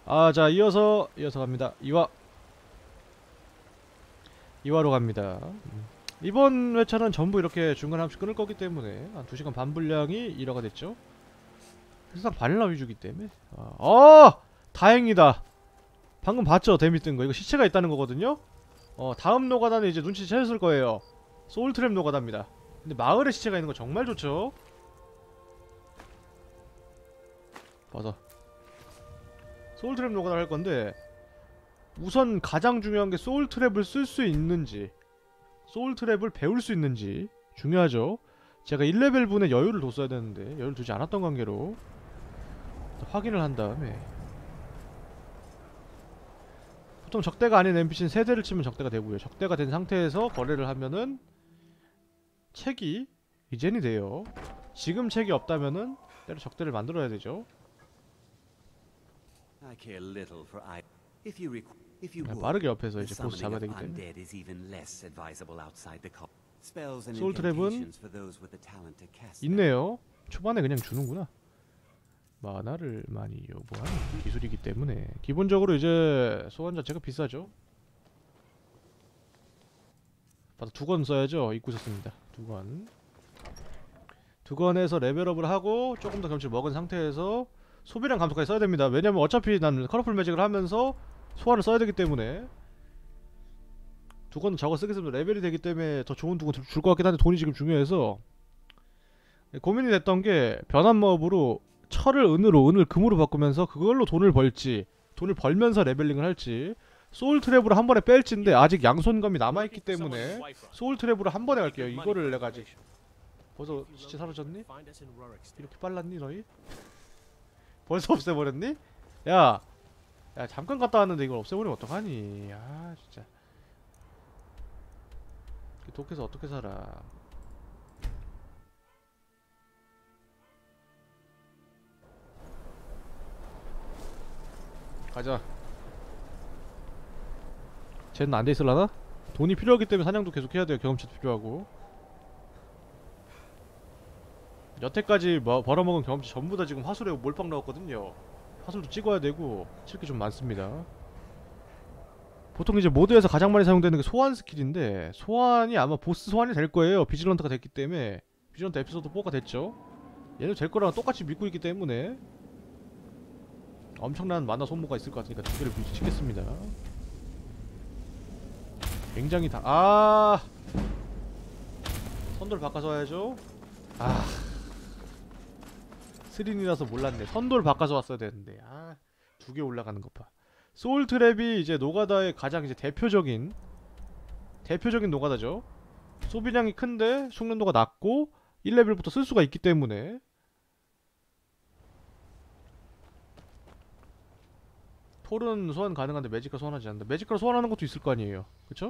자, 이어서 갑니다. 이화로 갑니다. 이번 회차는 전부 이렇게 중간에 한 번씩 끊을 거기 때문에 한 2시간 반 분량이 1화가 됐죠. 사실상 바닐라 위주기 때문에 다행이다. 방금 봤죠? 데미 뜬 거. 이거 시체가 있다는 거거든요. 다음 노가다는 이제 눈치채셨을 거예요. 소울트랩 노가다입니다. 근데 마을에 시체가 있는 거 정말 좋죠. 봐서 소울트랩 노가다를 할 건데, 우선 가장 중요한 게 소울트랩을 쓸 수 있는지, 소울트랩을 배울 수 있는지 중요하죠. 제가 1레벨 분에 여유를 뒀어야 되는데 여유를 두지 않았던 관계로 확인을 한 다음에, 보통 적대가 아닌 NPC는 3대를 치면 적대가 되고요. 적대가 된 상태에서 거래를 하면은 책이 리젠이 돼요. 지금 책이 없다면은 때로 적대를 만들어야 되죠. 빠르게 옆에서 이제 보스 잡아야 되기 때문에. 소울트랩은 있네요. 초반에 그냥 주는구나. 만화를 많이 요구하는 기술이기 때문에 기본적으로 이제 소환 자체가 비싸죠. 봐도 2권 써야죠. 입고 있었습니다. 2권에서 레벨업을 하고 조금 더 경치를 먹은 상태에서 소비량 감소까지 써야 됩니다. 왜냐면 어차피 난 컬러풀 매직을 하면서 소환을 써야 되기 때문에 2권은 저거 쓰겠습니다. 레벨이 되기 때문에 더 좋은 2권 줄 것 같긴 한데 돈이 지금 중요해서 고민이 됐던 게, 변환마법으로 철을 은으로, 은을 금으로 바꾸면서 그걸로 돈을 벌지, 돈을 벌면서 레벨링을 할지, 소울트랩으로 한 번에 뺄지인데 아직 양손감이 남아있기 때문에 소울트랩으로 한 번에 갈게요. 이거를 내가 아직. 벌써 시체 사라졌니? 이렇게 빨랐니 너희? 벌써 없애버렸니? 야 잠깐 갔다 왔는데 이걸 없애버리면 어떡하니. 진짜 독해서 어떻게 살아. 가자. 쟤는 안 돼 있을라나? 돈이 필요하기 때문에 사냥도 계속 해야 돼요. 경험치도 필요하고. 여태까지 벌어먹은 경험치 전부 다 지금 화술에 몰빵 나왔거든요. 화술도 찍어야 되고 칠 게 좀 많습니다. 보통 이제 모드에서 가장 많이 사용되는 게 소환 스킬인데, 소환이 아마 보스 소환이 될 거예요. 비질런트가 됐기 때문에. 비질런트 에피소드 4가 됐죠. 얘는 될 거랑 똑같이 믿고 있기 때문에 엄청난 만화 소모가 있을 것 같으니까 2개를 치겠습니다. 굉장히 선돌 바꿔서 와야죠. 스린이라서 몰랐네. 선돌 바꿔서 왔어야 되는데. 2개 올라가는 것 봐. 소울트랩이 이제 노가다의 가장 이제 대표적인 노가다죠. 소비량이 큰데 숙련도가 낮고 1레벨부터 쓸 수가 있기 때문에. 톨은 소환 가능한데 매지카 소환하지 않는다. 매지카로 소환하는 것도 있을 거 아니에요. 그쵸?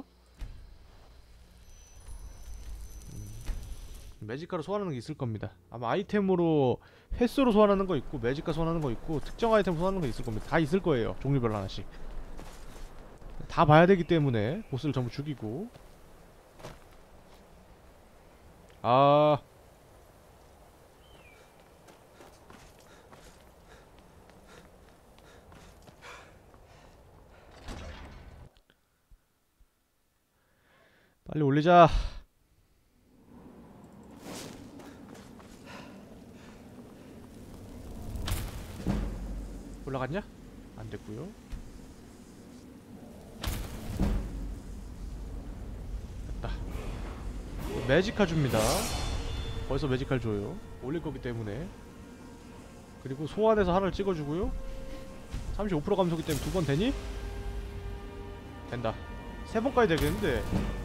매지카로 소환하는 게 있을 겁니다. 아마 아이템으로 횟수로 소환하는 거 있고, 매지카 소환하는 거 있고, 특정 아이템 소환하는 거 있을 겁니다. 다 있을 거예요. 종류별로 하나씩. 다 봐야 되기 때문에 보스를 전부 죽이고. 빨리 올리자. 올라갔냐? 안 됐고요. 됐다. 매지카 줍니다. 벌써 매지카를 줘요. 올릴 거기 때문에. 그리고 소환해서 하나를 찍어주고요. 35% 감소기 때문에 2번 되니? 된다. 3번까지 되겠는데.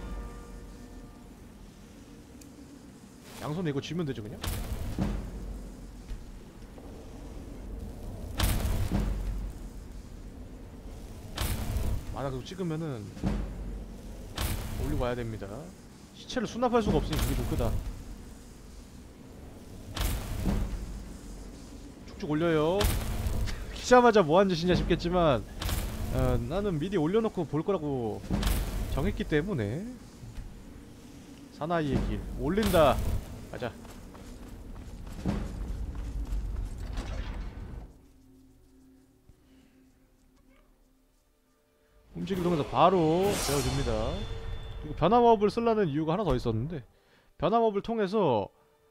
양손에 이거 쥐면 되죠 그냥? 만화 계속 찍으면은 올리고 와야 됩니다. 시체를 수납할 수가 없으니 그게 좀 크다. 쭉쭉 올려요. 키자마자 뭐한 짓이냐 싶겠지만, 나는 미리 올려놓고 볼 거라고 정했기 때문에. 사나이의 길 올린다. 가자. 움직이면서 바로 배워줍니다. 그리고 변화마법을 쓰려는 이유가 하나 더 있었는데, 변화마법을 통해서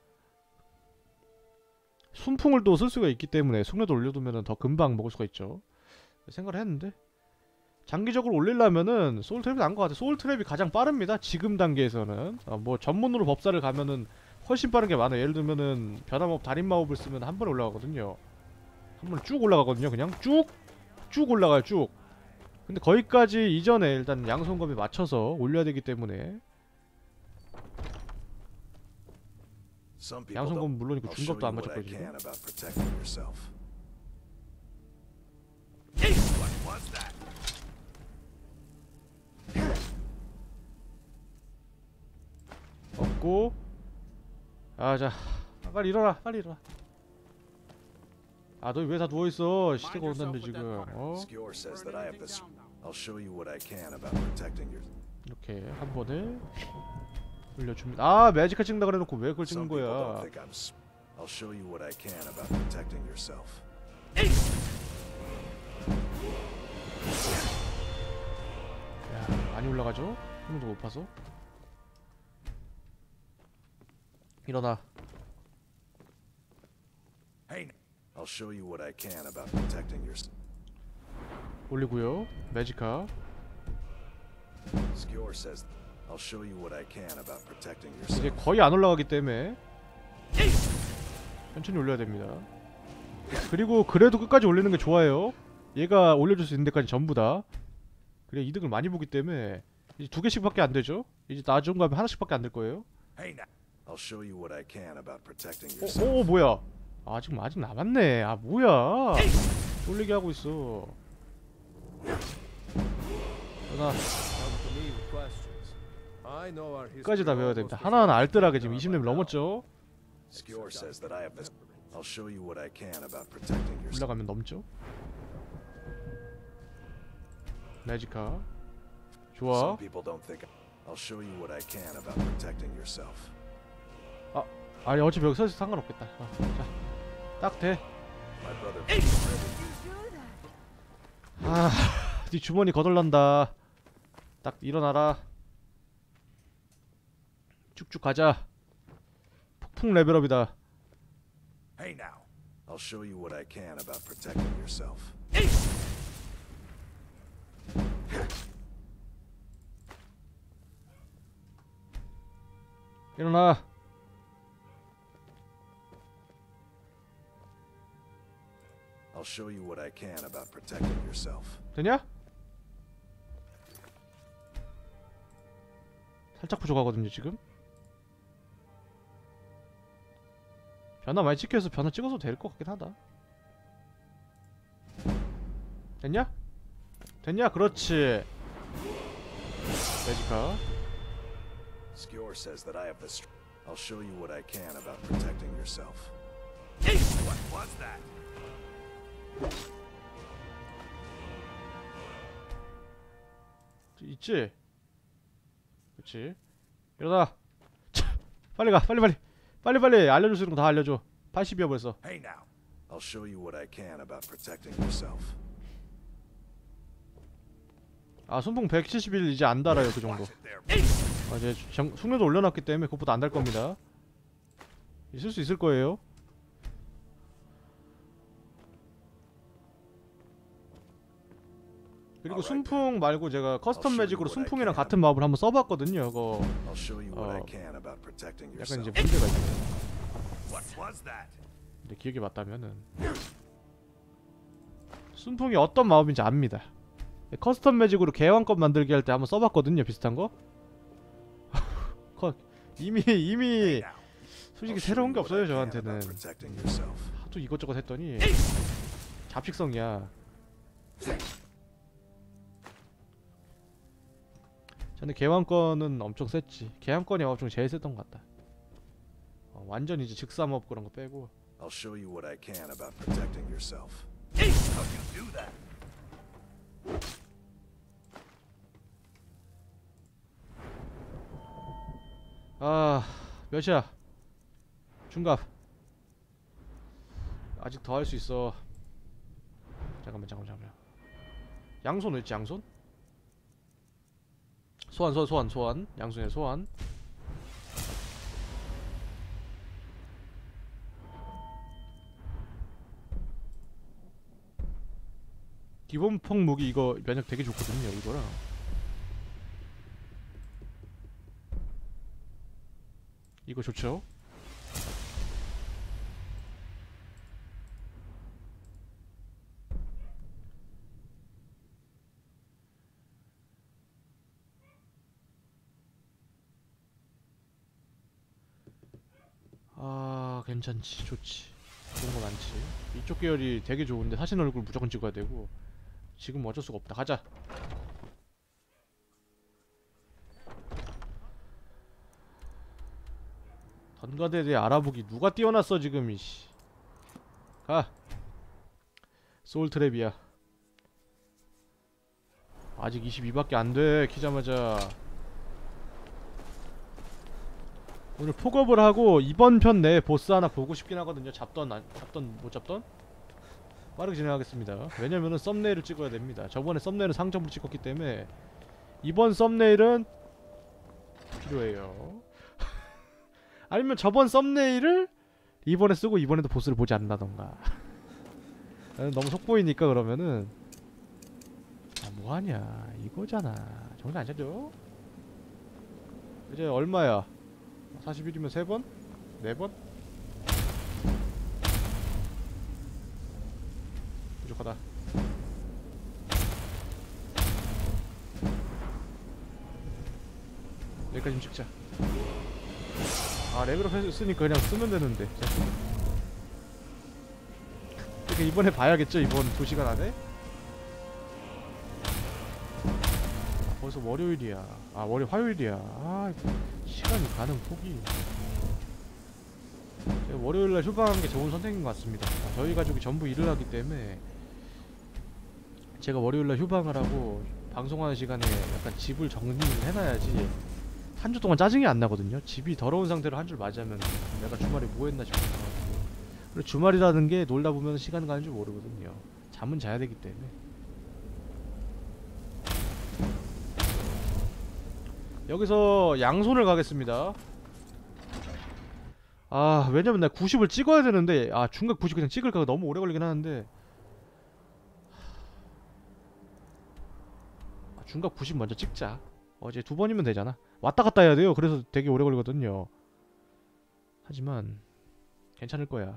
순풍을 또 쓸 수가 있기 때문에 숙련도 올려두면 더 금방 먹을 수가 있죠. 생각을 했는데 장기적으로 올리려면은 소울트랩이 나은 것 같아요. 소울트랩이 가장 빠릅니다. 지금 단계에서는. 뭐 전문으로 법사를 가면은 훨씬 빠른 게 많아요. 예를 들면은 변화마법 달인마법을 쓰면 한 번에 올라가거든요. 한 번에 쭉 올라가거든요. 그냥 쭉 올라가요. 쭉. 근데 거기까지 이전에 일단 양손검에 맞춰서 올려야 되기 때문에 양손검은 물론이고 중갑도 안 맞췄거든요. 지금. 없고. 자 빨리 일어나. 빨리 일어나. 너 왜 다 누워있어? 시대가 온다는데 지금. 이렇게 한 번에 올려줍니다. 매지카 찍는다 그래놓고 왜 그걸 찍는 거야? 야, 많이 올라가죠? 힘도 높아서. 일어나. 올리고요. 매지카. 이제 거의 안 올라가기 때문에 천천히 올려야 됩니다. 그리고 그래도 끝까지 올리는 게 좋아요. 얘가 올려줄 수 있는 데까지 전부 다. 그래 이득을 많이 보기 때문에 이제 2개씩밖에 안 되죠. 이제 나중 가면 하나씩밖에 안 될 거예요. 뭐야? 아직 남았네. 뭐야? 올리게 하고 있어. 하나. 끝까지 다 배워야 됩니다. 하나하나 알뜰하게 지금 20레벨 넘었죠? 올라가면 넘죠? 매지카. 좋아. 아니 어차피 여기 서서 상관없겠다. 자, 딱 돼. 네 주머니 거덜난다. 딱 일어나라. 쭉쭉 가자. 폭풍 레벨업이다. 일어나. 되냐? 살짝 부족하거든요 지금. 변화 많이 찍혀서 변화 찍어서 될 것 같긴 하다. 됐냐? 됐냐? 그렇지. 매지카. 있지? 그치? 일어나. 빨리 가. 빨리 알려줄 수 있는 거 다 알려줘. 80이야 벌써. 손풍 171 이제 안 달아요. 그 정도. 이제 숙련도 올려놨기 때문에 그것보다 안 달 겁니다. 있을 수 있을 거예요. 그리고 순풍 말고 제가 커스텀 매직으로 순풍이랑 같은 마법을 한번 써봤거든요. 그거 약간 이제 문제가 있어요. 근데 기억이 맞다면은 순풍이 어떤 마법인지 압니다. 커스텀 매직으로 개왕권 만들기 할 때 한번 써봤거든요. 비슷한 거. 이미 솔직히 새로운 게 없어요 저한테는. 하도 이것저것 했더니 잡식성이야. 근데 개왕권은 엄청 셌지. 개왕권이 마법 중에 제일 셌던 것 같다. 완전 이제 즉사마법 그런 거 빼고. 몇이야? 중갑. 아직 더 할 수 있어. 잠깐만. 양손 왜 있지? 양손? 소환. 양손에 소환. 기본 폭 무기 이거 면역 되게 좋거든요. 이거랑 이거 좋죠. 아 괜찮지. 좋지. 좋은 거 많지. 이쪽 계열이 되게 좋은데 사신 얼굴 무조건 찍어야 되고 지금 어쩔 수가 없다. 가자. 던가드에 대해 알아보기 누가 띄워놨어 지금. 이씨 가. 소울트랩이야. 아직 22밖에 안돼. 키자마자 오늘 픽업을 하고 이번 편 내에 보스 하나 보고 싶긴 하거든요. 잡던 못 잡던? 빠르게 진행하겠습니다. 왜냐면은 썸네일을 찍어야 됩니다. 저번에 썸네일은 상점으로 찍었기 때문에 이번 썸네일은 필요해요. 아니면 저번 썸네일을 이번에 쓰고 이번에도 보스를 보지 않는다던가. 너무 속보이니까 그러면은 아 뭐하냐 이거잖아. 정신 안 차려? 이제 얼마야? 41이면 3번? 4번? 부족하다. 여기까지 좀 찍자. 아 레벨업 했으니까 그냥 쓰면 되는데. 그러니까 이번에 봐야겠죠. 이번 2시간 안에. 아, 벌써 월요일이야. 아 화요일이야. 아 시간이 가는 폭이. 제가 월요일날 휴방하는 게 좋은 선택인 것 같습니다. 아, 저희 가족이 전부 일을 하기 때문에 제가 월요일날 휴방을 하고 방송하는 시간에 약간 집을 정리를 해놔야지 한 주 동안 짜증이 안 나거든요. 집이 더러운 상태로 한 주를 맞이하면 내가 주말에 뭐 했나 싶어서. 그리고 주말이라는 게 놀다 보면 시간 가는 줄 모르거든요. 잠은 자야 되기 때문에. 여기서 양손을 가겠습니다. 아 왜냐면 나 90을 찍어야 되는데 아 중각 90 그냥 찍을까 너무 오래 걸리긴 하는데 아, 중각 90 먼저 찍자. 어제 2번이면 되잖아. 왔다 갔다 해야 돼요. 그래서 되게 오래 걸리거든요. 하지만 괜찮을 거야.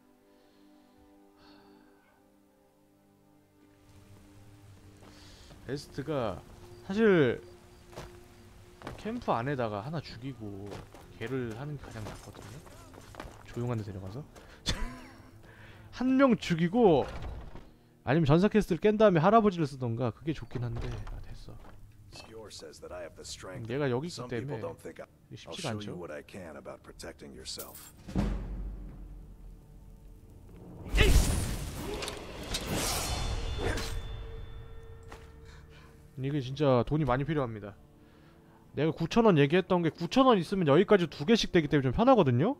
베스트가 사실 캠프 안에다가 하나 죽이고 걔를 하는 게 가장 낫거든요. 조용한 데 데려가서 한 명 죽이고 아니면 전사 퀘스트를 깬 다음에 할아버지를 쓰던가 그게 좋긴 한데 아 됐어. 얘가 여기 있기 때문에 쉽지가 않죠. 이게 진짜 돈이 많이 필요합니다. 내가 9,000원 얘기했던 게 9,000원 있으면 여기까지 2개씩 되기 때문에 좀 편하거든요?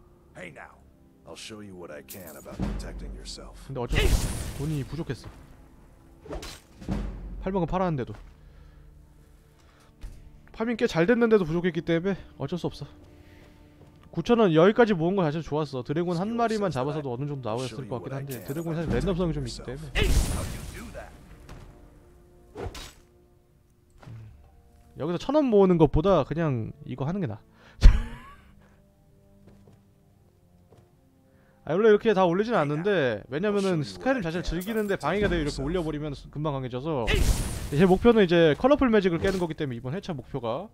근데 어쩔 수 없어. 돈이 부족했어. 8번은 팔았는데도 파밍 꽤 잘 됐는데도 부족했기 때문에 어쩔 수 없어. 9,000원 여기까지 모은 거 자체도 좋았어. 드래곤 한 마리만 잡아서도 어느 정도 나왔을 것 같긴 한데 드래곤 사실 랜덤성이 좀 있기 때문에 여기서 1,000원 모으는 것보다 그냥 이거 하는 게 나아. 아 원래 이렇게 다 올리진 않는데 왜냐면은 스카이림 자체를 즐기는데 방해가 돼요. 이렇게 올려버리면 금방 강해져서 제 목표는 이제 컬러풀 매직을 깨는 거기 때문에 이번 회차 목표가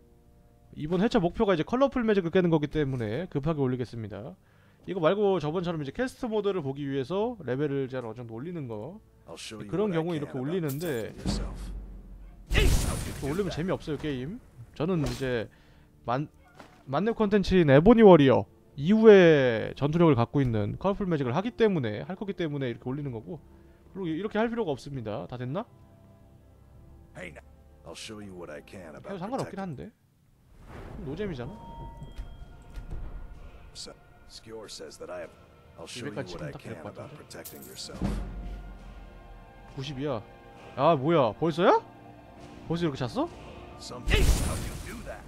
이제 컬러풀 매직을 깨는 거기 때문에 급하게 올리겠습니다. 이거 말고 저번처럼 이제 캐스트 모드를 보기 위해서 레벨을 제가 어느 정도 올리는 거 그런 경우에 이렇게 올리는데 이렇게 올리면 재미없어요 게임. 저는 이제 만렙 컨텐츠인 에보니 워리어 이후에 전투력을 갖고 있는 컬러풀 매직을 하기 때문에 할 거기 때문에 이렇게 올리는 거고 그리고 이렇게 할 필요가 없습니다. 다 됐나? 해도 상관없긴 한데 노잼이잖아. 200까지 치면 딱 될 것 같은데 90이야. 아 뭐야 벌써야? 벌써 이렇게 찼어? Some how you do that.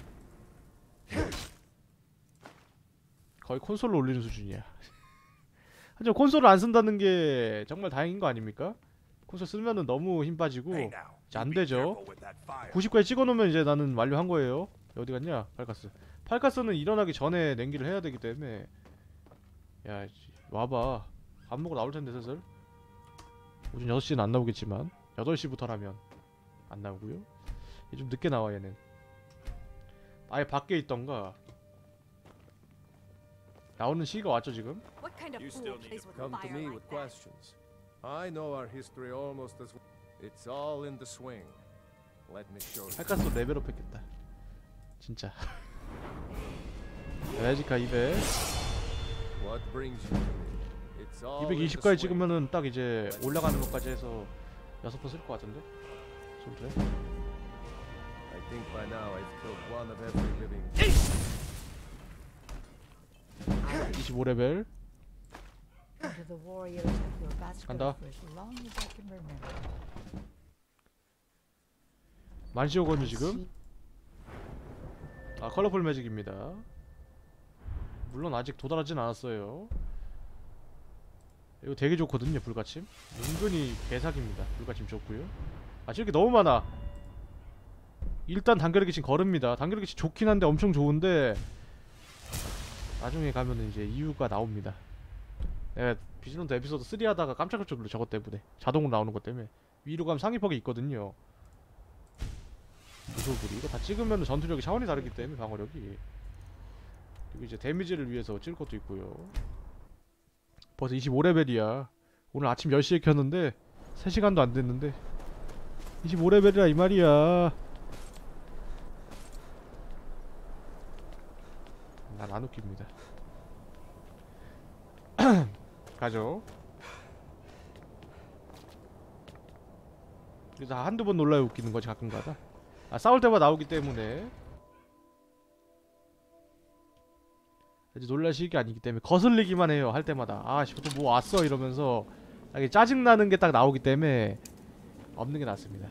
거의 콘솔로 올리는 수준이야. 하지만 콘솔을 안 쓴다는 게 정말 다행인 거 아닙니까? 콘솔 쓰면은 너무 힘 빠지고 Hey now, 이제 you 안 be 되죠. careful with that fire. 90까지 찍어놓으면 이제 나는 완료한 거예요. 어디 갔냐? 팔카스. 팔카스는 일어나기 전에 냉기를 해야 되기 때문에. 야, 와봐. 밥 먹으러 나올 텐데 슬슬. 오전 6시는 안 나오겠지만 8시부터라면 안 나오고요. 얘 좀 늦게 나와 얘는. 아예 밖에 있던가. 나오는 시기가 왔죠 지금? What kind of You fool still need plays to with Come to fire me like with that? questions. I know our history almost as it's all in the swing. Let me show you. 팔카스도 레벨업 했겠다. 진짜. 매지카 200. What brings you to me? It's all in the 220까지 swing. 찍으면은 딱 이제 올라가는 것까지 해서 6번 쓸 것 같은데? 솔트래? I think by now I've killed one of every living. 25레벨. To the warriors of your Vasco 간다. for as long as I can remember. 15,000원이 지금. 아, 컬러풀 매직입니다. 물론 아직 도달하진 않았어요. 이거 되게 좋거든요, 불가침. 은근히 개사기입니다. 불가침 좋고요. 아, 이렇게 너무 많아. 일단 단결의 기침 거릅니다. 단결의 기침 좋긴 한데 엄청 좋은데 나중에 가면은 이제 이유가 나옵니다. 내가 비즈런드 에피소드 3 하다가 깜짝깜짝 놀래 저것 때문에. 자동으로 나오는 것 때문에. 위로 가면 상위퍽이 있거든요. 무소불이 이거 다 찍으면 전투력이 차원이 다르기 때문에 방어력이. 그리고 이제 데미지를 위해서 찍을 것도 있고요. 벌써 25레벨이야. 오늘 아침 10시에 켰는데 3시간도 안 됐는데 25레벨이라 이 말이야. 난 안 웃깁니다. 가죠. 그래서 한두 번 놀라요 웃기는 거지 가끔가다. 아, 싸울 때마다 나오기 때문에 이제 놀랄 시기 아니기 때문에 거슬리기만 해요 할 때마다. 아 씨 또 뭐 왔어 이러면서 이게 짜증나는 게 딱 나오기 때문에 없는 게 낫습니다.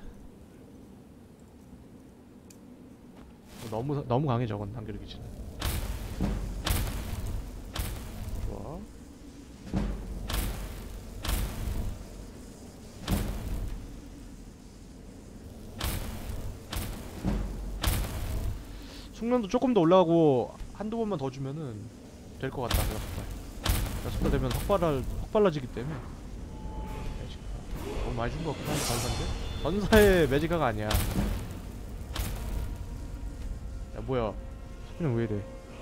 너무 강해 저건 단결의 기치는. 좋아. 숙련도 조금 더 올라가고 한두 번만 더 주면은 될 것 같다. 6발 되면 확 빨라지기 때문에. 매지카 너무 많이 준 것 같긴 한데 전사인데? 전사의 매지카가 아니야. 야 뭐야 그냥 왜 이래.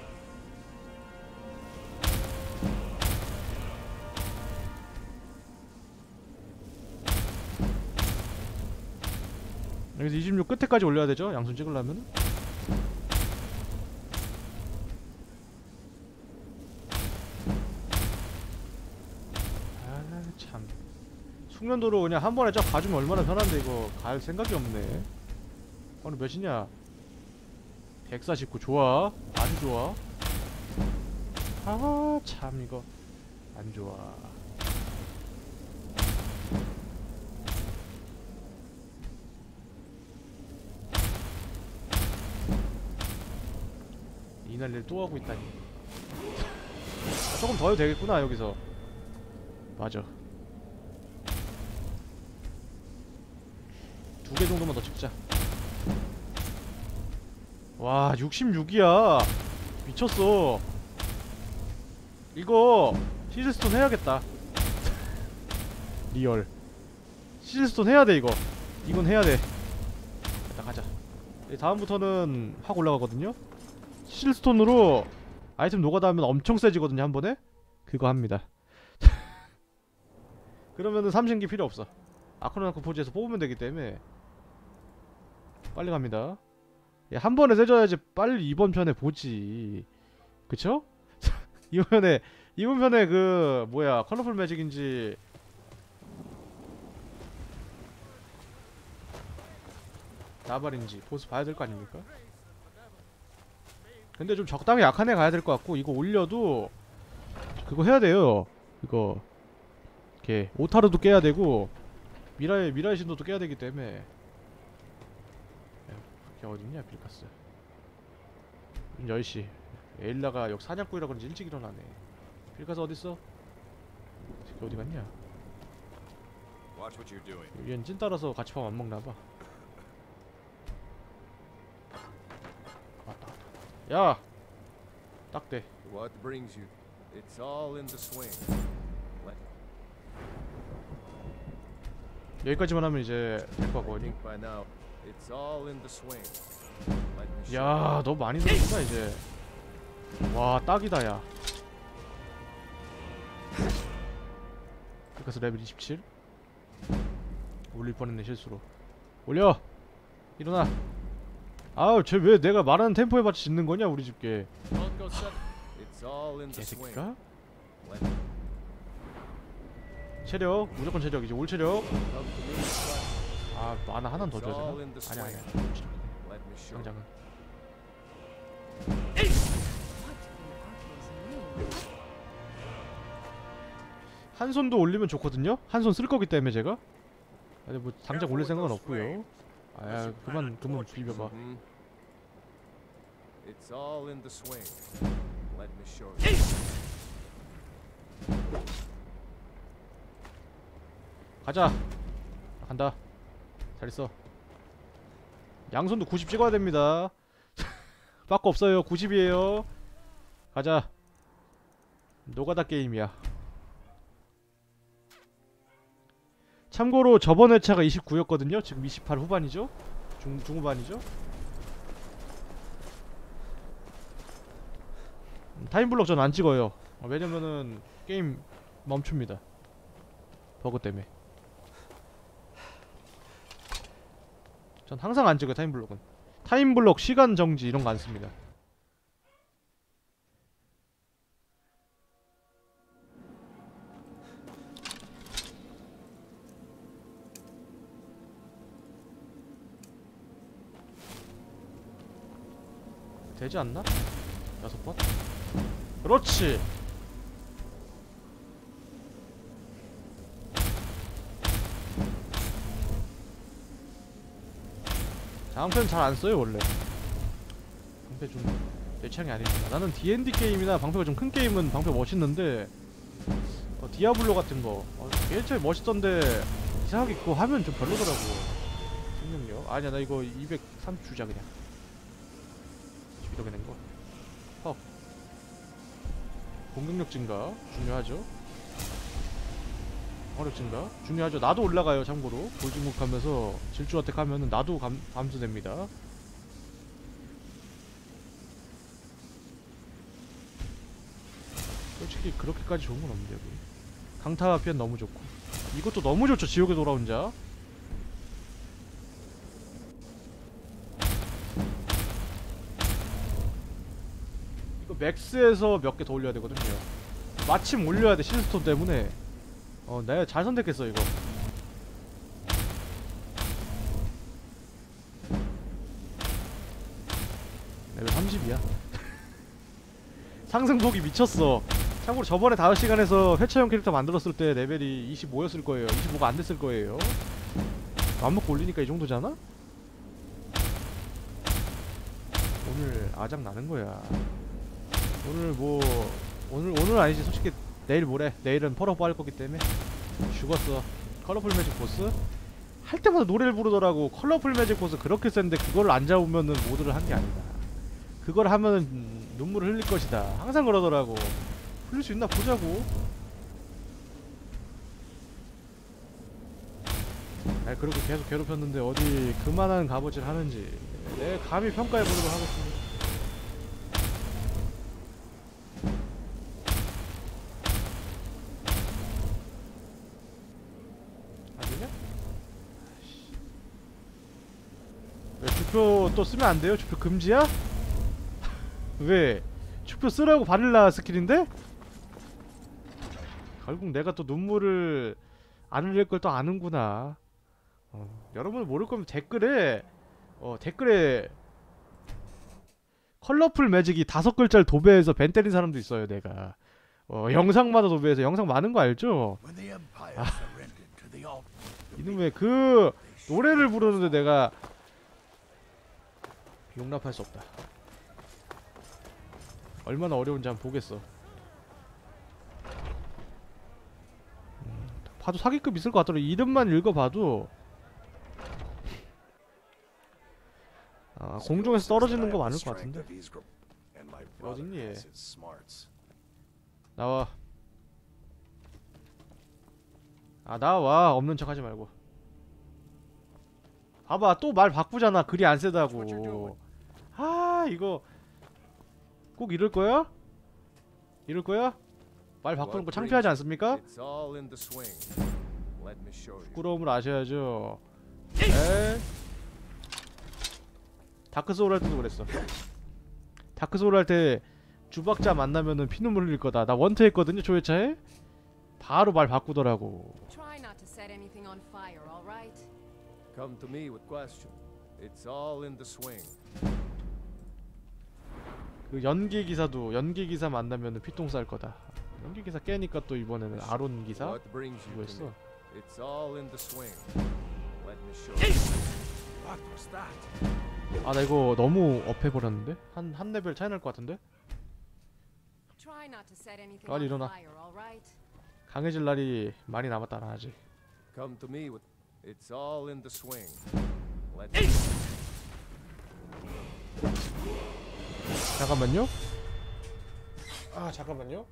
여기서 26 끝에까지 올려야 되죠? 양손 찍으려면은? 아 참 숙련도로 그냥 한 번에 쫙 가주면 얼마나 편한데 이거 갈 생각이 없네. 오늘 몇이냐? 149 좋아. 아주 좋아. 아 참 이거 안 좋아. 이 난리를 또 하고 있다니. 아, 조금 더 해도 되겠구나 여기서. 맞아. 2개 정도만 더 찍자. 와 66이야 미쳤어. 이거 시즈스톤 해야겠다. 리얼 시즈스톤 해야돼 이거. 이건 해야돼. 일단 가자. 다음부터는 확 올라가거든요. 시즈스톤으로 아이템 노가다 하면 엄청 세지거든요 한 번에. 그거 합니다. 그러면은 삼신기 필요 없어. 아크로나코 포즈에서 뽑으면 되기 때문에 빨리 갑니다. 야, 한 번에 세져야지 빨리 이번 편에 보지. 그쵸? 이번 편에 그 뭐야 컬러풀 매직인지 나발인지 보스 봐야 될 거 아닙니까? 근데 좀 적당히 약한 애 가야 될 것 같고 이거 올려도 그거 해야 돼요. 이거 이렇게 오타르도 깨야 되고 미라의 신도도 깨야 되기 때문에 걔 어딨냐 빌카스. 10시. 에일라가 여기 사냥꾼이라 그런지 일찍 일어나네. 빌카스 어딨어? 걔 어디 갔냐? Watch what you're doing. 얘는 찐 따라서 같이 밥 안 먹나봐. 왔다 왔다. 야! 딱대. What brings you? It's all in the swing. Let 여기까지만 하면 이제 될 I 거거든. think by now, it's all in the swing. Let me show 야, 너 많이 늘었구나 이제. 와, 딱이다 야. 그래서 레벨 27. 올릴 뻔했네 실수로. 올려. 일어나. 아우, 쟤 왜 내가 말하는 템포에 맞춰 짓는 거냐 우리 집게. It's all in the swing. 개새끼가. Let me 체력, 무조건 체력. 이제 올 체력. come to me. Son. 아, 만화 하나 더 줘야 It's all in 되나? the 아니야 swing. 아니야. Let me show you. 당장은. What in Arthur's name? 한 손도 올리면 좋거든요. 한 손 쓸 거기 때문에 제가. 아니 뭐 당장 올릴 생각은 없고요. 아야 그만 비벼봐. Mhm. It's all in the swing. Let me show you. 가자. 간다. 잘 있어. 양손도 90 찍어야 됩니다. 빠꾸 없어요. 90이에요. 가자. 노가다 게임이야. 참고로 저번 회차가 29였거든요. 지금 28 후반이죠? 중후반이죠? 타임블럭 전 안 찍어요. 왜냐면은 게임 멈춥니다. 버그 때문에. 전 항상 안 찍어요. 타임블럭은. 타임블럭 시간 정지 이런 거 안 씁니다. 되지 않나? 6번? 그렇지! 장패는 잘 안 써요 원래. 방패 좀 내 취향이 아닙니다. 나는 D&D 게임이나 방패가 좀 큰 게임은 방패 멋있는데 디아블로 같은 거 일체 멋있던데 이상하게 그거 하면 좀 별로더라고. 생명력 아니야 나 이거 230 주자 그냥. 이렇게 된 거. 헉. 공격력 증가 중요하죠. 화력 증가 중요하죠. 나도 올라가요. 참고로 골진국 하면서 질주 어택 하면은 나도 감소됩니다. 솔직히 그렇게까지 좋은 건 없는데 여기. 강타 피한 너무 좋고 이것도 너무 좋죠. 지옥에 돌아온 자. 이거 맥스에서 몇 개 더 올려야 되거든요. 마침 올려야 돼. 실스톤 때문에. 내가 잘 선택했어 이거. 레벨 30이야. 상승폭이 미쳤어. 참고로 저번에 5시간에서 회차형 캐릭터 만들었을 때 레벨이 25였을 거예요. 25가 안 됐을 거예요. 맘 먹고 올리니까 이 정도잖아? 오늘 아작 나는 거야. 오늘 뭐 오늘 아니지 솔직히 내일 모레. 내일은 펄업 빠질 거기 때문에 죽었어. 컬러풀 매직 보스 할 때마다 노래를 부르더라고. 컬러풀 매직 보스 그렇게 센데 그걸 안 잡으면은 모드를 한 게 아니다. 그걸 하면은 눈물을 흘릴 것이다. 항상 그러더라고. 흘릴 수 있나 보자고. 아 그렇게 계속 괴롭혔는데 어디 그만한 값어치를 하는지 내가 감히 평가해 보도록 하겠습니다. 안되냐? 왜 주표 또 쓰면 안 돼요? 주표 금지야? 왜? 주표 쓰라고 바닐라 스킬인데? 결국 내가 또 눈물을 안 흘릴 걸 또 아는구나. 여러분 모를 거면 댓글에 컬러풀 매직이 5글자를 도배해서 벤 때린 사람도 있어요. 내가 영상마다 도배해서 영상 많은 거 알죠? When the Empire surrendered to the alt, 이놈의 그 노래를 부르는데 내가 용납할 수 없다. 얼마나 어려운지 한번 보겠어. 봐도 사기급 있을 것 같더라. 이름만 읽어봐도 공중에서 떨어지는 거 많을 것 같은데. 어딨니 얘? 나와. 나와. 없는 척 하지 말고. 봐봐 또 말 바꾸잖아. 글이 안 세다고. 이거 꼭 이럴 거야? 이럴 거야? 말 바꾸는 거 창피하지 않습니까? 부끄러움을 아셔야죠. 에? 다크소울 할 때도 그랬어. 다크소울 할 때 주박자 만나면은 피눈물 흘릴 거다. 나 원트 했거든요 초회차에. 바로 말 바꾸더라고. Try not to set anything on fire, all right? Come to me with question. It's all in the swing. 그 연기 기사도 연기 기사 만나면은 피똥 쌀 거다. 연기 기사 깨니까 또 이번에는 아론 기사 What brings you to 이거였어. me? It's all in the swing. Let me show you. What was that? 나 이거 너무 업해 버렸는데? 한 레벨 차이 날 것 같은데? Try not to set anything 빨리 on 일어나. fire, all right? 강해질 날이 많이 남았다 나 아직. Come to me with. It's all in the swing. Let me. 잠깐만요. 잠깐만요.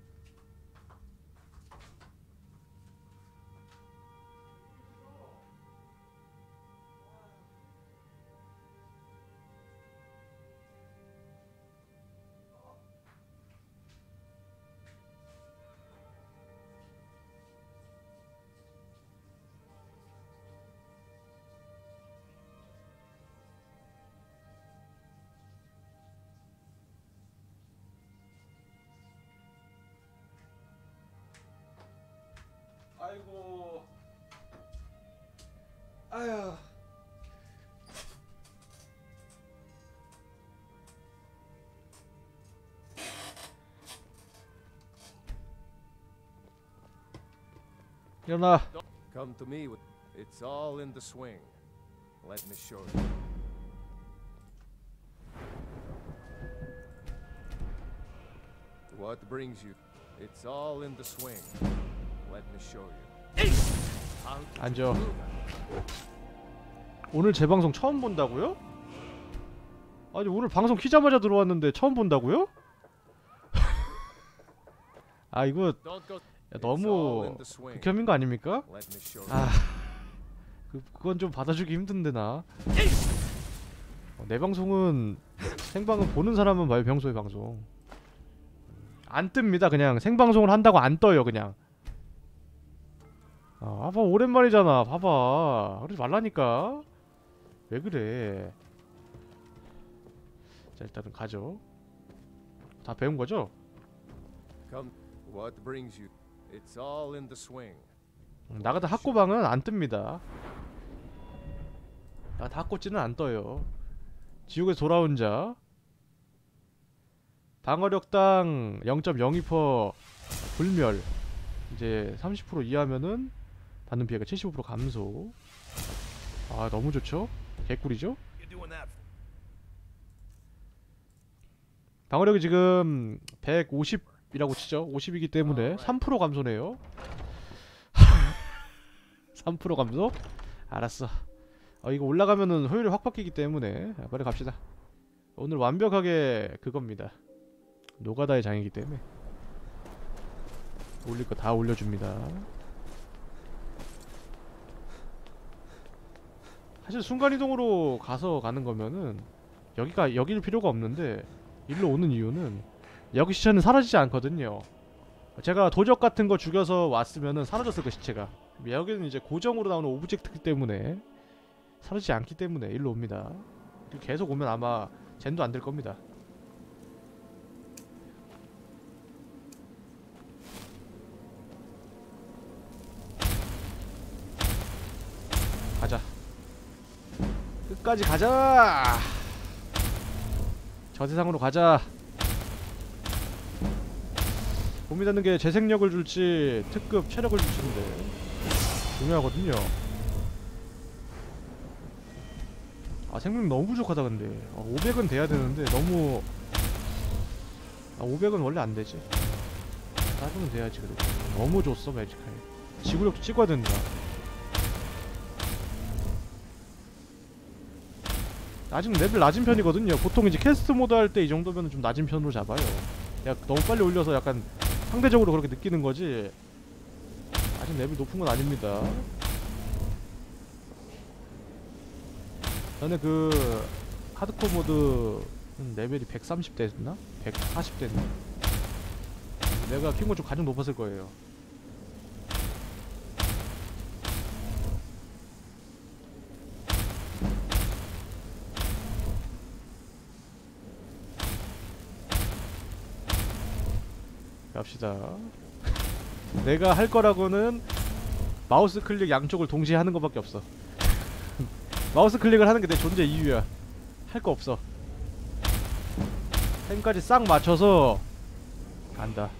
아이고. 아휴. 일어나. Come to me with. It's all in the swing. Let me show you. What brings you? It's all in the swing. Let me show you. How did 앉아. you do that? 오늘 제 방송 처음 본다고요? 아니 오늘 방송 키자마자 들어왔는데 처음 본다고요? 이거 Don't go. 야, 너무 극혐인 거 아닙니까? Let me show you. 그건 좀 받아주기 힘든데 나. 내 방송은 생방은 보는 사람은 봐요. 평소에 방송 안 뜹니다. 그냥 생방송을 한다고 안 떠요. 그냥. 봐봐 오랜만이잖아. 봐봐 그러지 말라니까. 왜 그래. 자 일단은 가죠. 다 배운 거죠? Come. What brings you? It's all in the swing. 나가다 학고방은 안 뜹니다. 나가다 학고찌는 안 떠요. 지옥에서 돌아온 자 방어력당 0.02% 불멸. 이제 30% 이하면은 받는 피해가 75% 감소. 너무 좋죠? 개꿀이죠? You're doing that. 방어력이 지금 150이라고 치죠. 50이기 때문에 3% 감소네요. 3% 감소? 알았어. 이거 올라가면은 효율이 확 바뀌기 때문에 빨리 갑시다. 오늘 완벽하게 그겁니다. 노가다의 장이기 때문에 올릴 거 다 올려줍니다. 사실 순간이동으로 가서 가는 거면은 여길 필요가 없는데 일로 오는 이유는 여기 시체는 사라지지 않거든요. 제가 도적 같은 거 죽여서 왔으면은 사라졌을 거 시체가. 여기는 이제 고정으로 나오는 오브젝트이기 때문에 사라지지 않기 때문에 일로 옵니다. 그리고 계속 오면 아마 젠도 안 될 겁니다. 가자. 끝까지 가자. 저 세상으로 가자. 고민하는 게 재생력을 줄지 특급 체력을 줄지인데 중요하거든요. 아 생명 너무 부족하다 근데 500은 돼야 되는데 너무 500은 원래 안 되지. 400은 돼야지 그래도. 너무 줬어 매직하이. 지구력도 찍어야 된다. 아직 레벨 낮은 편이거든요. 보통 이제 캐스트 모드 할 때 이 정도면 좀 낮은 편으로 잡아요. 야 너무 빨리 올려서 약간 상대적으로 그렇게 느끼는 거지. 아직 레벨 높은 건 아닙니다. 전에 그 하드코어 모드 레벨이 130대 했나? 140대 했나? 내가 킨거 좀 가장 높았을 거예요. 갑시다. 내가 할 거라고는 마우스 클릭 양쪽을 동시에 하는 것밖에 없어. 마우스 클릭을 하는 게 내 존재 이유야. 할 거 없어. 템까지 싹 맞춰서 간다.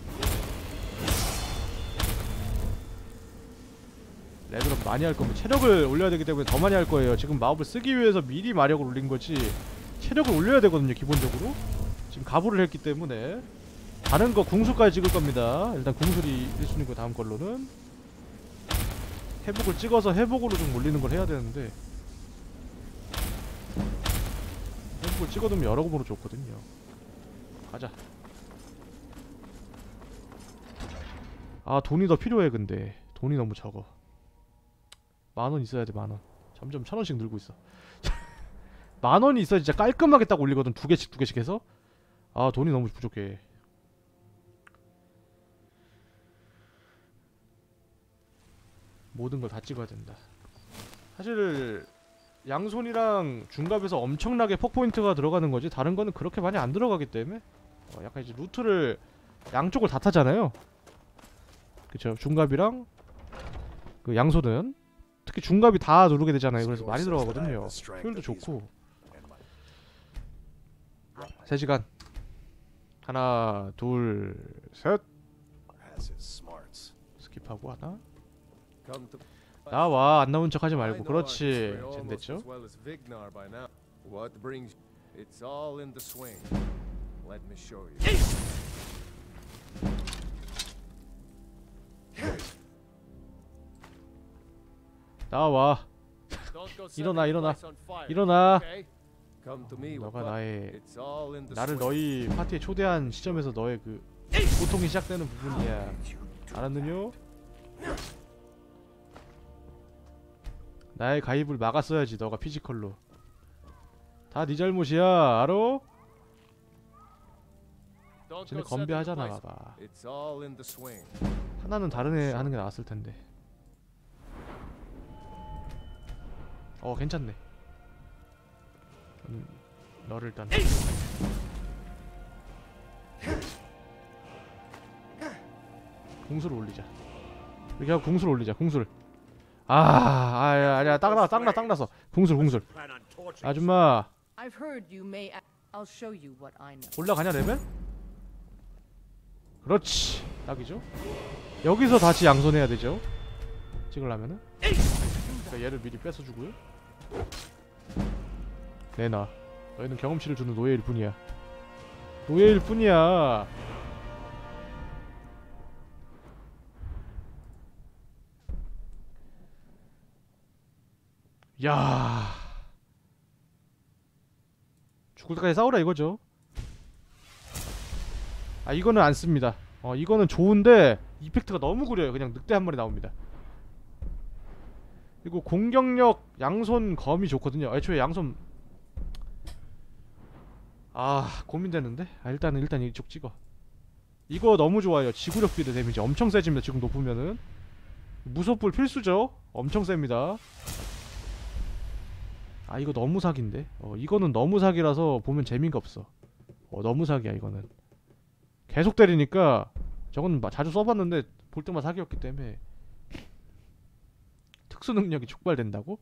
레벨업 많이 할 거면 체력을 올려야 되기 때문에 더 많이 할 거예요. 지금 마법을 쓰기 위해서 미리 마력을 올린 거지. 체력을 올려야 되거든요, 기본적으로. 지금 가부를 했기 때문에. 다른 거 궁수까지 찍을 겁니다. 일단 궁술이 1순위고 다음 걸로는 회복을 찍어서 회복으로 좀 올리는 걸 해야 되는데 회복을 찍어두면 여러 공으로 좋거든요. 가자. 아 돈이 더 필요해. 근데 돈이 너무 적어. 10,000원 있어야 돼. 10,000원. 점점 1,000원씩 늘고 있어. 10,000원이 있어야 진짜 깔끔하게 딱 올리거든. 두 개씩 해서. 아 돈이 너무 부족해. 모든 걸 다 찍어야 된다. 사실 양손이랑 중갑에서 엄청나게 폭포인트가 들어가는 거지 다른 거는 그렇게 많이 안 들어가기 때문에 약간 이제 루트를 양쪽을 다 타잖아요. 그쵸. 중갑이랑 그 양손은 특히 중갑이 다 누르게 되잖아요. 그래서 많이 들어가거든요. 효율도 좋고. 3시간 하나 둘 셋 Has his smarts. 스킵하고 하나 Come to 나와. 안 나온 척 하지 I 말고. know our 그렇지. history 젠 almost 됐죠? as well as Vignar by now. What brings it's all in the swing. Let me show you. 나와. Don't go 일어나, setting the 일어나. place on fire, 일어나. okay? Come to me with 너가 what- 나의 It's all in the 나를 swing. 너희 파티에 초대한 시점에서 너의 그 고통이 시작되는 부분이야. 알았느뇨? 나의 가입을 막았어야지. 너가 피지컬로. 다 네 잘못이야. 알아? Don't 쟤네 go setting the 건배하잖아. place- 봐봐. It's all in the swing. 하나는 다른 애 하는 게 나았을 텐데. 괜찮네. 너를 일단 궁수를 올리자. 이렇게 하고 궁수를 올리자. 궁수를. 아니야. 딱 났어. 궁술. 아줌마 I've heard you may. I'll show you what I know. 올라가냐 레벨? 그렇지. 딱이죠. 여기서 다시 양손해야 되죠. 찍으려면은. 그러니까 얘를 미리 뺏어주고요. 내놔. 너희는 경험치를 주는 노예일 뿐이야. 노예일 뿐이야. 야. 죽을 때까지 싸우라 이거죠. 이거는 안 씁니다. 이거는 좋은데 이펙트가 너무 구려요. 그냥 늑대 한 마리 나옵니다. 그리고 공격력 양손 검이 좋거든요. 애초에 양손 고민되는데? 일단 이쪽 찍어. 이거 너무 좋아요. 지구력 비례 데미지 엄청 세집니다. 지금 높으면은 무섭불 필수죠. 엄청 셉니다. 이거 너무 사기인데? 이거는 너무 사기라서 보면 재미가 없어. 너무 사기야 이거는. 계속 때리니까 저건 자주 써봤는데 볼 때마다 사기였기 때문에. 특수 능력이 촉발된다고?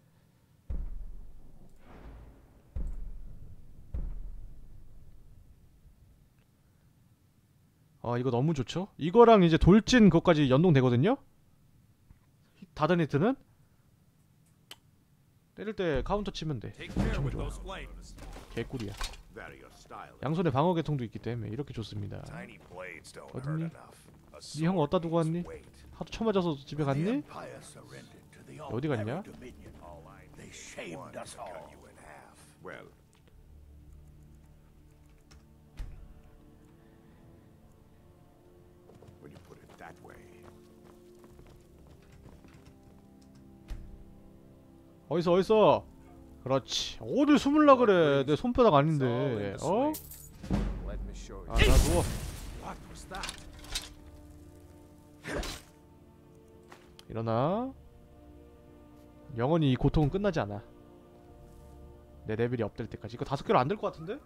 이거 너무 좋죠? 이거랑 이제 돌진 그것까지 연동되거든요? 다른 히트는? 때릴 때 카운터 치면 돼. Take care 엄청 with 좋아. those flames. 개꿀이야. Very your style. 양손에 방어 계통도 있기 때문에 이렇게 좋습니다. Tiny blades don't 어딨니? hurt enough. A 네 형 sword 어디다 두고 needs 왔니? weight. 하도 쳐맞아서 집에 갔니? Empire surrendered to the 어디 갔냐? Dominion. All I They need is shamed one us to cut all. you in half. Well, when you put it that way. 어딨어? 그렇지. 어딜 숨을라 그래. 내 손바닥 It's all in 아닌데. the 어? swing. Let me show you. 아, 나 누워. What was that? 일어나. 영원히 이 고통은 끝나지 않아. 내 레벨이 업될 때까지. 이거 5개로 안 될 것 같은데?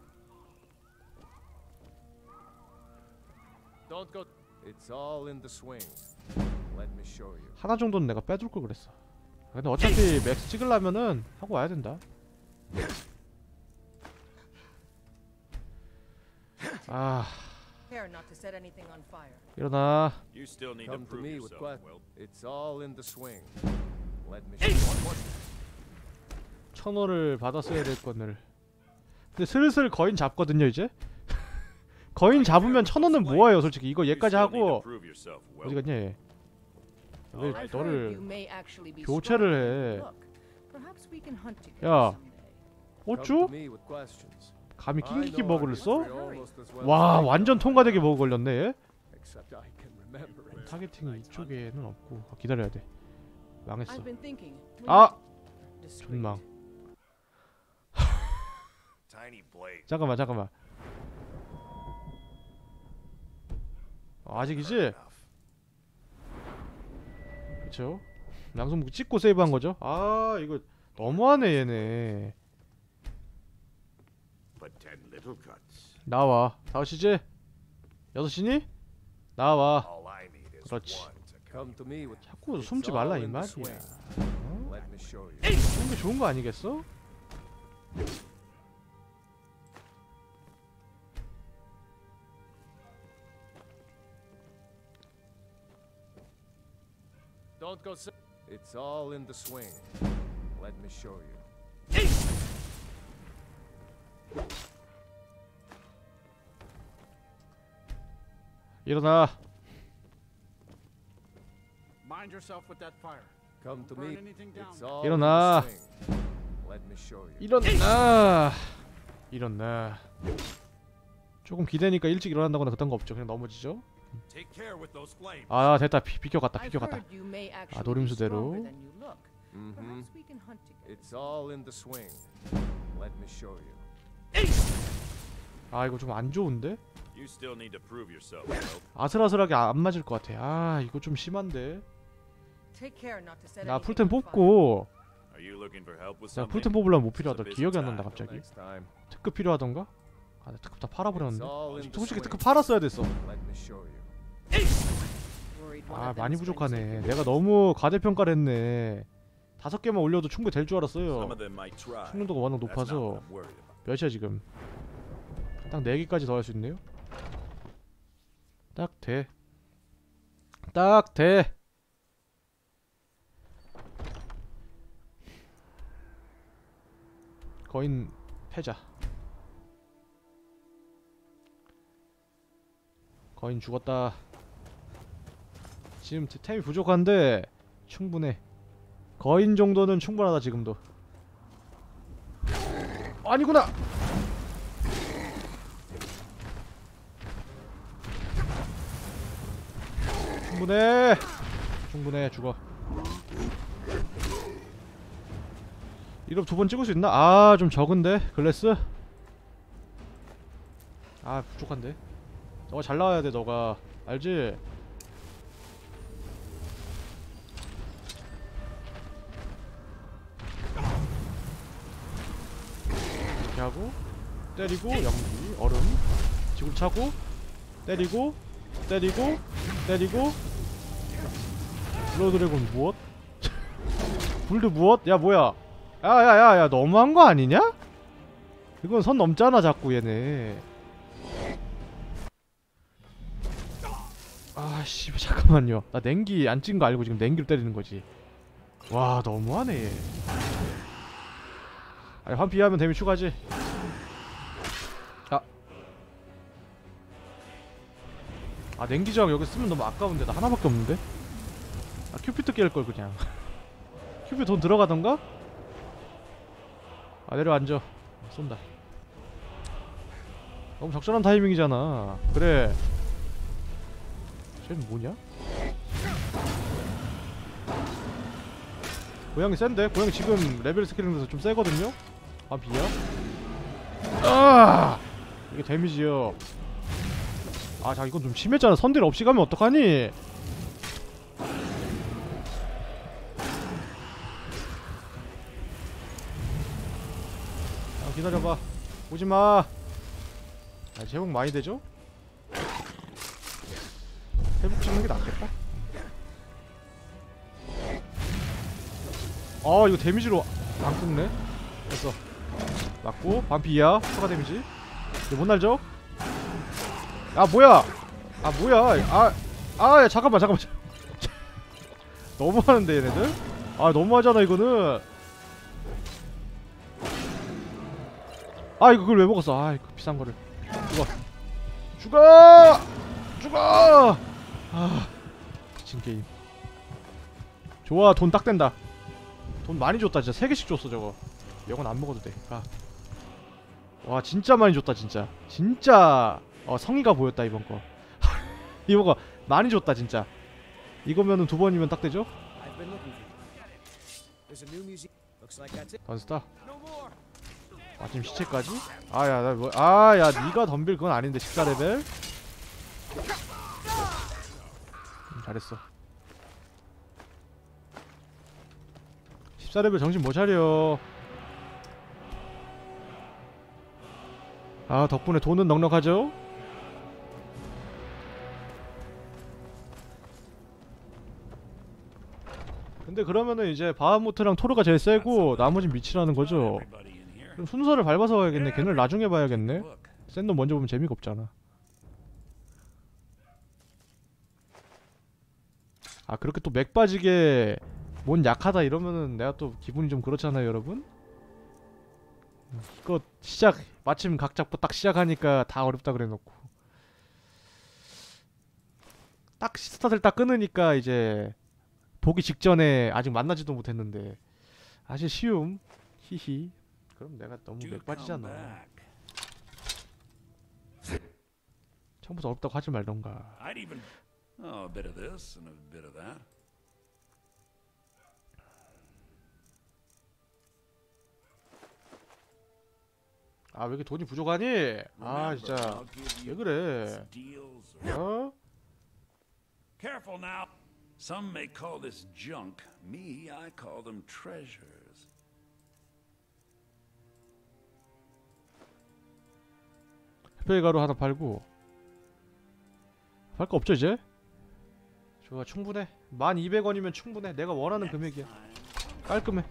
Don't go. It's all in the swing. Let me show you. 하나 정도는 내가 빼둘 걸 그랬어. 근데 어차피 맥스 찍으려면은 하고 와야 된다. 아, Care not to set anything on fire. 일어나. You still need to Come to prove me with yourself, what? Will. It's all in the swing. Let me show you. 1,000원을 받았어야 될 건을. 근데 슬슬 거인 잡거든요 이제. 거인 잡으면 1,000원은 모아요 솔직히. 이거 You 얘까지 still need to 하고 prove yourself, Will. 어디 갔냐 얘. 왜 I've heard 너를 you may actually be 교체를 stronger than 해. you look. Perhaps we can hunt together 야. someday. Come 어쭈? to me with questions. 감히 I 킹키키 know 버그를 our 써? history almost as well as 와 they 완전 do. 통과되게 버그 걸렸네 얘. Except I can remember it. 타겟팅이 이쪽에는 없고 기다려야 돼. 망했어. I've been thinking. 아! Discreet. 존망. Tiny blade. 잠깐만. 아직이지? 그쵸? 양손 무기 찍고 세이브한 거죠? 아 이거 너무하네 얘네. But 10 little cuts. 나와. 5시지? 6시니? 나와. All I need is 그렇지. one to cut. Come to me with. 자꾸 It's 숨지 all 말라 이 in the 말이야. swing. 어? Let me show you. 그런 게 좋은 거 아니겠어? Don't go. It's all in the swing. Let me show you. 일어나. Mind yourself with that fire. Come to Burn me. anything down. It's all 일어나. in the swing. Let me show you. 일어나. 조금 기대니까 일찍 일어난다거나 그딴 거 없죠. 그냥 넘어지죠. Take care with those flames. 아 됐다. 비켜갔다. I've 비켜갔다. heard you may actually 아 be 노림수대로. stronger than you look. Mm-hmm. Perhaps we can hunt together. It's all in the swing. Let me show you. 아 이거 좀 안 좋은데? You still need to prove yourself, Will. 아슬아슬하게 안 맞을 것 같아. 아 이거 좀 심한데. Take care not to set 나 anything 풀템 on fire. 뽑고. Are you looking for help with 나 something? 풀템 뽑으려면 뭐 필요하다. 기억이 안 난다 Till 갑자기. next time. 특급 필요하던가? 아, 나 특급 다 It's 팔아버렸는데. all in the 솔직히 swing. 특급 팔았어야 됐어. Let me show you. Worried one 아 of them 많이 is going to 부족하네. take 내가 너무 과대평가를 했네. 5개만 올려도 충분히 될 줄 알았어요. Some of them might try. 숙련도가 워낙 That's not 높아서. what I'm worried about. 몇이야 지금? 딱 4개까지 더 할 수 있네요. 딱 돼. 딱 돼. 거인 패자. 거인 죽었다. 지금 템이 부족한데 충분해. 거인 정도는 충분하다 지금도. 아니구나. 충분해 죽어. 이럼 2번 찍을 수 있나? 아 좀 적은데 글래스? 아 부족한데. 너가 잘 나와야 돼 너가 알지? 이렇게 하고 때리고 연기 얼음 지구를 차고 때리고 블러드래곤 무엇? 불드 무엇? 야 뭐야? 야야야야 너무한 거 아니냐? 이건 선 넘잖아 자꾸 얘네. 아씨 잠깐만요. 나 냉기 안 찍은 거 알고 지금 냉기로 때리는 거지. 와 너무하네 얘. 아니 환피하면 데미 추가지. 아 냉기저항 여기 쓰면 너무 아까운데. 나 하나밖에 없는데. 아 큐피트 깰걸 그냥. 큐피 돈 들어가던가? 아 내려앉아. 쏜다. 너무 적절한 타이밍이잖아. 그래. 쟤는 뭐냐? 고양이 센데? 고양이 지금 레벨 스케일링 돼서 좀 세거든요? 아 비야? 아! 이게 데미지요. 아 자 이건 좀 심했잖아. 선딜 없이 가면 어떡하니? 아 기다려봐. 오지마. 아 회복 많이 되죠? 회복 찍는 게 낫겠다. 아 이거 데미지로 안 끊네. 됐어. 맞고 반피야. 추가 데미지. 이거 못 날죠? 아 뭐야? 아 뭐야? 야 잠깐만. 너무하는데 얘네들? 아 너무하잖아 이거는. 아 이거 그걸 왜 먹었어? 아 이거 비싼 거를. 죽어! 아 미친 게임. 좋아 돈 딱 된다. 돈 많이 줬다 진짜. 3개씩 줬어 저거. 이건 안 먹어도 돼. 가. 와 진짜 많이 줬다 진짜. 진짜 성의가 보였다 이번 거. 이번 거 많이 줬다 진짜. 이거면은 2번이면 딱 되죠? 던스타. 지금 시체까지? 아야 나 뭐 아야 니가 덤빌 그건 아닌데 14레벨? 잘했어. 14레벨 정신 못 차려. 아 덕분에 돈은 넉넉하죠? 근데 그러면은 이제 바하무트랑 토르가 제일 세고 나머진 미치라는 거죠. 그럼 순서를 밟아서 가야겠네. 걔는 나중에 봐야겠네. 센 놈 먼저 보면 재미가 없잖아. 아 그렇게 또 맥 빠지게 뭔 약하다 이러면은 내가 또 기분이 좀 그렇잖아요 여러분. 이거 시작 마침 각 잡고 딱 시작하니까 다 어렵다 그래놓고 딱 스타트를 딱 끊으니까 이제 보기 직전에 아직 만나지도 못했는데 사실 쉬움. 히히. 그럼 내가 너무 맥 빠지잖아. 처음부터 어렵다고 하지 말던가. I'd even a bit of this and a bit of that. 아 왜 이렇게 돈이 부족하니? 아 진짜 I'll give 왜 you 그래? deals. 어? Careful now. Some may call this junk. Me, I call them treasures. 햇별 가루 하나 팔고 팔 거 없죠 이제? 좋아 충분해. 1200원이면 충분해. 내가 원하는 금액이야. 깔끔해.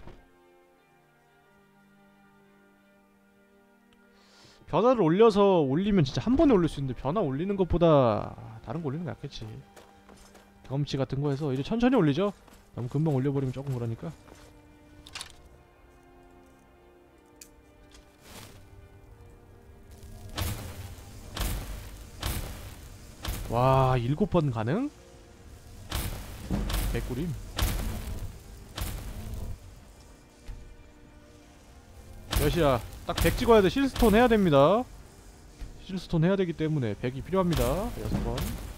변화를 올려서 올리면 진짜 한 번에 올릴 수 있는데 변화 올리는 것보다 다른 거 올리는 게 낫겠지. 경험치 같은 거 해서 이제 천천히 올리죠. 너무 금방 올려버리면 조금 그러니까. 와 7번 가능? 개꿀임. 몇이야? 딱 100 찍어야 돼. 실스톤 해야 됩니다. 실스톤 해야 되기 때문에 100이 필요합니다. 6번.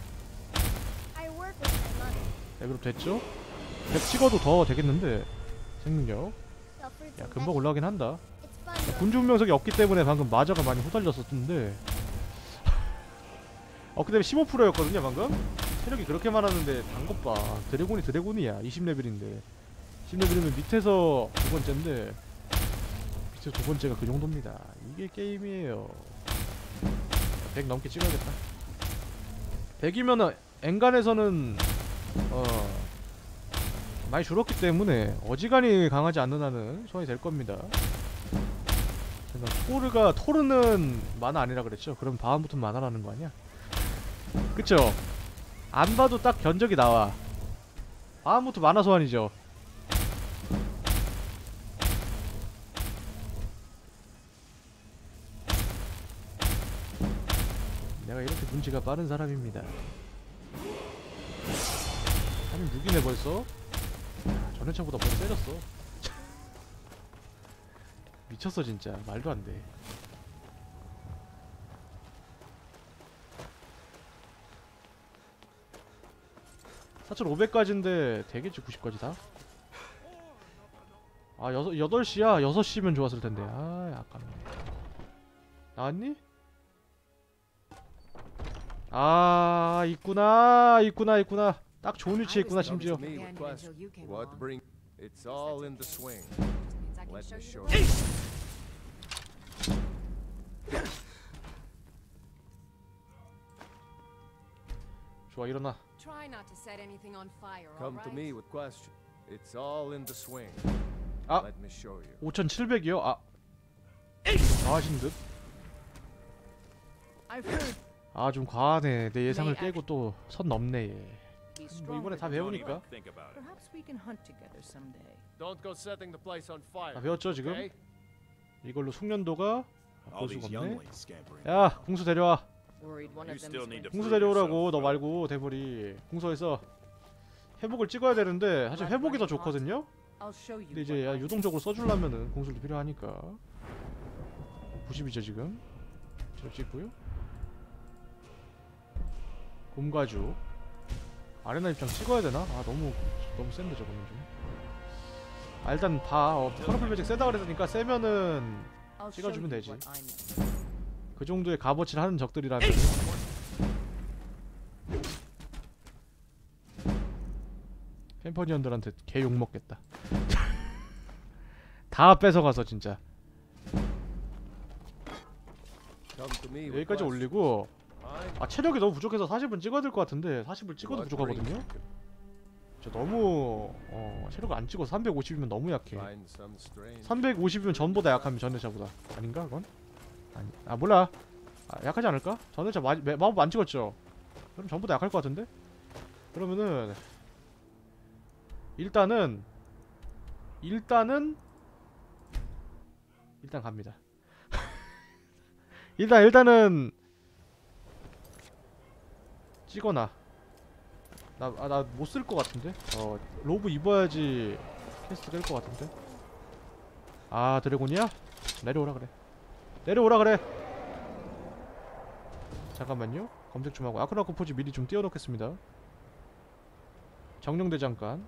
네, 그럼 됐죠? 100 찍어도 더 되겠는데 생명력. 야 금방 올라가긴 한다. 군주 운명석이 없기 때문에 방금 마저가 많이 후달렸었는데 그다음에 15%였거든요 방금? 체력이 그렇게 많았는데 단것봐. 드래곤이 드래곤이야. 20레벨인데 10레벨이면 밑에서 2번째인데 밑에서 2번째가 그 정도입니다. 이게 게임이에요. 100 넘게 찍어야겠다. 100이면은 엔간에서는 많이 줄었기 때문에 어지간히 강하지 않는 한은 소환이 될 겁니다. 토르는 만화 아니라 그랬죠? 그럼 다음부터 만화라는 거 아니야? 그쵸? 안 봐도 딱 견적이 나와. 다음부터 만화 소환이죠. 내가 이렇게 눈치가 빠른 사람입니다. 36이네 벌써? 야, 전회차보다 벌써 세졌어. 미쳤어 진짜. 말도 안 돼. (4,500까지인데) 되겠지 90까지 다? 아 8시야? 6시면 좋았을 텐데. 아 아깝네. 나왔니? 아 있구나. 딱 좋은 위치에 있구나 심지어. Come to me with Abandoned until questions. you came What along. bring? It's all in the swing. Means I can Let show me you show the you. ropes. 좋아 일어나. Try not to set anything on fire, Come to alright? me with questions. It's all in the swing. Ah. Let me show you. 5,700이요? 아 과하신 듯? I've heard. 아 좀 과하네. 내 예상을 깨고 또 선 넘네 얘. Be 뭐 이번에 stronger 다 than 배우니까. Think about it. Perhaps we can hunt together someday. Don't go setting the place on fire. 다 배웠죠 지금? Okay? 이걸로 숙련도가 All 볼 수가 these 없네. younglings scampering. 야 궁수 데려와. Worried one You of them still is need to going 궁수 prove 데려오라고. yourself, 너 though. 말고 대물이 궁서에서 회복을 찍어야 되는데 사실 회복이 더 좋거든요? I'll show you. 근데 이제 what 야, I know. 유동적으로 써주려면은 공술도 필요하니까 90이죠 지금. 저 찍고요. 곰가죽 아레나 입장 찍어야 되나? 아 너무 센데 저거는 좀. 아 일단 봐. 커널풀 매직 세다 그랬으니까 세면은 I'll show 찍어주면 you 되지. what I know. 그 정도의 값어치를 하는 적들이라면 캠퍼니언들한테 개 욕먹겠다. 다 뺏어가서 진짜. Come to me with 여기까지 questions. 올리고 I 아 체력이 너무 부족해서 40은 찍어야 될 것 같은데 40을 찍어도 what 부족하거든요? brings you 저 너무 체력을 안 찍어서 350이면 너무 to 약해. find some strange. 350이면 전보다 약하면 전회차보다 아닌가 그건? 아니 아 몰라. 아, 약하지 않을까? 전회차 마법 안 찍었죠? 그럼 전보다 약할 것 같은데? 그러면은 일단은 일단 갑니다. 일단은 찍어놔. 나 못 쓸 것 같은데? 로브 입어야지 퀘스트 깰 것 같은데? 아 드래곤이야? 내려오라 그래. 내려오라 그래. 잠깐만요. 검색 좀 하고 아크나코 포지 미리 좀 띄워놓겠습니다. 정령대 잠깐.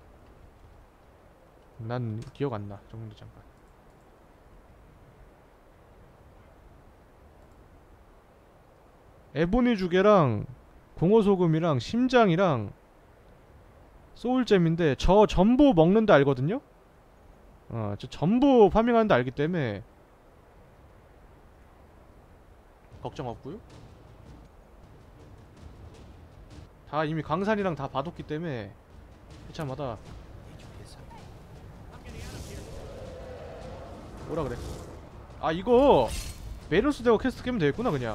난 기억 안 나. 정령대 잠깐. 에보니 주개랑 공허소금이랑 심장이랑 소울잼인데 저 전부 먹는데 알거든요? 저 전부 파밍하는데 알기 때문에 걱정 없고요. 다 이미 강산이랑 다 봐뒀기 때문에 회차마다 뭐라 그래. 아 이거 메르스 대고 퀘스트 깨면 되겠구나 그냥.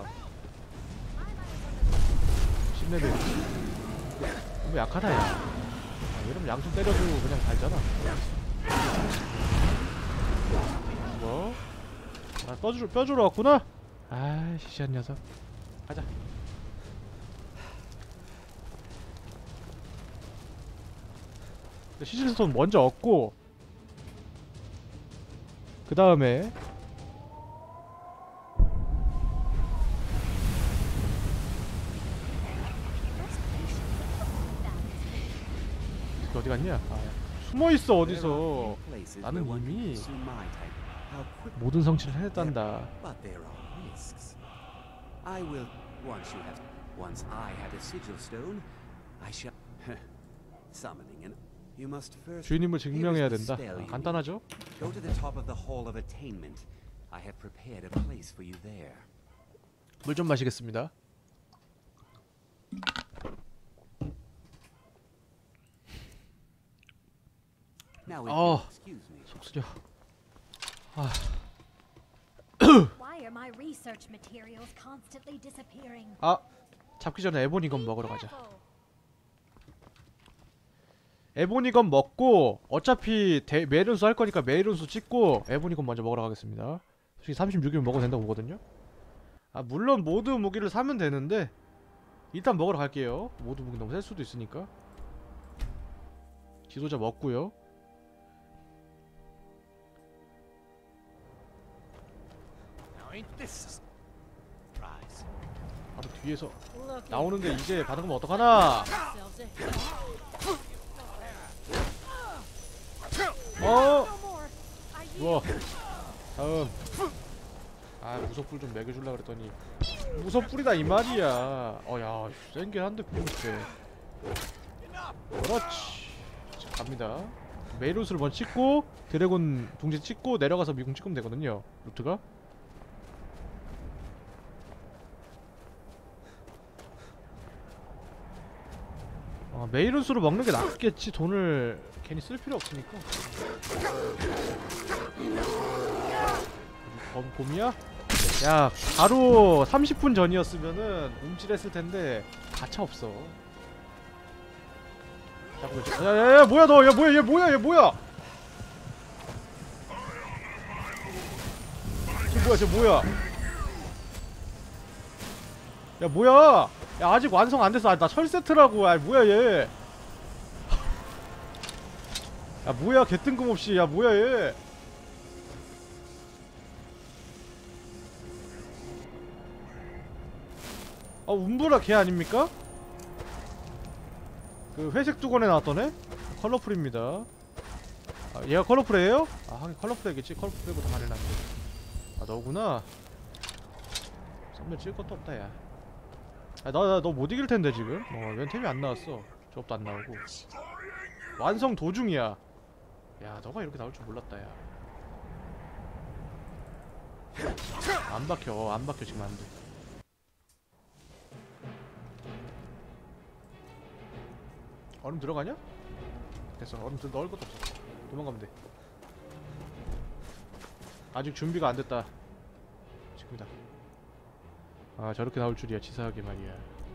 10레벨 너무 약하다 야. 이러면 양손 때려도 그냥 달잖아. 뭐? 아 뼈주러 왔구나? 아이 시시한 녀석. 가자. 시즌스톤 먼저 얻고 그 다음에 어디 갔냐? 아, 숨어 있어 어디서? 나는 이미 모든 성취를 해냈단다. But there are risks. I will once I have a sigil stone, I shall summoning an you must first 주인님을 증명해야 Here is the 된다. spell you 간단하죠? need. Go to the top of the hall of attainment. I have prepared a place for you there. 물 좀 마시겠습니다. Now if Oh. you'll excuse me. 속 쓰려. Why are my research materials constantly disappearing? 아 잡기 전에 에보니건 먹으러 가자. 에보니건 먹고 어차피 메이른수 할 거니까 메이른수 찍고 에보니건 먼저 먹으러 가겠습니다. 솔직히 36이면 먹어도 된다고 보거든요. 아 물론 모드 무기를 사면 되는데 일단 먹으러 갈게요. 모드 무기 너무 셀 수도 있으니까. 지도자 먹고요. Now ain't this a surprise? 바로 뒤에서 Look, 나오는데 이제 받은 거면 어떡하나? sells it. 어! No more. I 좋아. 다음. 아 무섭불 좀 먹여줄라 그랬더니 무섭불이다 이 말이야. 어야 센게 한데 궁극해. 그렇지. 자, 갑니다. 메이루스를 먼저 찍고 드래곤 둥지 찍고 내려가서 미궁 찍으면 되거든요. 루트가. 메이루스로 먹는 게 낫겠지. 돈을 괜히 쓸 필요 없으니까. 곰이야? 야 바로 30분 전이었으면은 움찔했을 텐데 가차 없어. 야야야 뭐야 너? 야 뭐야 얘 뭐야 얘 뭐야? 쟤 뭐야? 야 뭐야? 야 아직 완성 안 됐어. 아, 나 철 세트라고. 아 뭐야 얘? 야 뭐야 개 뜬금없이. 야 뭐야 얘? 아 운브라 걔 아닙니까? 그 회색 두건에 나왔던 애? 컬러풀입니다. 아, 얘가 컬러풀이에요? 아 하긴 컬러풀이겠지. 컬러풀 빼고 다 말해놨네. 아 너구나. 선별 찍을 것도 없다 야. 아 너 못 이길 텐데 지금. 웬 템이 안 나왔어. 조합도 안 나오고. 완성 도중이야. 야 너가 이렇게 나올 줄 몰랐다 야. 안 박혀. 안 박혀 지금 안 돼. 얼음 들어가냐? 됐어. 얼음 넣을 것도 없어. 도망가면 돼. 아직 준비가 안 됐다. 지금이다. 아 저렇게 나올 줄이야. 치사하게 말이야.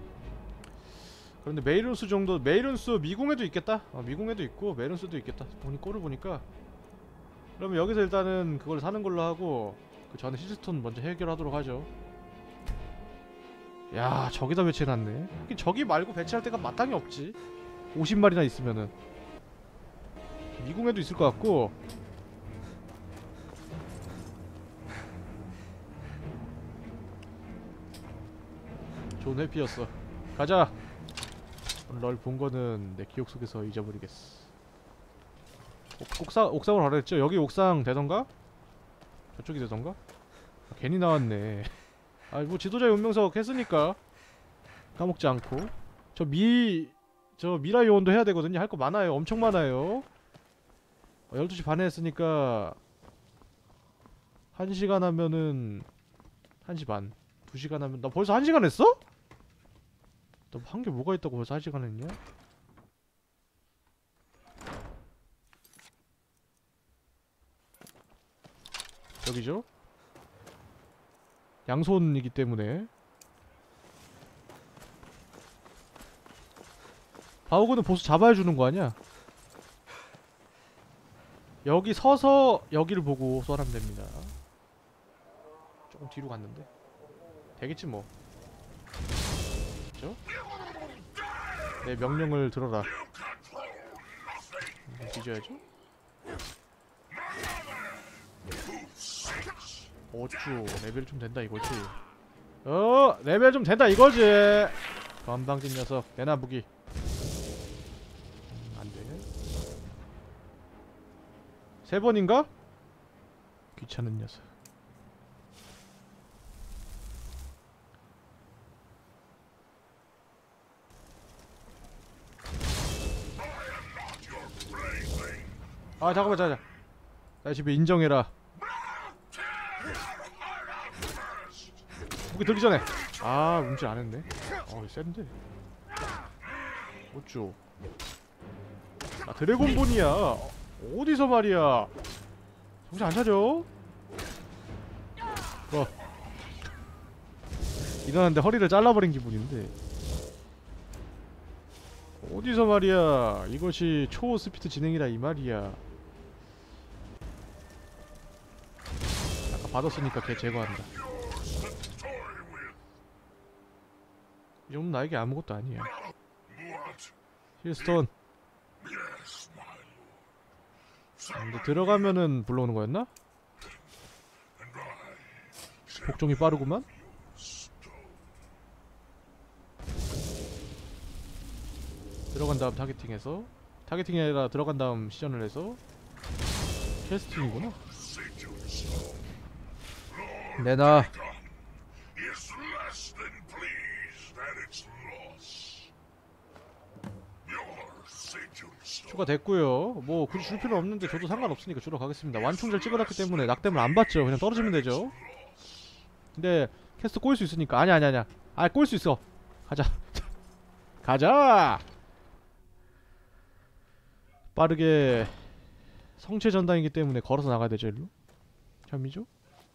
그런데 메이룬스 정도, 메이룬스 미궁에도 있겠다. 미궁에도 있고 메이룬스도 있겠다. 보니 꼴을 보니까. 그러면 여기서 일단은 그걸 사는 걸로 하고 그 전에 시스톤 먼저 해결하도록 하죠. 야 저기다 배치해놨네. 하긴 저기 말고 배치할 데가 마땅히 없지. 50마리나 있으면은. 미궁에도 있을 것 같고. 좋은 회피였어. 가자. 오늘 널 본 거는 내 기억 속에서 잊어버리겠어. 옥상으로 가라 했죠? 여기 옥상 되던가? 저쪽이 되던가? 아, 괜히 나왔네. 아 뭐 지도자의 운명석 했으니까 까먹지 않고. 저 미라 요원도 해야 되거든요. 할 거 많아요. 엄청 많아요. 12시 반에 했으니까 1시간 하면은 1시 반 2시간 하면 나 벌써 1시간 했어? 너 한 게 뭐가 있다고 벌써 1시간 했냐? 여기죠? 양손이기 때문에 바오그는 보스 잡아야 주는 거 아니야? 여기 서서 여기를 보고 쏘라면 됩니다. 조금 뒤로 갔는데 되겠지 뭐. 그죠? 내 명령을 들어라. 뒤져야죠? 어쭈 레벨 좀 된다 이거지. 레벨 좀 된다 이거지. 건방진 녀석 내놔 무기. 안돼. 3번인가? 귀찮은 녀석. 아 잠깐만 자자. 나 집에 인정해라. 무기 들기 전에. 아 움찔 안 했네. 센데. 어쭈. 아 드래곤본이야. 어디서 말이야. 정신 안 차려? 일어났는데 허리를 잘라버린 기분인데. 어디서 말이야. 이것이 초 스피드 진행이라 이 말이야. 아까 받았으니까 걔 제거한다. 이 정도 나에게 아무것도 아니야. 힐스톤. 근데 들어가면은 불러오는 거였나? 복종이 빠르구만. 들어간 다음 타겟팅해서, 타겟팅이 아니라 들어간 다음 시전을 해서 캐스팅이구나. 내놔. 추가됐고요. 뭐 굳이 줄 필요는 없는데 저도 상관없으니까 주러 가겠습니다. 완충제를 찍어놨기 때문에 낙뎀을 안 받죠. 그냥 떨어지면 되죠. 근데 캐스트 꼬일 수 있으니까. 아니야. 아, 꼬일 수 있어. 가자. 가자. 빠르게 성체 전당이기 때문에 걸어서 나가야 되죠. 일로. 참이죠.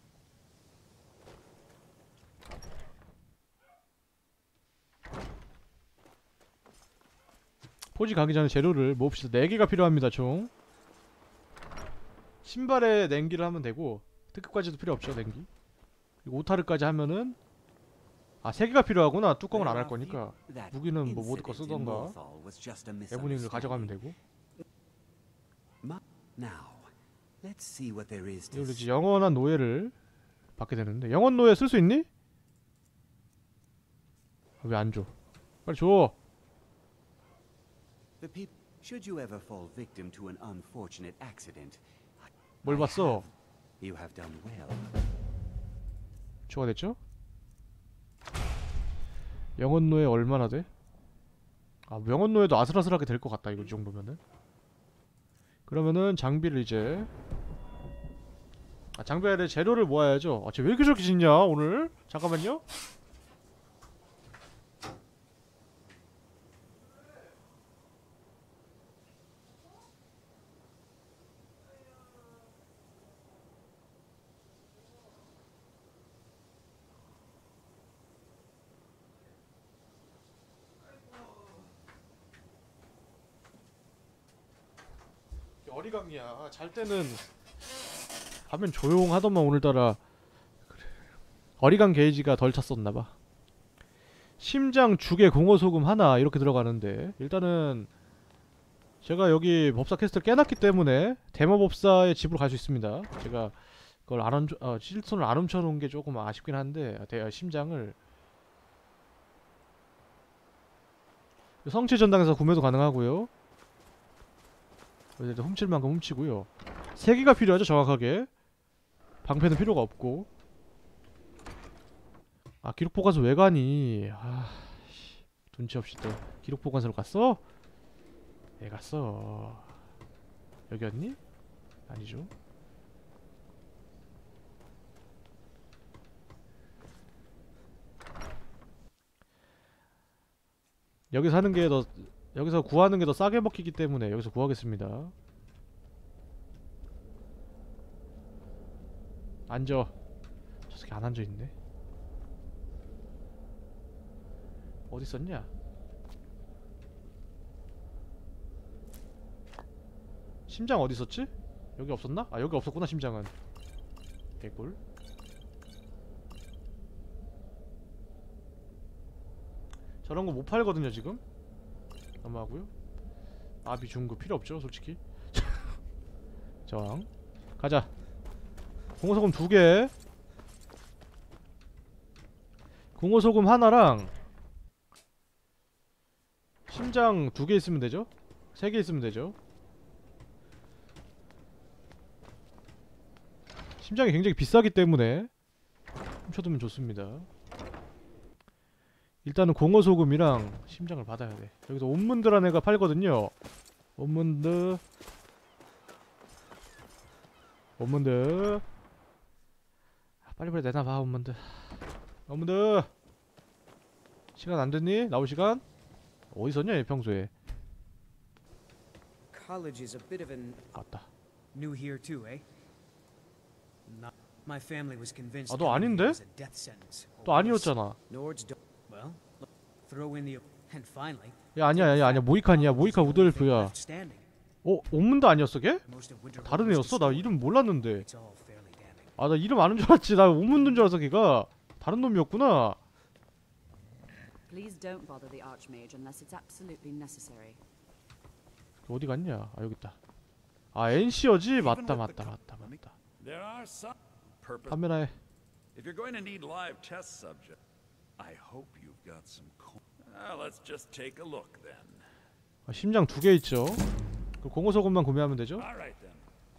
포지 가기 전에 재료를 모읍시다. 4개가 필요합니다. 총. 신발에 냉기를 하면 되고, 특급까지도 필요 없죠. 냉기. 그리고 오타르까지 하면은, 아, 3개가 필요하구나. 뚜껑을 안 할 거니까. 무기는 뭐 모드 거 쓰던가 에보닝을 가져가면 되고. 이걸로 이제 영원한 노예를 받게 되는데, 영원 노예 쓸 수 있니? 왜 안 줘? 빨리 줘. 뭘 봤어? 추가됐죠? 영원 노예 얼마나 돼? 아, 영원 노예도 아슬아슬하게 될 것 같다. 이거 이 정도면은. 그러면은 장비를 이제, 아, 장비 아래 재료를 모아야죠. 아, 쟤 왜 이렇게 저렇게 짓냐 오늘? 잠깐만요. 어리광이야. 잘 때는 하면 조용하더만 오늘따라. 그래. 어리광 게이지가 덜 찼었나봐. 심장, 죽에 공허소금 하나 이렇게 들어가는데, 일단은 제가 여기 법사 퀘스트를 깨놨기 때문에 대마법사의 집으로 갈 수 있습니다. 제가 그걸 안 실손을 안 훔쳐놓은 게 조금 아쉽긴 한데, 심장을 성체 전당에서 구매도 가능하고요. 일단 훔칠 만큼 훔치고요. 3개가 필요하죠. 정확하게. 방패는 필요가 없고. 아, 기록보관소 왜 가니? 아, 눈치 없이 또 기록보관소로 갔어? 왜 갔어? 여기였니? 아니죠. 여기서 하는 게 더, 여기서 구하는 게 더 싸게 먹히기 때문에 여기서 구하겠습니다. 앉아. 저 새끼 안 앉아있네. 어디 있었냐? 심장 어디 있었지? 여기 없었나? 아, 여기 없었구나. 심장은. 개꿀. 저런 거 못 팔거든요 지금. 넘어가고요. 아비 중구 필요 없죠 솔직히. 저항 가자. 공허소금 2개, 공허소금 하나랑 심장 2개 있으면 되죠? 3개 있으면 되죠? 심장이 굉장히 비싸기 때문에 훔쳐두면 좋습니다. 일단은 공허소금이랑 심장을 받아야 돼. 여기서 옴문드라는 애가 팔거든요. 옴문드. 빨리빨리 내놔봐. 옴문드. 시간 안됐니? 나올 시간? 어디 있었냐 얘 평소에. College is a bit of an 맞다. new here too, eh? My family was convinced. 아, 너 아닌데? 또 아니었잖아. Well, throw in the and finally. 야, 아니야. 모이칸이야. 모이칸 우드엘프야. 옴문드 아니었어 걔? 다른 애였어? 나 이름 몰랐는데. 아, 나 이름 아는 줄 알았지. 나 옴문드인 줄 알았어 걔가. 다른 놈이었구나. Please don't bother the Archmage unless it's absolutely necessary. 어디 갔냐? 아 여기 있다. 아 NC여지? 맞다. There are some purpose. 카메라에. If you're going to need live test subject, I hope you've got some let's just take a look then. 아, 심장 2개 있죠. 그 공허소금만 구매하면 되죠? All right then.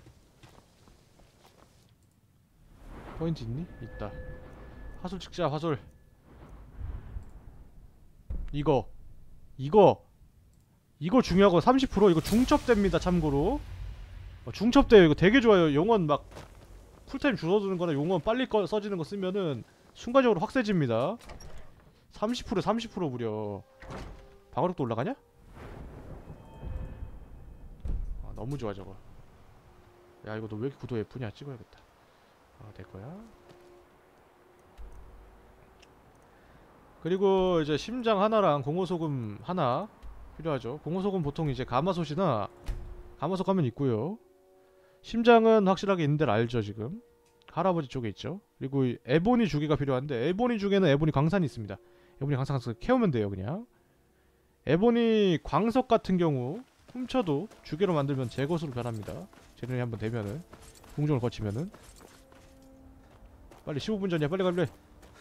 포인트 있니? 있다. 화술 찍자. 화술. 이거 중요하고 30% 이거 중첩됩니다. 참고로 중첩돼요. 이거 되게 좋아요. 용원 막 쿨타임 줄어드는 거나 용원 빨리 써지는 거 쓰면은 순간적으로 확 세집니다. 30% 무려. 방어력도 올라가냐? 아, 너무 좋아 저거. 야 이거 너 왜 이렇게 구도 예쁘냐? 찍어야겠다. 아 될거야. 그리고 이제 심장 하나랑 공허소금 하나 필요하죠. 공허소금 보통 이제 가마솥이나 가마솥 가면 있고요. 심장은 확실하게 있는 데를 알죠 지금. 할아버지 쪽에 있죠. 그리고 이 에보니 주개가 필요한데 에보니 주개는 에보니 광산이 있습니다. 에보니 광산 가서 캐오면 돼요 그냥. 에보니 광석 같은 경우 훔쳐도 주개로 만들면 제 것으로 변합니다. 재능이 한번 되면은 공정을 거치면은. 빨리 15분 전이야. 빨리 갈래.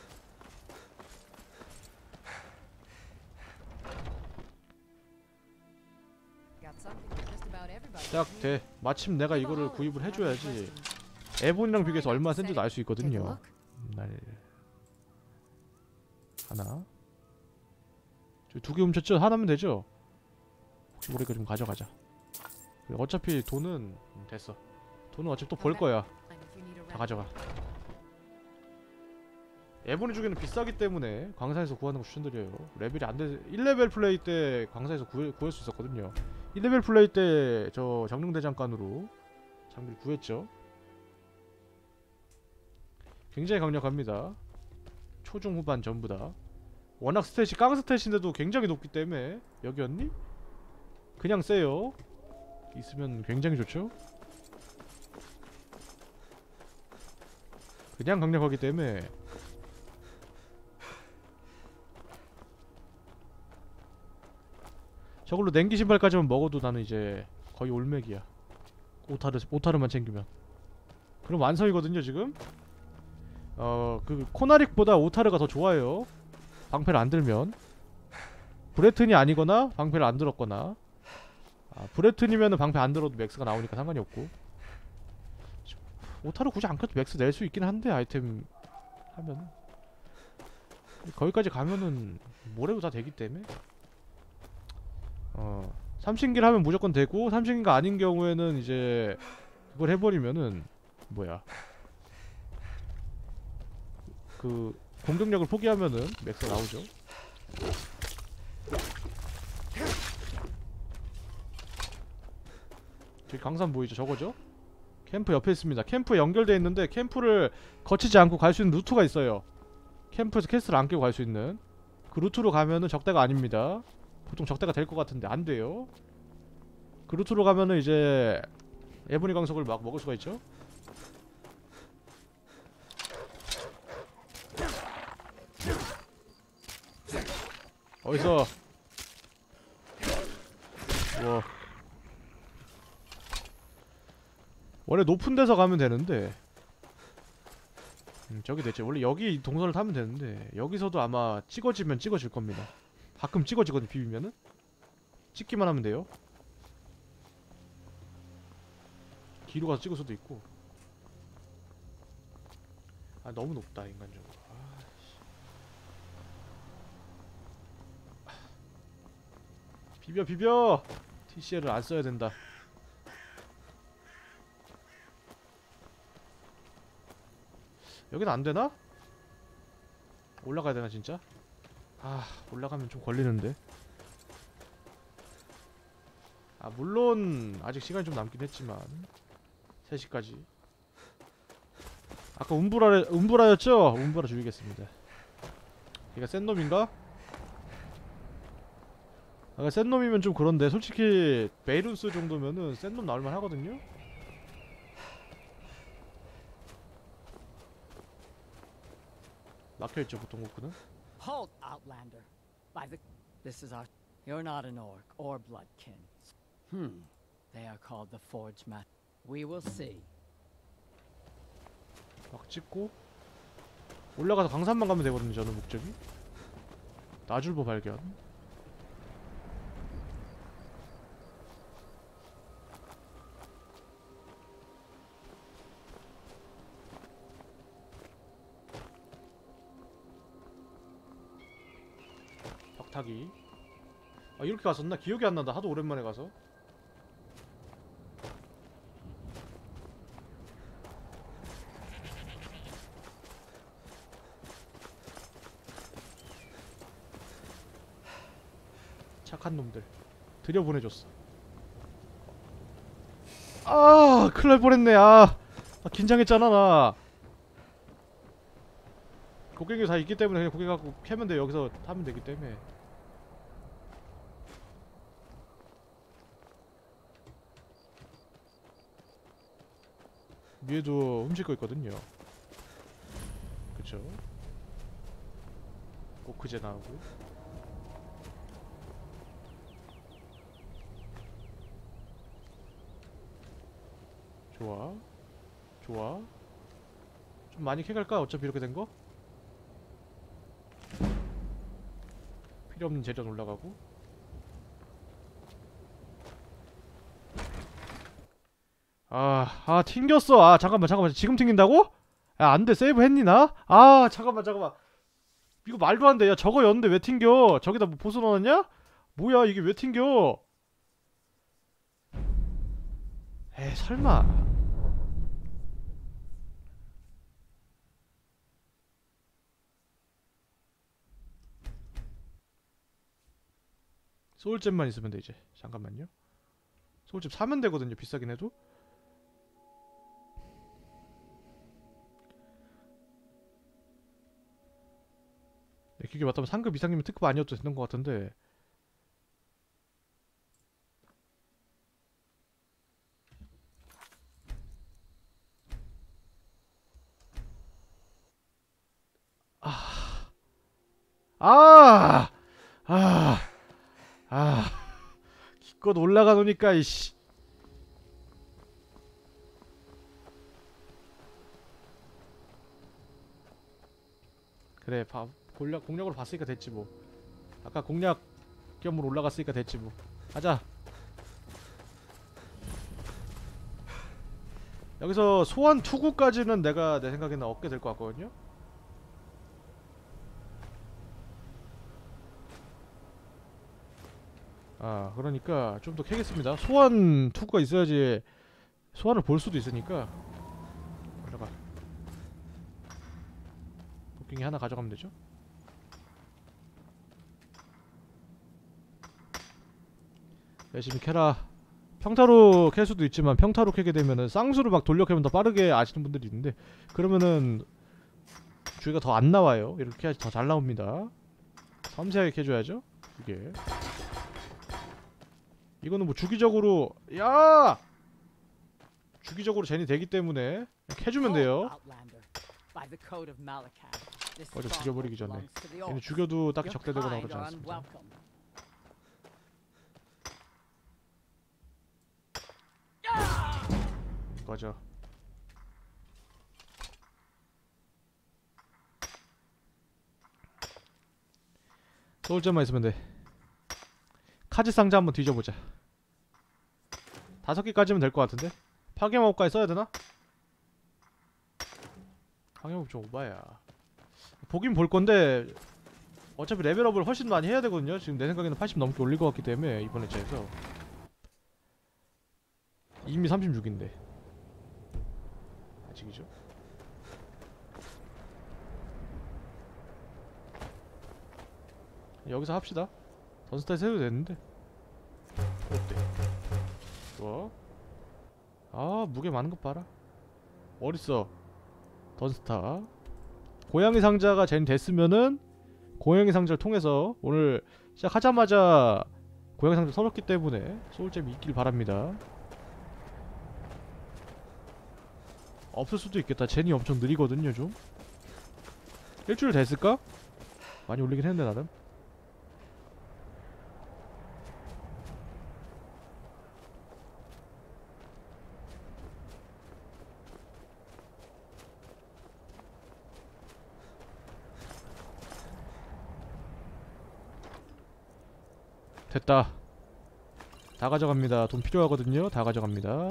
딱 돼. 마침 내가 이거를 구입을 해줘야지. 에본이랑 비교해서 얼마나 센지도 알 수 있거든요. 하나. 저 2개 훔쳤죠? 하나면 되죠? 혹시 모르니까 좀 가져가자. 어차피 돈은 됐어. 돈은 어차피 또 벌 거야. 다 가져가. 에본이 주기는 비싸기 때문에 광산에서 구하는 거 추천드려요. 레벨이 안 돼. 1레벨 플레이 때 광산에서 구할 수 있었거든요. 1레벨 플레이 때 저 정릉대장간으로 장비를 구했죠. 굉장히 강력합니다. 초중 후반 전부 다. 워낙 스탯이 깡 스탯인데도 굉장히 높기 때문에. 여기였니? 그냥 세요. 있으면 굉장히 좋죠. 그냥 강력하기 때문에. 저걸로 냉기 신발까지만 먹어도 나는 이제 거의 올맥이야. 오타르만 챙기면. 그럼 완성이거든요 지금. 그 코나릭보다 오타르가 더 좋아요. 방패를 안 들면. 브레튼이 아니거나 방패를 안 들었거나. 브레튼이면은 방패 안 들어도 맥스가 나오니까 상관이 없고. 오타르 굳이 안 켜도 맥스 낼 수 있긴 한데 아이템 하면은. 거기까지 가면은 뭘 해도 다 되기 때문에. 삼신기를 하면 무조건 되고, 삼신기가 아닌 경우에는 이제 그걸 해버리면은 뭐야, 그 공격력을 포기하면은 맥스가 나오죠. 저기 강산 보이죠? 저거죠? 캠프 옆에 있습니다. 캠프에 연결되어 있는데 캠프를 거치지 않고 갈 수 있는 루트가 있어요. 캠프에서 캐스트를 안 끼고 갈 수 있는 그 루트로 가면은 적대가 아닙니다. 보통 적대가 될 것 같은데 안 돼요. 그 루트로 가면은 이제 에보니 광석을 막 먹을 수가 있죠. 어디서? 와. 원래 높은 데서 가면 되는데. 저기 대체 원래 여기 동선을 타면 되는데 여기서도 아마 찍어지면 찍어질 겁니다. 가끔 찍어지거든. 비비면은 찍기만 하면 돼요. 뒤로 가서 찍을 수도 있고. 아 너무 높다 인간적으로. 비벼. TCL을 안 써야 된다. 여긴 안 되나? 올라가야 되나 진짜? 아 올라가면 좀 걸리는데. 아 물론 아직 시간이 좀 남긴 했지만 3시까지. 아까 움브라였죠? 움브라 죽이겠습니다. 얘가 센 놈인가? 아까 센 놈이면 좀 그런데 솔직히 베이룬스 정도면은 센 놈 나올만 하거든요? 막혀있죠 보통 고크는? Halt, Outlander. By the... This is our... You're not an orc or bloodkin. They are called the Forge Mat. We will see. 막 찍고 올라가서 강산만 가면 되거든요. 저는 목적이 나줄보 발견. 벽타기. 아 이렇게 갔었나? 기억이 안 난다. 하도 오랜만에 가서. 착한 놈들 들여보내줬어. 아 큰일 날 뻔했네. 긴장했잖아 나. 곡괭이 다 있기 때문에 그냥 고개 갖고 캐면 돼. 여기서 타면 되기 때문에. 위에도 훔칠 거 있거든요. 그쵸? 오크제 나오고. 좋아. 좋아. 좀 많이 캐갈까? 어차피 이렇게 된 거? 필요 없는 재련 올라가고. 튕겼어. 잠깐만. 지금 튕긴다고? 야, 안 돼. 세이브 했니, 나? 잠깐만. 이거 말도 안 돼. 야, 저거 였는데 왜 튕겨? 저기다 뭐 보스 넣었냐? 뭐야, 이게 왜 튕겨? 에이, 설마. 소울잼만 있으면 돼 이제. 잠깐만요. 소울잼 사면 되거든요. 비싸긴 해도. 내 기억에 맞다면 상급 이상이면 특급 아니어도 되는 것 같은데. 기껏 올라가 놓으니까 이씨. 그래 공략으로 봤으니까 됐지 뭐. 아까 공략 겸으로 올라갔으니까 됐지 뭐. 가자. 여기서 소환 투구까지는 내가 내 생각에는 얻게 될 것 같거든요. 그러니까 좀 더 캐겠습니다. 소환 투구가 있어야지 소환을 볼 수도 있으니까. 올라가. 곡괭이 하나 가져가면 되죠. 열심히 캐라. 평타로 캘 수도 있지만 평타로 캐게 되면은 쌍수로 막 돌려 캐면 더 빠르게 아시는 분들이 있는데 그러면은 주위가 더 안 나와요. 이렇게 해야지 더 잘 나옵니다. 섬세하게 캐줘야죠. 이게 이거는 뭐 주기적으로 주기적으로 젠이 되기 때문에 캐주면 돼요. 어제 죽여버리기 전에. 얘는 죽여도 딱히 적대되거나 그러지 않습니다. 꺼져. 소울잼만 있으면 돼. 카지 상자 한번 뒤져보자. 5개까지면 될 것 같은데? 파괴마법까지 써야 되나? 파괴마법 좀 오바야. 보긴 볼 건데 어차피 레벨업을 훨씬 많이 해야 되거든요. 지금 내 생각에는 80 넘게 올릴 것 같기 때문에 이번 회차에서 이미 36인데 아직이죠? 여기서 합시다. 던스타에서 해도 되는데 어때? 좋아. 무게 많은 것 봐라. 어딨어 던스타. 고양이 상자가 젠 됐으면은 고양이 상자를 통해서 오늘 시작하자마자 고양이 상자 서렸기 때문에 소울잼이 있길 바랍니다. 없을 수도 있겠다. 젠이 엄청 느리거든요 좀. 일주일 됐을까? 많이 올리긴 했는데 나름. 됐다. 다 가져갑니다. 돈 필요하거든요. 다 가져갑니다.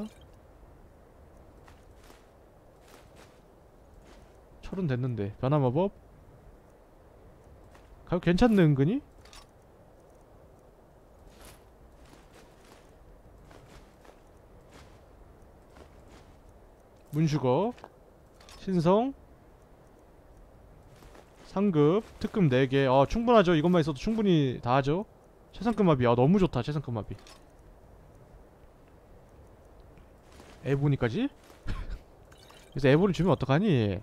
철은 됐는데. 변화마법 가격 괜찮네 은근히. 문슈거 신성 상급 특급 4개. 충분하죠. 이것만 있어도 충분히 다 하죠. 최상급마비. 너무 좋다. 최상급마비. 에보니까지? 그래서 에보를 주면 어떡하니?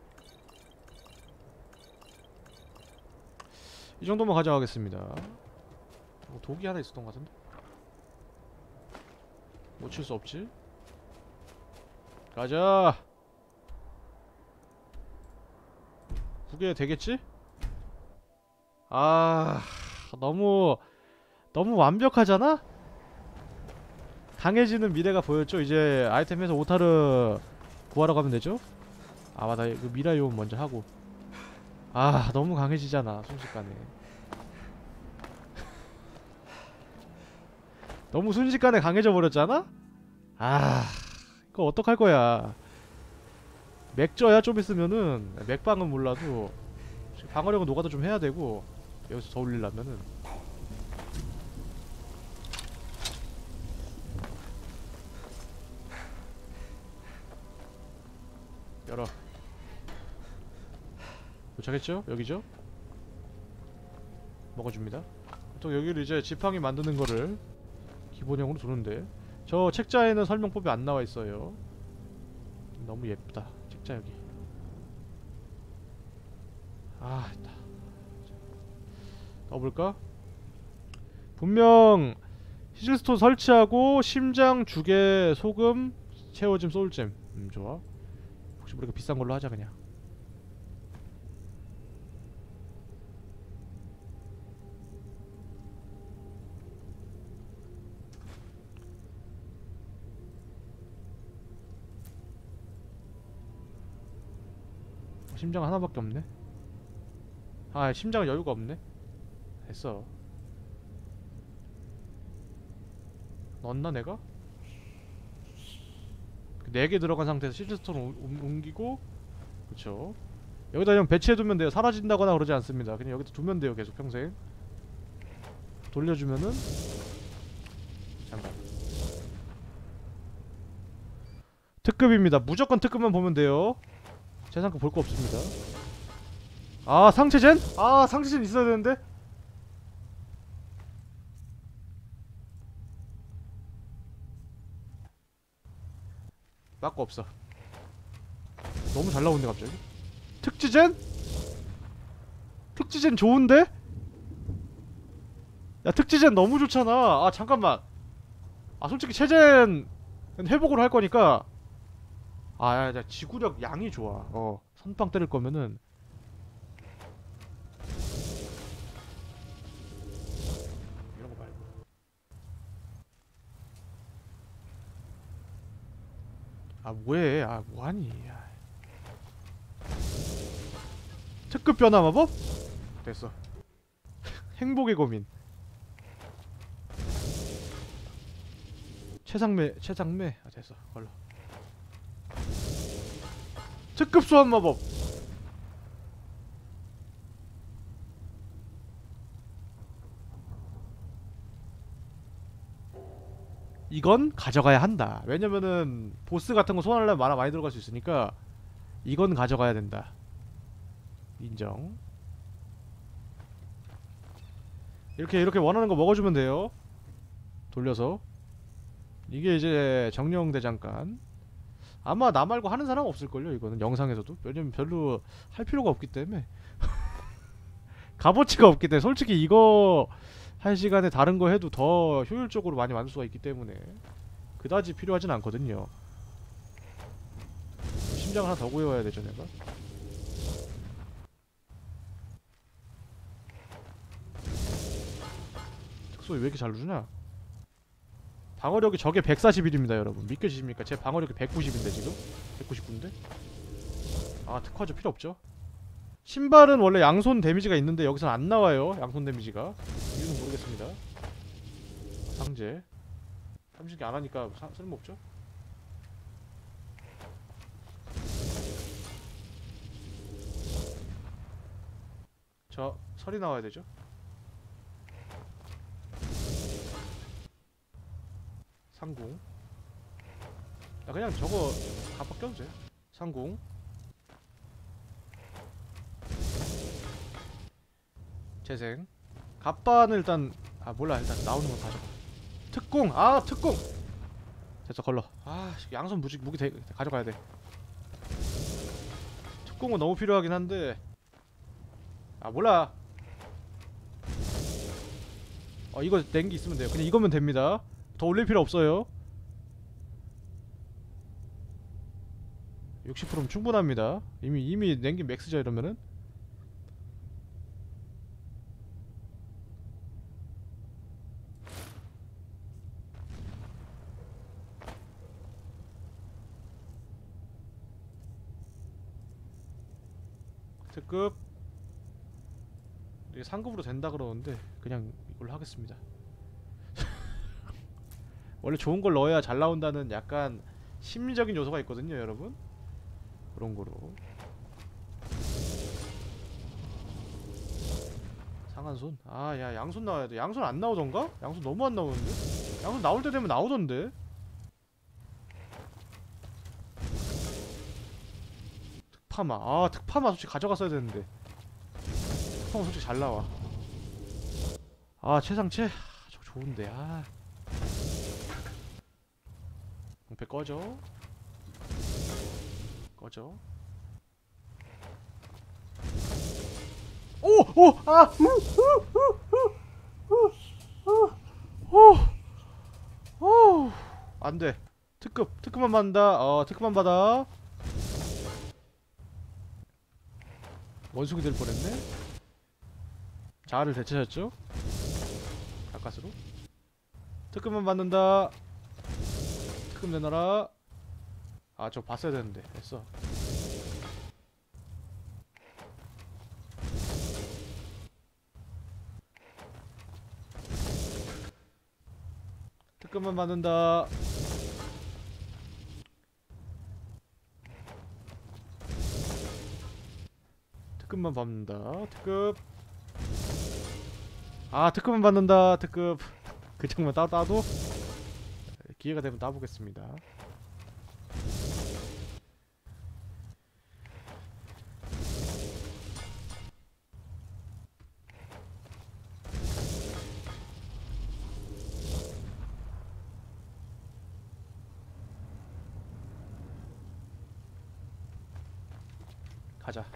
이 정도만 가져가겠습니다. 독이 하나 있었던 것 같은데? 놓칠 수 없지? 가자! 그게 되겠지? 너무 완벽하잖아? 강해지는 미래가 보였죠? 이제 아이템에서 오타르 구하러 가면 되죠? 맞다. 그 미라이온 먼저 하고. 너무 강해지잖아 순식간에. 너무 순식간에 강해져 버렸잖아? 이거 어떡할 거야. 맥져야 좀 있으면은, 맥방은 몰라도 방어력은 노가다 좀 해야 되고, 여기서 더 올리려면은. 열어. 도착했죠? 여기죠? 먹어줍니다. 또 여기를 이제 지팡이 만드는 거를 기본형으로 두는데, 저 책자에는 설명법이 안 나와 있어요. 너무 예쁘다. 책자 여기. 있다. 넣어볼까? 분명 히즐스톤 설치하고 심장, 주개, 소금, 채워짐, 소울잼. 좋아. 혹시 모르니까 비싼 걸로 하자 그냥. 심장 하나밖에 없네. 심장은 여유가 없네. 됐어. 넣었나 내가? 4개 들어간 상태에서 시즈스톤 옮기고. 그쵸. 여기다 그냥 배치해두면 돼요. 사라진다거나 그러지 않습니다. 그냥 여기다 두면 돼요. 계속 평생 돌려주면은. 잠깐. 특급입니다. 무조건 특급만 보면 돼요. 재상급 볼 거 없습니다. 상체젠? 상체젠 있어야 되는데? 빠꾸 없어. 너무 잘 나오는데 갑자기? 특지젠? 특지젠 좋은데? 야 특지젠 너무 좋잖아. 잠깐만. 솔직히 체젠 회복으로 할 거니까. 야, 지구력 양이 좋아. 선빵 때릴 거면은. 이런 거 말고. 뭐해. 뭐하니. 특급 변화 마법? 됐어. 행복의 고민. 최상매. 됐어. 걸러. 특급 소환 마법. 이건 가져가야 한다. 왜냐면은 보스 같은 거 소환하려면 만화 많이 들어갈 수 있으니까 이건 가져가야 된다. 인정. 이렇게 원하는 거 먹어주면 돼요. 돌려서. 이게 이제 정령 대장간. 아마 나 말고 하는 사람 없을걸요 이거는 영상에서도. 왜냐면 별로 할 필요가 없기 때문에. 값어치가 없기 때문에. 솔직히 이거 할 시간에 다른 거 해도 더 효율적으로 많이 만들 수가 있기 때문에 그다지 필요하진 않거든요. 심장 하나 더 구해와야 되죠 내가. 특소위 왜 이렇게 잘 누르냐? 방어력이 저게 141입니다 여러분. 믿겨지십니까? 제 방어력이 190인데 지금? 199인데? 특화조 필요 없죠? 신발은 원래 양손 데미지가 있는데 여기선 안 나와요. 양손 데미지가. 이유는 모르겠습니다. 상제. 삼신기 안 하니까 쓸모없죠? 저 설이 나와야 되죠? 상궁. 야 그냥 저거 갑박 껴도 돼. 상궁. 재생. 갑반을 일단 몰라 일단 나오는 건 가져가. 특공. 특공. 됐어 걸러. 양손 무기 가져가야 돼. 특공은 너무 필요하긴 한데. 몰라. 이거 낸기 있으면 돼요. 그냥 이거면 됩니다. 더 올릴 필요 없어요. 60%면 충분합니다. 이미 낸기 맥스죠 이러면은. 특급. 이게 상급으로 된다 그러는데 그냥 이걸로 하겠습니다. 원래 좋은 걸 넣어야 잘 나온다는 약간 심리적인 요소가 있거든요, 여러분. 그런 거로. 상한손? 야 양손 나와야 돼. 양손 안 나오던가? 양손 너무 안 나오는데? 양손 나올 때 되면 나오던데? 특파마. 특파마 솔직히 가져갔어야 되는데. 특파마 솔직히 잘 나와. 최상체? 저거 좋은데. 방패 꺼져. 꺼져. 안돼. 특급만 받는다. 특급만 받아. 원숭이 될 뻔했네. 자아를 되찾았죠? 가까스로. 특급만 받는다. 특급 내놔라. 저 봤어야 되는데. 됐어. 특급만 받는다. 특급만 받는다. 특급. 특급만 받는다. 특급. 그 장면 따도 기회가 되면 따보겠습니다. 가자.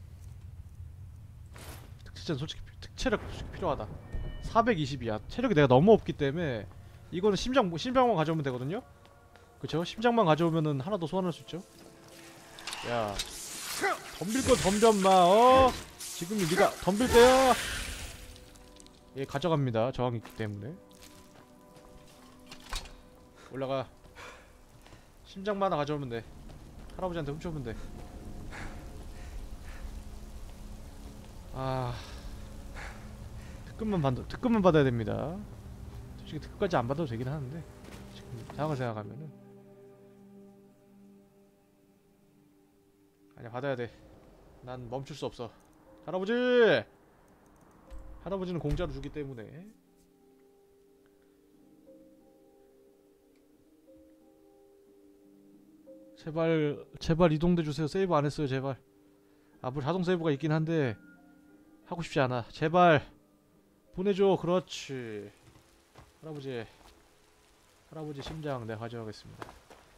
특치전 솔직히 특체력 필요하다. 420이야. 체력이 내가 너무 없기 때문에 이거는 심장만 가져오면 되거든요. 그쵸? 심장만 가져오면은 하나 더 소환할 수 있죠. 야, 덤빌 거 덤벼 마. 지금이 네가 덤빌 때야. 얘 가져갑니다. 저항이 있기 때문에. 올라가. 심장만 하나 가져오면 돼. 할아버지한테 훔쳐오면 돼. 특급만 받아야 됩니다. 솔직히 특급까지 안 받아도 되긴 하는데 지금 상황을 생각하면은 아니야, 받아야 돼. 난 멈출 수 없어. 할아버지는 공짜로 주기 때문에. 제발 이동돼 주세요. 세이브 안 했어요, 제발. 뭐 자동 세이브가 있긴 한데 하고 싶지 않아. 제발 보내줘. 그렇지. 할아버지 심장 내가 가져가겠습니다.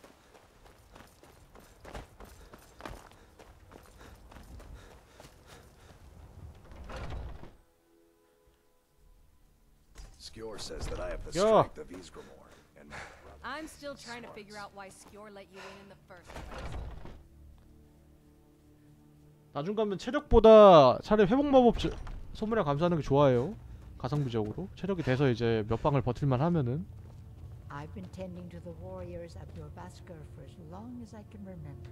Skjor says that I have the Yeah. strength of Ysgramor, and I'm still trying to figure out why Skjor let you in the first place. 나중 가면 체력보다 차라리 회복 마법 소모량 감소하는 게 좋아요. 가성비적으로 체력이 돼서 이제 몇 방을 버틸만 하면은. I've been tending to the warriors of Jorrvaskr for as long as I can remember.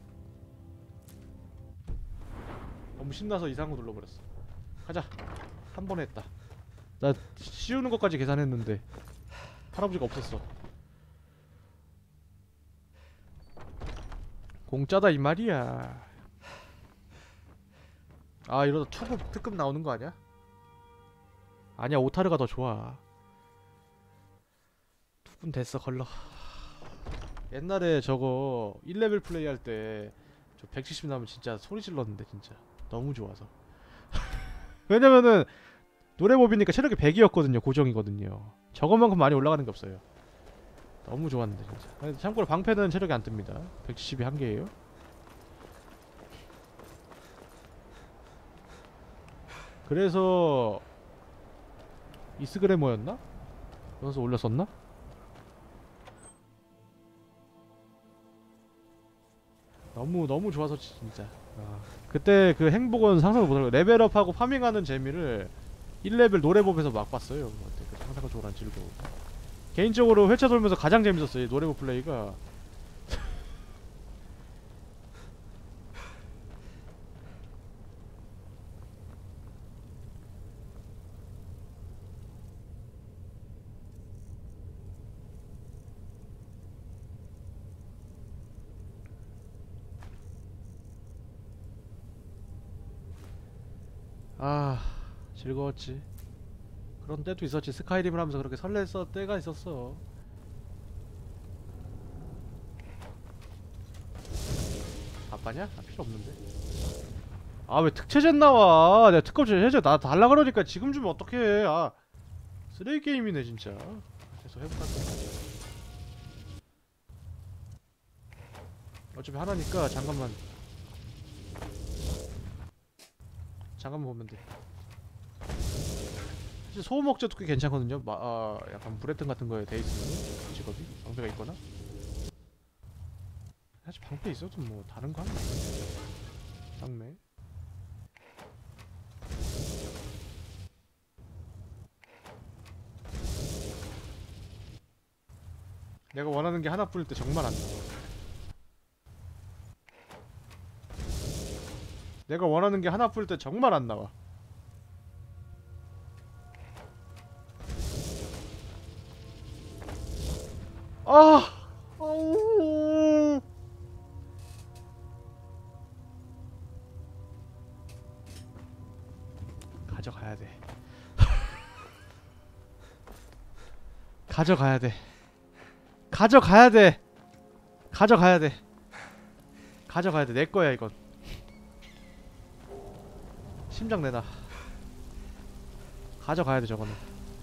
너무 신나서 이상한 거 눌러버렸어. 가자. 한 번에 했다. 나 씌우는 것까지 계산했는데 할아버지가 없었어. 공짜다 이 말이야. 아 이러다 투급 특급 나오는 거 아니야? 아니야 오타르가 더 좋아. 투군 됐어 걸러. 옛날에 저거 1레벨 플레이 할 때 저 170 나오면 진짜 소리 질렀는데 진짜 너무 좋아서. 왜냐면은 노래법이니까 체력이 100이었거든요. 고정이거든요. 저것만큼 많이 올라가는 게 없어요. 너무 좋았는데 진짜. 참고로 방패는 체력이 안 뜹니다. 170이 한계예요. 그래서 이스그래머였나? 여기서 올렸었나? 너무 좋아서 진짜. 그때 그 행복은 상상도 못하고 레벨업하고 파밍하는 재미를 1레벨 노래법에서 맛봤어요. 그 상상과 초월한 즐거움. 개인적으로 회차 돌면서 가장 재밌었어요. 이 노래법 플레이가. 아 즐거웠지. 그런 때도 있었지. 스카이림을 하면서 그렇게 설렜어 때가 있었어. 아빠냐? 아 필요 없는데. 아 왜 특채제 나와. 내가 특검 해제 나 달라 그러니까 지금 주면 어떡해. 아 쓰레기 게임이네 진짜. 계속 해볼까. 어차피 하나니까 잠깐만 보면 돼. 사실 소음억제도 꽤 괜찮거든요. 약간 브레튼 같은 거에 돼 있으면 직업이 방패가 있거나. 사실 방패 있어도 뭐 다른 거 하면 짱네. 내가 원하는 게 하나뿐일 때 정말 안 나와. 내가 원하는 게 하나뿐일 때 정말 안 나와. 가져가야 돼. 가져가야 돼. 가져가야 돼. 가져가야 돼. 가져가야 돼. 내 거야 이건. 심장 내놔. 가져가야 돼 저거는.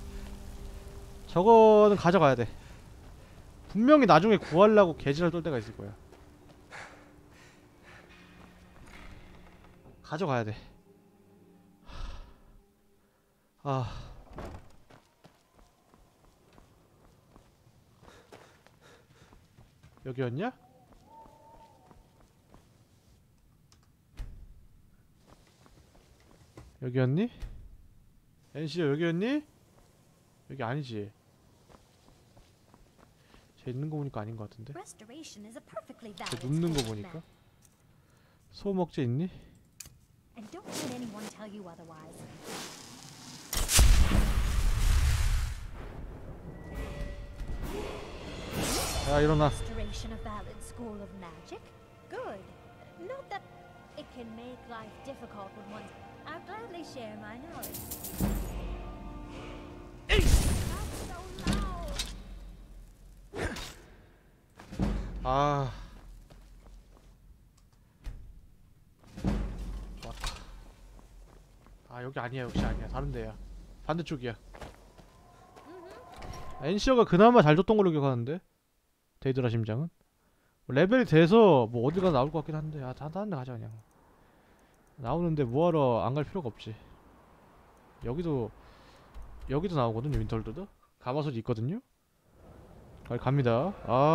저거는 가져가야 돼. 분명히 나중에 구하려고 개지랄 떨 때가 있을 거야. 가져가야 돼. 아 여기였냐? 여기였니? NC야 여기였니? 여기 아니지. 쟤 있는 거 보니까 아닌 거 같은데? Restoration is a perfectly 쟤 valid 눕는 거 skill, 보니까. Matt. 소음억제 있니? And don't let anyone tell you otherwise. 야 일어나. Restoration a valid school of magic? Good. Note that it can make life difficult when one's... I'll gladly share my knowledge. Not so loud. 아 좋았다. 아 여기 아니야. 역시 아니야. 다른 데야. 반대쪽이야. NC어가 그나마 잘 줬던 걸로 기억하는데 데이드라 심장은 레벨이 돼서 뭐 어디 가나 나올 것 같긴 한데. 아 다른 데 가자 그냥. 나오는데 뭐하러 안 갈 필요가 없지. 여기도 나오거든요. 윈터월드도 가마솥이 있거든요. 갑니다.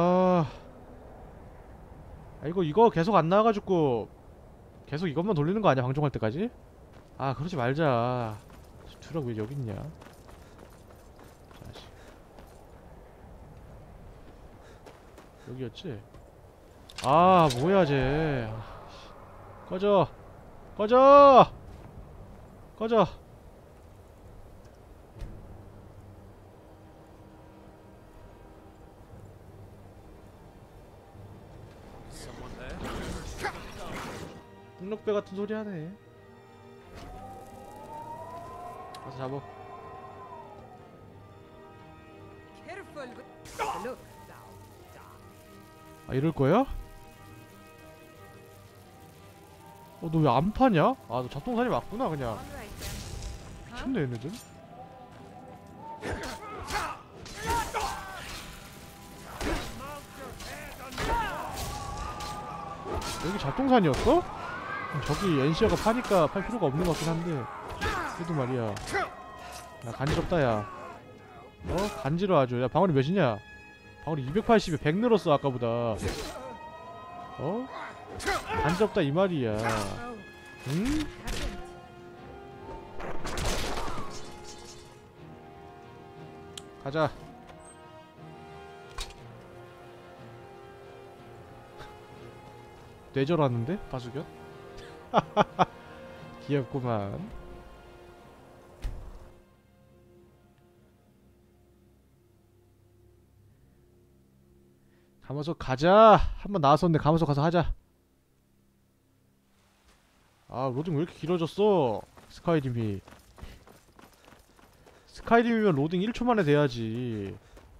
이거 계속 안 나와가지고 계속 이것만 돌리는 거 아니야 방종할 때까지? 아 그러지 말자. 드럭 왜 여기 있냐 자식. 여기였지? 아 뭐야 쟤. 꺼져 꺼져 꺼져. someone there? 폭력배 같은 소리 하네. 가서 잡어. Careful with look. 아 이럴 거야? 너 왜 안 파냐? 아 너 잡동사니 맞구나 그냥. 미쳤네 얘네들. 여기 잡동산이었어? 저기 NC가 파니까 팔 필요가 없는 것 같긴 한데 그래도 말이야. 야 간지럽다 야. 간지러 아주. 야 방어리 몇이냐? 방어리 280에 100 늘었어 아까보다. 간지럽다 이 말이야. 응? 가자. 뇌절하는데? 바수견? 귀엽구만. 가마솥 가자. 한번 나왔었는데 가마솥 가서 하자. 아 로딩 왜 이렇게 길어졌어? 스카이림이. 스카이림이면 로딩 1초 만에 돼야지.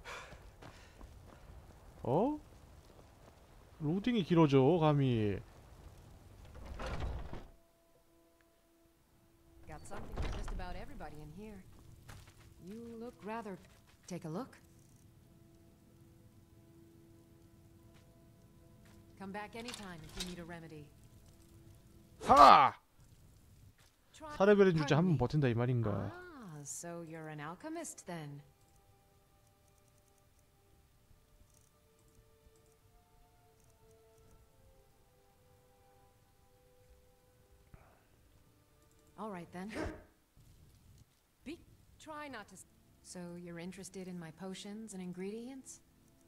로딩이 길어져 감히. Got something for just about everybody in here. You look rather... Take a look. Come back anytime if you need a remedy. 하! Try... 4레벨인 주제 Pardon 한 번 me. 버틴다 이 말인가. Ah, so you're an alchemist then. All right then. Try not to. So you're interested in my potions and ingredients?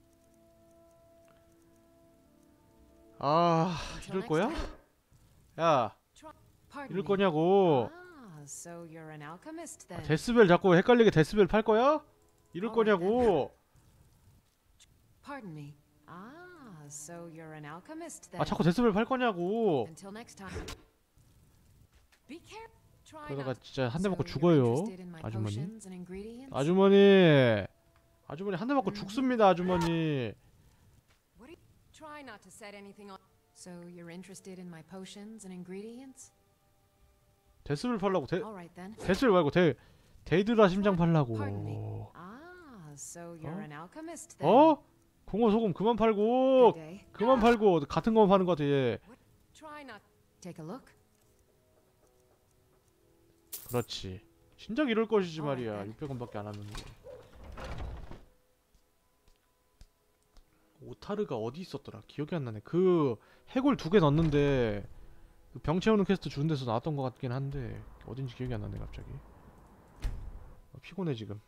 아 이럴 거야? 야 이럴 거냐고. Ah, so you're an alchemist then. 데스벨 자꾸 헷갈리게 데스벨 팔 거야? 이럴 거냐고. Pardon me. Ah, so you're an alchemist then. 아 자꾸 데스벨 팔 거냐고. Until next time. Be careful. 그러다가 진짜 한 대 맞고 죽어요 아주머니. 아주머니 한 대 맞고 죽습니다 아주머니. Try not to set anything on. So you're interested in my potions and ingredients? 데스벨 팔라고. All right then. 데스벨 말고 데이드라 심장 팔라고. Ah, so you're an alchemist then. 공허 소금 그만 팔고 같은 거만 파는 거 같아 얘. Try not. Take a look. 그렇지. 진작 이럴 것이지 말이야. 600원밖에 안 하는데. 오타르가 어디 있었더라? 기억이 안 나네. 그 해골 2개 넣었는데 그 병 채우는 퀘스트 주는 데서 나왔던 것 같긴 한데 어딘지 기억이 안 나네 갑자기. 피곤해 지금.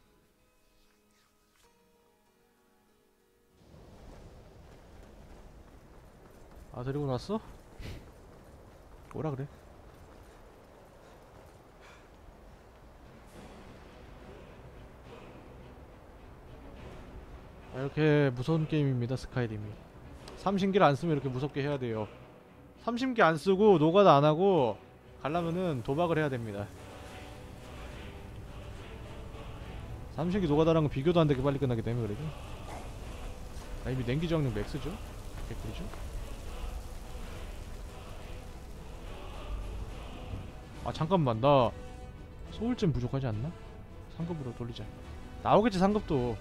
아 데리고 왔어? 오라 그래. 이렇게 무서운 게임입니다 스카이림이. 삼신기를 안 쓰면 이렇게 무섭게 해야 돼요. 삼신기 안 쓰고 노가다 안 하고 가려면은 도박을 해야 됩니다. 삼신기 노가다랑은 비교도 안 되게 빨리 끝나기 때문에 그래도. 아 이미 냉기 저항력 맥스죠? 개꿀이죠? 아 잠깐만 나 소울잼 부족하지 않나? 상급으로 돌리자. 나오겠지 상급도.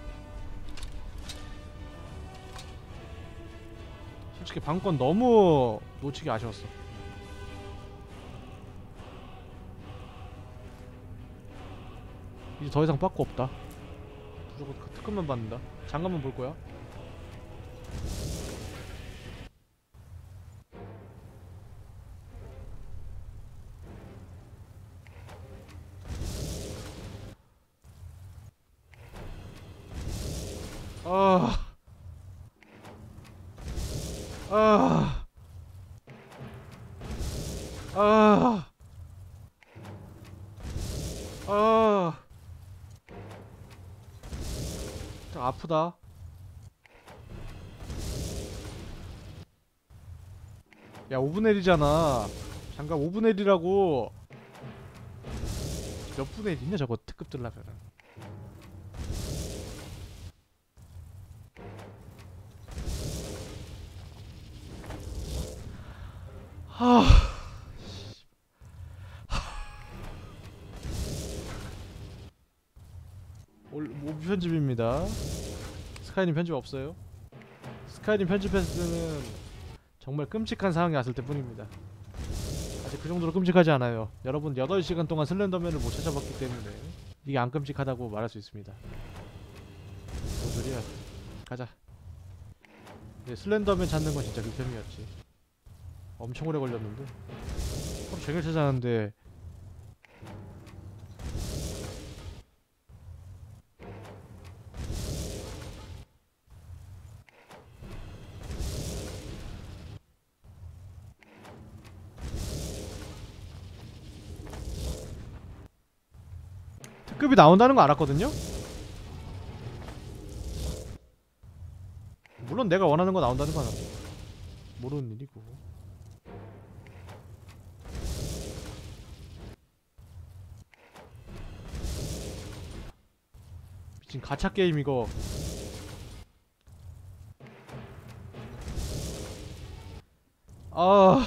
솔직히 방건 너무 놓치기 아쉬웠어. 이제 더 이상 빠꾸 없다. 무조건 그 특급만 받는다. 장갑만 볼 거야. 아프다. 야 5분의 1이잖아. 잠깐 5분의 1이라고. 몇 분의 1이냐 저거 특급 들라면. 하. 뭐 편집입니다. 스카이님 편집 없어요. 스카이님 편집했을 때는 정말 끔찍한 상황이 왔을 때 뿐입니다. 아직 그 정도로 끔찍하지 않아요. 여러분 8시간 동안 슬렌더맨을 못 찾아봤기 때문에 이게 안 끔찍하다고 말할 수 있습니다. 뭔 소리야. 가자. 네, 슬렌더맨 찾는 건 진짜 극혐이었지. 엄청 오래 걸렸는데 하루 종일 찾아왔는데 특급이 나온다는 거 알았거든요? 물론 내가 원하는 거 나온다는 건 모르는 일이고. 미친 가챠 게임 이거. 아.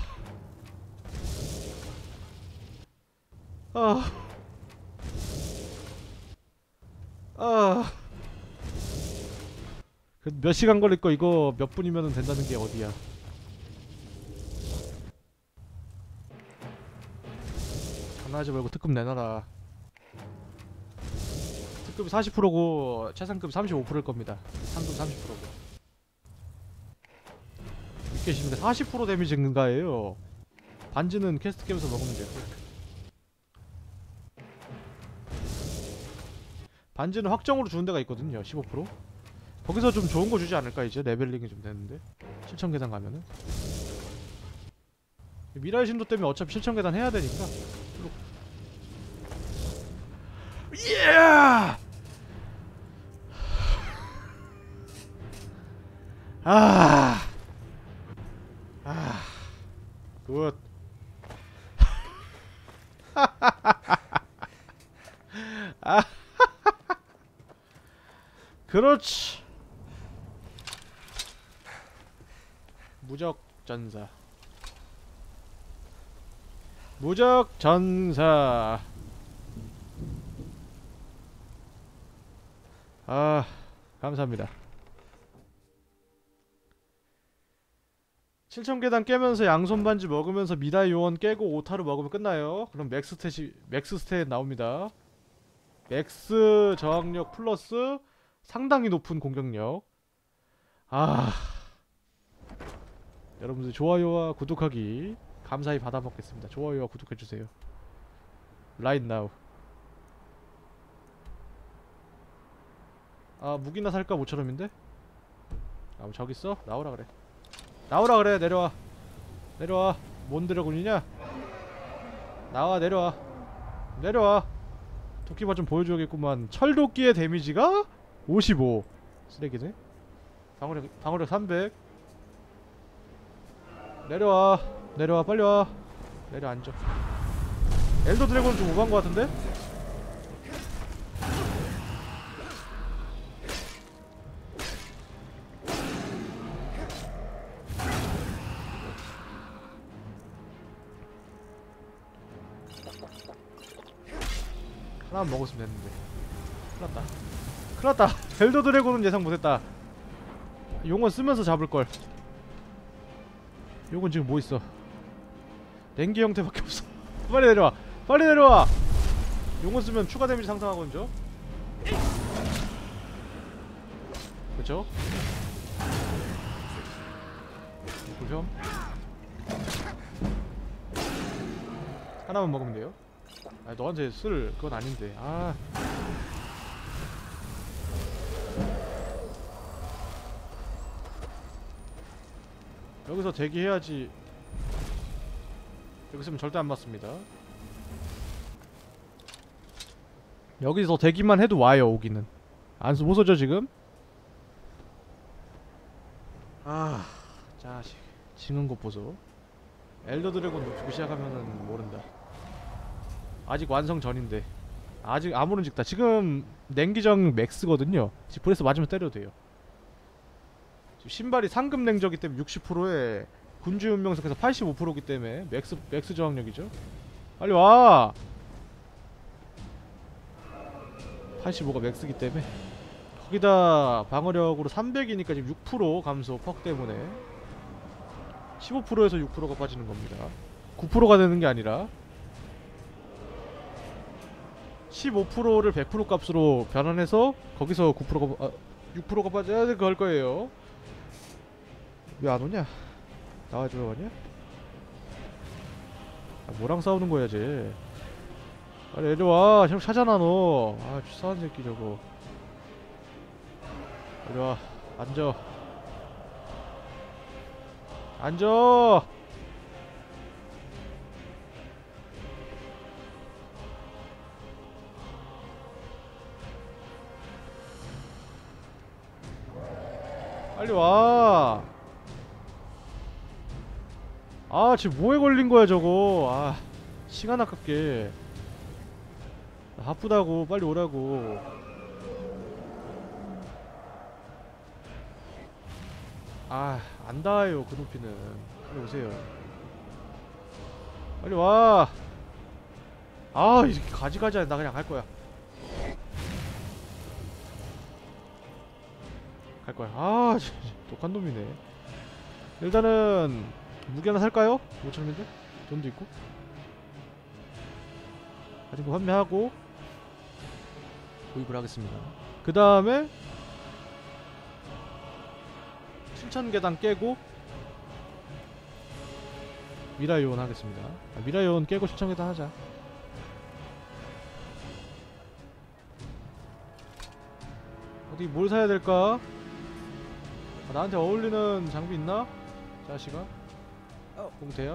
그 몇 시간 걸릴 거 이거 몇 분이면 된다는 게 어디야. 장난하지 말고 특급 내놔라. 특급이 40%고 최상급 35%일 겁니다. 상급 30%고. 믿기 쉽니다. 40% 데미지 증가예요. 반지는 퀘스트 깨면서 먹으면 되고. 반지는 확정으로 주는 데가 있거든요. 15%. 거기서 좀 좋은 거 주지 않을까 이제? 레벨링이 좀 되는데 7000계단 가면은 미라의 신도 때문에 어차피 7000계단 해야 되니까. 예! 굿. 그렇지. 무적전사. 무적전사. 아, 감사합니다. 7000계단 깨면서 양손반지 먹으면서 미다의 요원 깨고 오타를 먹으면 끝나요. 그럼 맥스 스탯 나옵니다. 맥스 저항력 플러스 상당히 높은 공격력. 여러분들 좋아요와 구독하기 감사히 받아먹겠습니다. 좋아요와 구독해주세요. Right now. 무기나 살까 5,000원인데? 저기 있어? 나오라 그래. 나오라 그래. 내려와. 내려와. 뭔 드래곤이냐? 나와. 내려와. 내려와. 도끼만 좀 보여줘야겠구만. 철도끼의 데미지가 55. 쓰레기네. 방어력 300. 내려와. 내려와. 빨리 와. 내려앉아. 엘더 드래곤은 좀 오버한 것 같은데? 하나만 먹었으면 됐는데. 큰일났다. 큰일났다. 엘더 드래곤은 예상 못했다. 용은 쓰면서 잡을걸. 용은 지금 뭐 있어? 냉기 형태밖에 없어. 빨리 내려와. 빨리 내려와. 용은 쓰면 추가 데미지 상승하거든요. 그쵸? 구점 하나만 먹으면 돼요. 너한테 쓸 그건 아닌데. 여기서 대기해야지. 여기 있으면 절대 안 맞습니다. 여기서 대기만 해도 와요. 오기는 안 못 써져 지금. 자식 징은 것 보소. 엘더 드래곤 높이고 시작하면은 모른다. 아직 완성 전인데. 아직 아무런 직다. 지금 냉기정 맥스거든요. 지금 브레스 맞으면 때려도 돼요. 지금 신발이 상급 냉저기 때문에 60%에 군주 운명석에서 85%기 때문에 맥스 저항력이죠. 빨리 와. 85가 맥스기 때문에. 거기다 방어력으로 300이니까 지금 6% 감소 퍽 때문에 15%에서 6%가 빠지는 겁니다. 9%가 되는 게 아니라 15%를 100% 값으로 변환해서 거기서 9%가 6%가 빠져야 될 거예요. 왜 안 오냐? 나와줘야 하냐? 아, 뭐랑 싸우는 거야 쟤? 빨리 이리 와. 저거 찾아놔 너. 아 추사한 새끼 저거. 이리 와. 앉아. 앉아. 빨리 와. 아 지금 뭐에 걸린 거야 저거. 아 시간 아깝게. 바쁘다고. 빨리 오라고. 아 안 닿아요 그 높이는. 빨리 오세요. 빨리 와. 아 이렇게 가지가지 나 그냥 갈 거야. 갈 거야. 아 진짜 독한 놈이네. 일단은 무기 하나 살까요? 5천인데? 돈도 있고. 가진 거 판매하고 구입을 하겠습니다. 그 다음에 7000계단 깨고 미라이온 하겠습니다. 미라이온 깨고 7000계단 하자. 어디 뭘 사야 될까? 나한테 어울리는 장비 있나? 자식아? 공대야?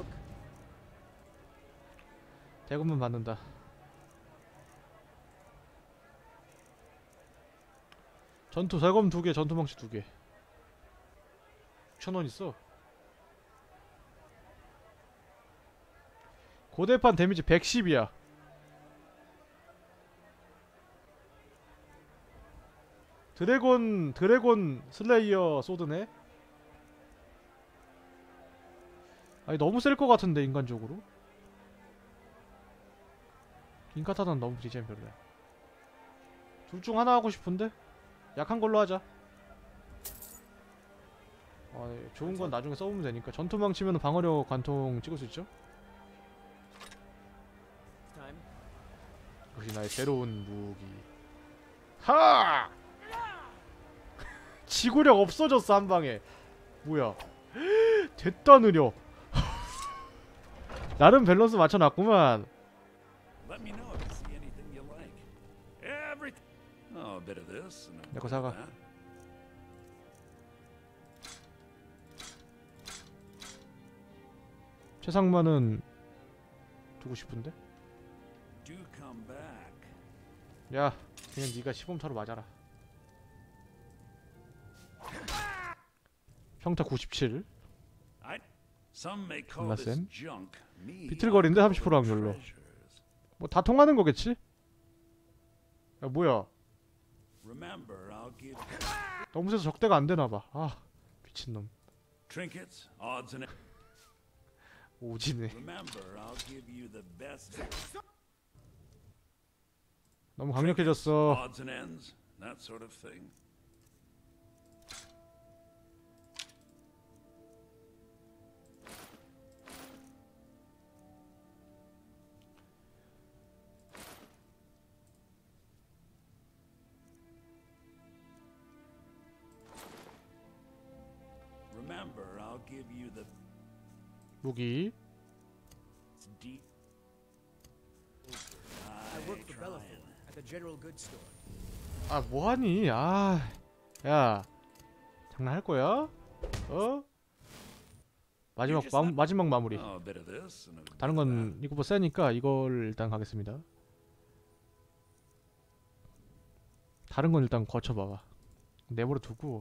대금은 받는다. 전투 대검 2개, 전투망치 2개. 6,000원 있어. 고대판 데미지 110이야. 드래곤 슬레이어 소드네? 아니 너무 셀 것 같은데 인간적으로? 인카타는 너무 디자인 별로야. 둘 중 하나 하고 싶은데? 약한 걸로 하자. 네, 좋은 건 나중에 써보면 되니까. 전투망치면 방어력 관통 찍을 수 있죠? 역시 나의 새로운 무기. 하! 지구력 없어졌어 한방에. 뭐야. 됐다 느려. 나름 밸런스 맞춰놨구만. Let me know if you see anything you like. Everything. Oh, a bit of this and a 내 거 bit of 사가. that. 최상만은 두고 싶은데? Do come back. 야 그냥 네가 시범차로 맞아라. 평타 97. Some may call this 쌤 junk. Me, 비틀거린데 I 30% call them 확률로. treasures. 뭐 다 통하는 거겠지? 야 뭐야? Remember, I'll give 너무 세서 적대가 안 되나봐. 아 미친놈. trinkets, odds and 오지네. remember, I'll give you the best 너무 강력해졌어. odds and ends, that sort of thing. Remember, I'll give you the 무기. deep. I work for Bellafor at the General Goods Store. 아 뭐하니? 아, 야 장난할 거야? 어? 마지막 마무리. Oh, a bit of this and a bit 다른 of 건 that. 이거 뭐 세니까 이걸 일단 가겠습니다. 다른 건 일단 거쳐봐봐. 내버려 두고.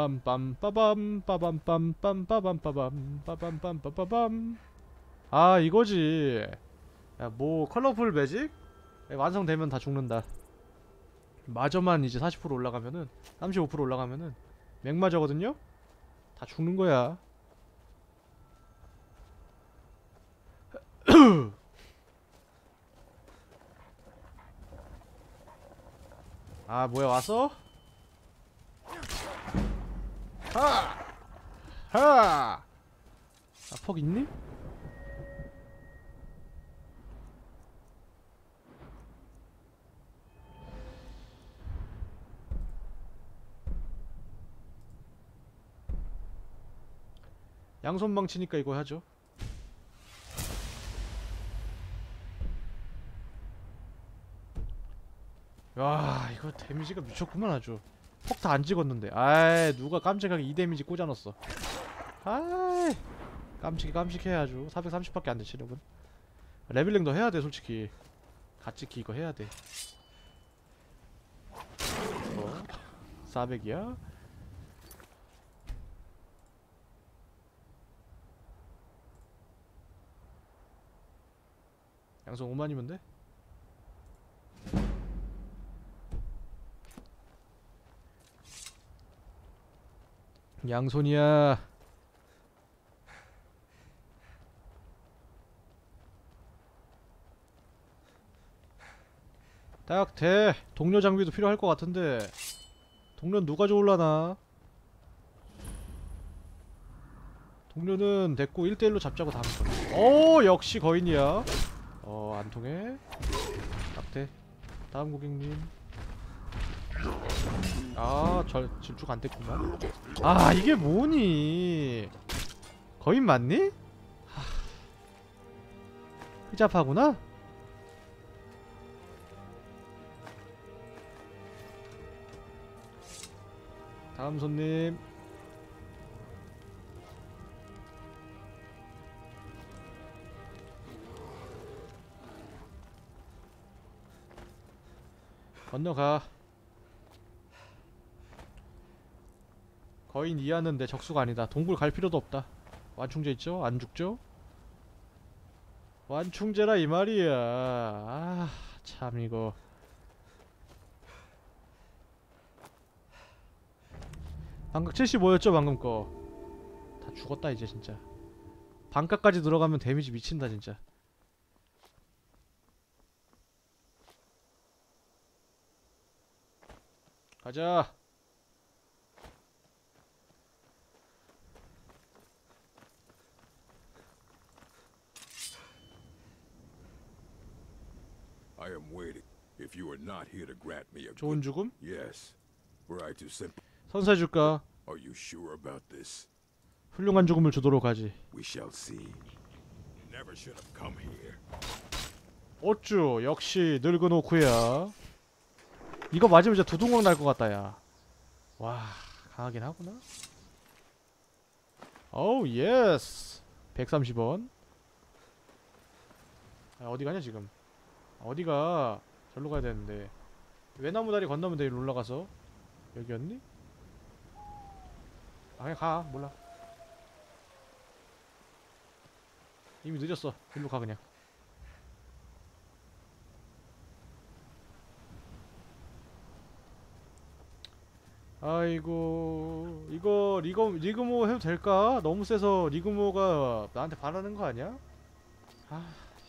빰빰 빠밤 빠밤 빰빰 빠밤 빠밤 빠밤 빰빰 빠밤. 아 이거지. 야, 뭐 컬러풀 매직? 완성되면 다 죽는다. 마저만 이제 40% 올라가면은 35% 올라가면은 맥마저거든요? 다 죽는 거야. 아 뭐야 왔어? 하! 하! 아, 퍽 있니? 양손망 치니까 이거 하죠. 와 이거 데미지가 미쳤구만 아주. 폭 다 안 찍었는데. 아이 누가 깜찍하게 2 데미지 꽂아놨어. 아이 깜찍해 아주. 430밖에 안돼 체력은. 레벨링 더 해야돼 솔직히. 가츠키 이거 해야돼. 400이야? 양손 5만이면 돼? 양손이야. 딱 돼. 동료 장비도 필요할 것 같은데 동료는 누가 좋을라나? 동료는 됐고 1대1로 잡자고 다음 번. 오 역시 거인이야. 안통해. 딱 돼. 다음 고객님. 질주 안됐구만. 아 이게 뭐니? 거인 맞니? 흐잡하구나? 다음 손님. 건너가. 거인 이하는 내 적수가 아니다. 동굴 갈 필요도 없다. 완충제 있죠? 안 죽죠? 완충제라 이 말이야. 아, 참 이거. 방각 75였죠 방금 거. 다 죽었다 이제 진짜. 반각까지 들어가면 데미지 미친다 진짜. 가자. I am waiting. If you are not here to grant me a 좋은 good... 죽음? Yes. Were I to simply... 선사해줄까? Are you sure about this? 훌륭한 죽음을 주도록 하지. We shall see. Never should have come here. 어쭈 역시 늙은 오쿠야. 이거 맞으면 진짜 두둥강 날 것 같다 야. 와 강하긴 하구나. 오우 예스. 130원. 아, 어디 가냐 지금. 어디가. 절로 가야 되는데. 외나무 다리 건너면 돼. 일로 올라가서. 여기였니? 아 그냥 가. 몰라. 이미 늦었어. 일로 가 그냥. 아이고 이거 리그모 해도 될까? 너무 세서 리그모가 나한테 바라는 거 아니야? 아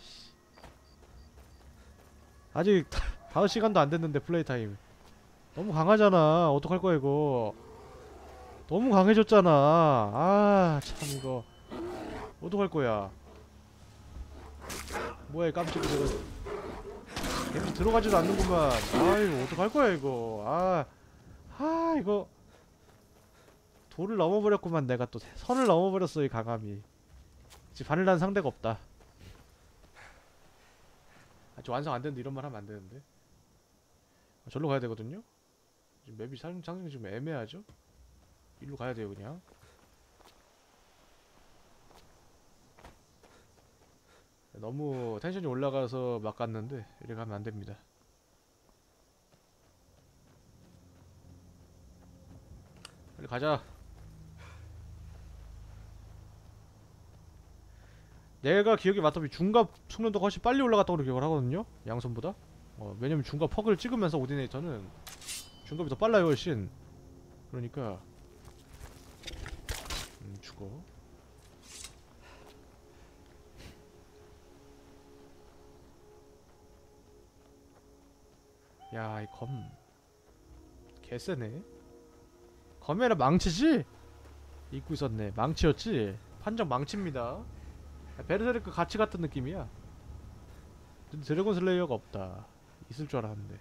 아직 5시간도 안 됐는데 플레이 타임. 너무 강하잖아. 어떡할 거야 이거. 너무 강해졌잖아. 아 참 이거 어떡할 거야. 뭐야 이 깜찍이 저거. 데미지 들어가지도 않는구만. 아이고 어떡할 거야 이거. 아 이거 돌을 넘어버렸구만. 내가 또 선을 넘어버렸어 이 강함이. 지금 바늘난 상대가 없다. 아직 완성 안됐는데 이런 말 하면 안되는데. 절로 가야 되거든요. 지금 맵이 상당히 좀 애매하죠. 일로 가야 돼요 그냥. 너무 텐션이 올라가서 막 갔는데 이렇게 가면 안됩니다. 빨리 가자. 내가 기억이 맞다면 중갑 숙련도가 훨씬 빨리 올라갔다고 기억을 하거든요 양손보다. 왜냐면 중갑 퍽을 찍으면서 오디네이터는 중갑이 더 빨라요 훨씬. 그러니까 죽어. 야 이 검 개쎄네. 검이 아니라 망치지? 입고 있었네. 망치였지? 판정 망치입니다. 베르세르크 같이 같은 느낌이야. 드래곤 슬레이어가 없다. 있을 줄 알았는데.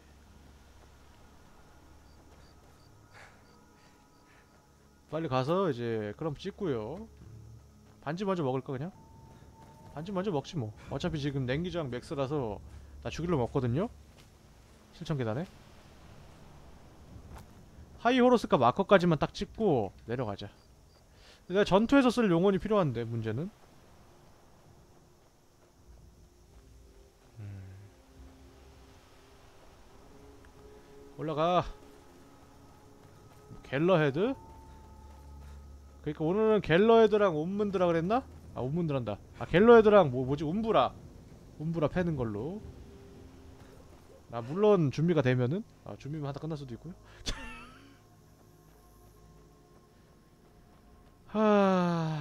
빨리 가서 이제 그럼 찍고요. 반지 먼저 먹을까 그냥? 반지 먼저 먹지 뭐. 어차피 지금 냉기장 맥스라서 나 죽일러 먹거든요? 실천 계단에. 하이 호로스카 마커까지만 딱 찍고 내려가자. 내가 전투에서 쓸 용언이 필요한데 문제는. 올라가. 갤러헤드? 그니까 오늘은 갤러헤드랑 온문드라 그랬나? 아 온문드란다. 아 갤러헤드랑 뭐지 운부라 패는 걸로. 아 물론 준비가 되면은. 아 준비만 하다 끝날 수도 있고요. 하...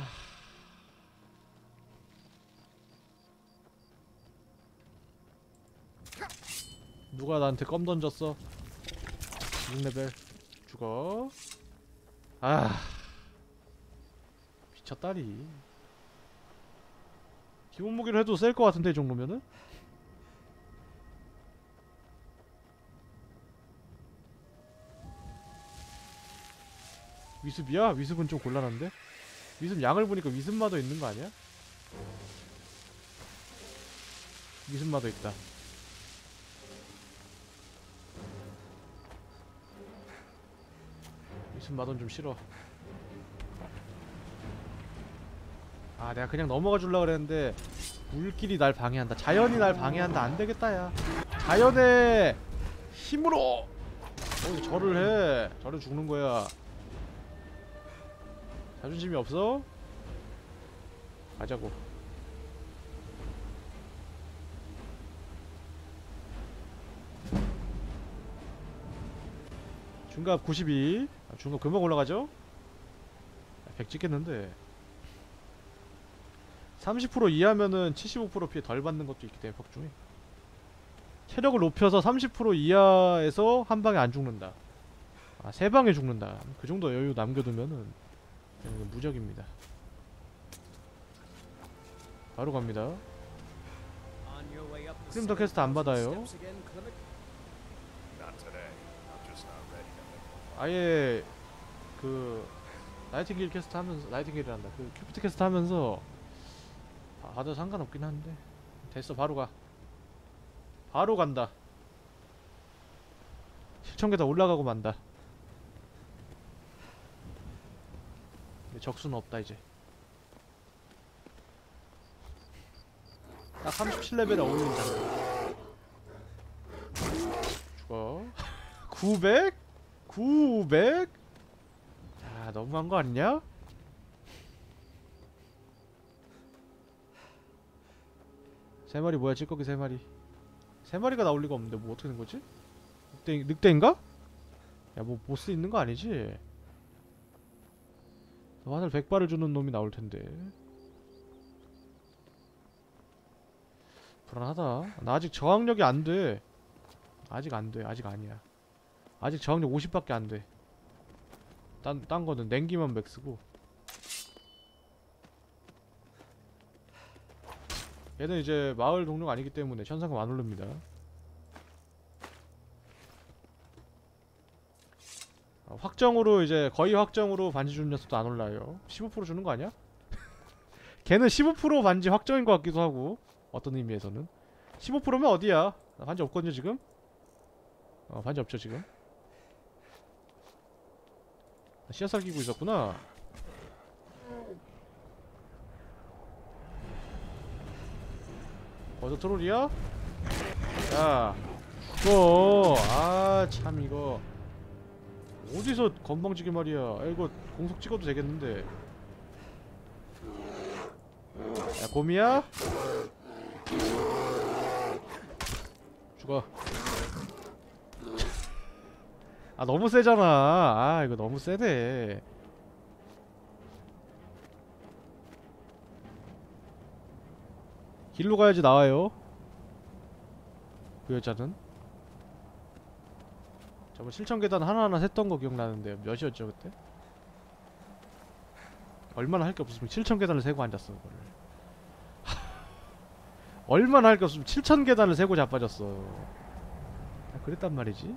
누가 나한테 껌 던졌어? 6레벨 죽어. 아 미쳤다리. 기본 무기를 해도 셀 것 같은데 이 정도면은? 위습이야? 위습은 좀 곤란한데? 위습 양을 보니까 위습마도 있는 거 아니야? 위습마도 있다. 위습마도는 좀 싫어. 아 내가 그냥 넘어가 줄라 그랬는데 물길이 날 방해한다. 자연이 날 방해한다. 안되겠다 야. 자연의 힘으로! 절을 해. 절을 죽는 거야. 자존심이 없어? 가자고. 중갑 92. 중갑 금방 올라가죠? 100 찍겠는데 30% 이하면은 75% 피해 덜 받는 것도 있기 때문에 퍽 중에 체력을 높여서 30% 이하에서 한 방에 안 죽는다. 아, 세 방에 죽는다. 그 정도 여유 남겨두면은 무적입니다. 바로 갑니다. 크림더 퀘스트 안 받아요. Not today. I'm just not ready to make 아예 그 나이팅길 퀘스트 하면서 나이팅길이란다. 그 큐피트 퀘스트 하면서 받아도 상관없긴 한데 됐어. 바로 가. 바로 간다. 실천계단 올라가고 만다. 적수는 없다 이제. 딱 37레벨에 어울리는 장면. 죽어. 900? 900? 야, 너무한 거 아니냐? 세 마리 뭐야? 찌꺼기 세 마리. 세 마리가 나올 리가 없는데 뭐 어떻게 된 거지? 늑대인가? 야, 뭐 보스 있는 거 아니지? 화살 100발을 주는 놈이 나올 텐데. 불안하다. 나 아직 저항력이 안 돼. 아직 안 돼. 아직 아니야. 아직 저항력 50밖에 안 돼. 딴 거는 냉기만 맥스고. 얘는 이제 마을 동료가 아니기 때문에 현상금 안 오릅니다. 확정으로 이제 거의 확정으로 반지 주는 녀석도 안 올라요. 15% 주는 거 아니야? 걔는 15% 반지 확정인 것 같기도 하고 어떤 의미에서는 15%면 어디야? 나 반지 없거든요 지금? 반지 없죠 지금? 씨앗살 끼고 있었구나. 어서 트롤이야? 야 죽어. 아 참 이거 어디서 건방지게 말이야. 아, 이거 공속 찍어도 되겠는데. 야 곰이야? 죽어. 아 너무 세잖아. 아 이거 너무 세대. 길로 가야지 나와요 그 여자는. 저번 실천계단 하나하나 샜던 거 기억나는데 몇이었죠 그때? 얼마나 할 게 없었으면 7000계단을 세고 앉았어 그거를. 얼마나 할 게 없으면 7000계단을 세고 자빠졌어. 그랬단 말이지.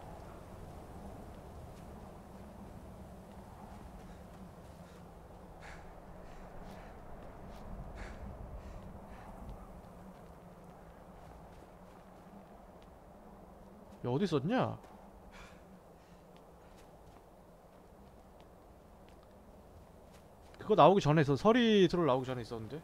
야 어디 있었냐? 그거 나오기 전에 있어. 서리 트롤 나오기 전에 있었는데.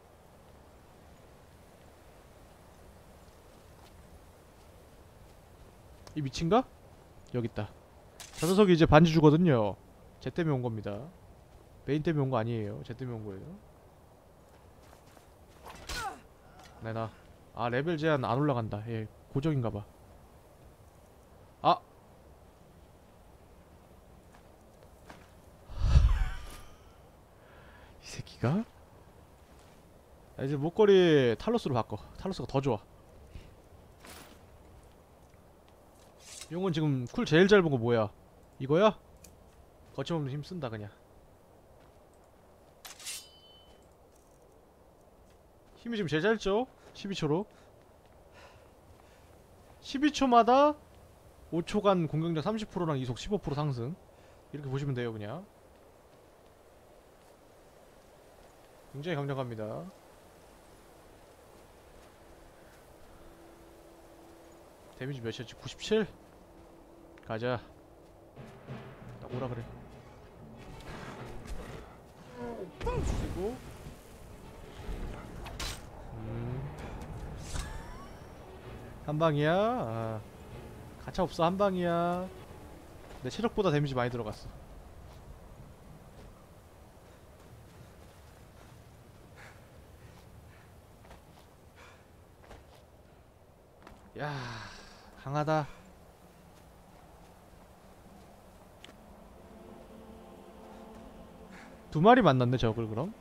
이 미친가? 여기 있다. 저 녀석이 이제 반지 주거든요. 쟤 때문에 온 겁니다. 메인 때문에 온 거 아니에요. 쟤 때문에 온 거예요. 내놔. 아 레벨 제한 안 올라간다. 예 고정인가봐. 아! 이 새끼가? 야, 이제 목걸이 탈로스로 바꿔. 탈로스가 더 좋아. 용은 지금 쿨 제일 잘 본 거 뭐야? 이거야? 거침없는 힘 쓴다 그냥. 힘이 지금 제일 짧죠? 12초로 12초마다 5초간 공격력 30%랑 이속 15% 상승. 이렇게 보시면 돼요 그냥. 굉장히 강력합니다. 데미지 몇이었지? 97? 가자. 딱 오라 그래. 그리고 한 방이야. 아. 가차 없어. 한 방이야. 내 체력보다 데미지 많이 들어갔어. 야, 강하다. 두 마리 만났네 적을. 그럼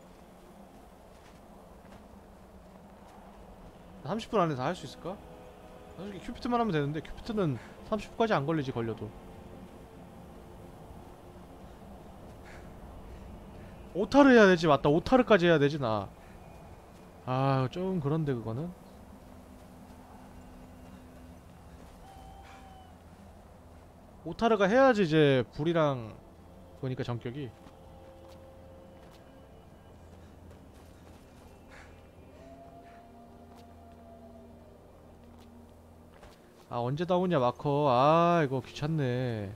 30분 안에 다 할 수 있을까? 솔직히 큐피트만 하면 되는데 큐피트는 30분까지 안 걸리지. 걸려도 오타를 해야 되지. 맞다, 오타르까지 해야 되지 나. 아, 좀 그런데 그거는 오타르가 해야지 이제 불이랑 그거니까 전격이. 아, 언제 나오냐 마커. 아, 이거 귀찮네.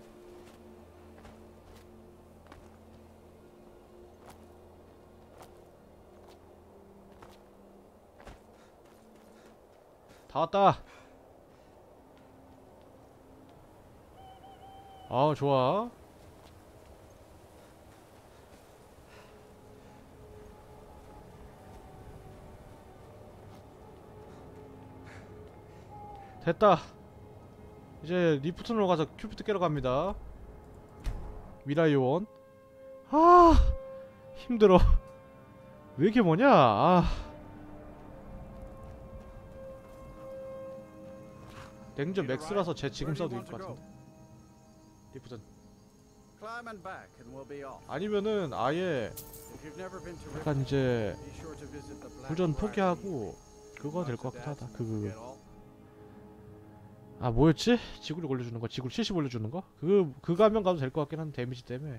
다 왔다. 아, 좋아. 됐다. 이제 리프트로 가서 큐피트 깨러 갑니다. 미라 요원. 아, 힘들어. 왜 이렇게 뭐냐. 아, 냉전 맥스라서 쟤 지금 써도 이길 것 같은데. 리프트 Climb and back and we'll be off. 아니면은 아예 If you've never been to 약간 이제 be sure to visit the Black 불전 Library. 포기하고 그거 될 것 같긴 하다. Get all? 아, 뭐였지? 지구를 올려주는 거. 지구를 70 올려주는 거? 그 가면 가도 될 것 같긴 한데 데미지 때문에.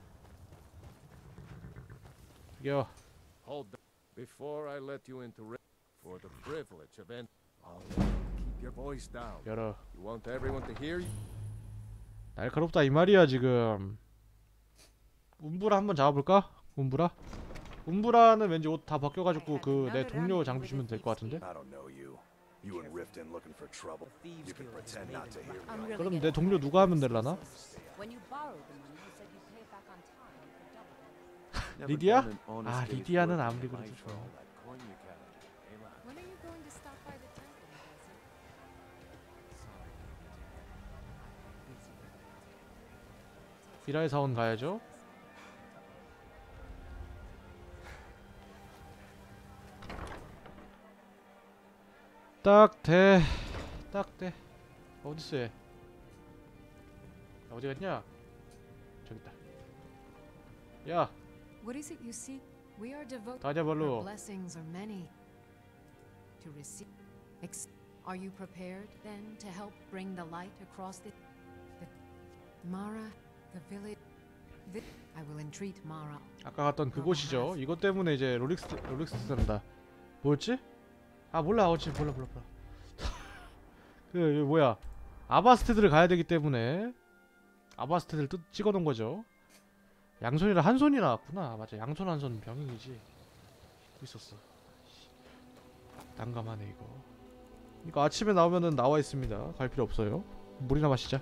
야, Hold back. Before I let you into for the privilege of keep your voice down. 열어. You want everyone to hear you? 날카롭다 이 말이야 지금. 움브라 한번 잡아볼까? 움브라? 움브라는 왠지 옷 다 벗겨가지고 그 내 동료 장비 주면 될 것 같은데? I don't know you. You and Riften looking for trouble. You can pretend not to hear me. 그럼 내 동료 누가 하면 될라나? When you borrowed the money, you said you'd pay it back on time for double. 리디아? 아, 리디아는 아무리 그래도 좋아. When are you going to stop by the temple, Jesse? 미라의 사원 가야죠. 딱 돼. 딱 돼. 어딨어 얘? 어디 갔냐? 저기 있다. 야, What is it you seek? We are devoted. 다냐발로. Our blessings are many. To receive. Are you prepared then to help bring the light across the Mara, the village? I will entreat Mara. 아까 갔던 그곳이죠. 이것 때문에 이제 롤릭스 쓴다. 뭐였지? 아, 몰라. 어찌 몰라. 그 뭐야? 아바스테드를 가야 되기 때문에 아바스테드를 찍어놓은 거죠. 양손이라 한 손이 나왔구나. 맞아, 양손 한 손 병행이지. 있었어. 난감하네 이거. 이거 아침에 나오면은 나와 있습니다. 갈 필요 없어요. 물이나 마시자.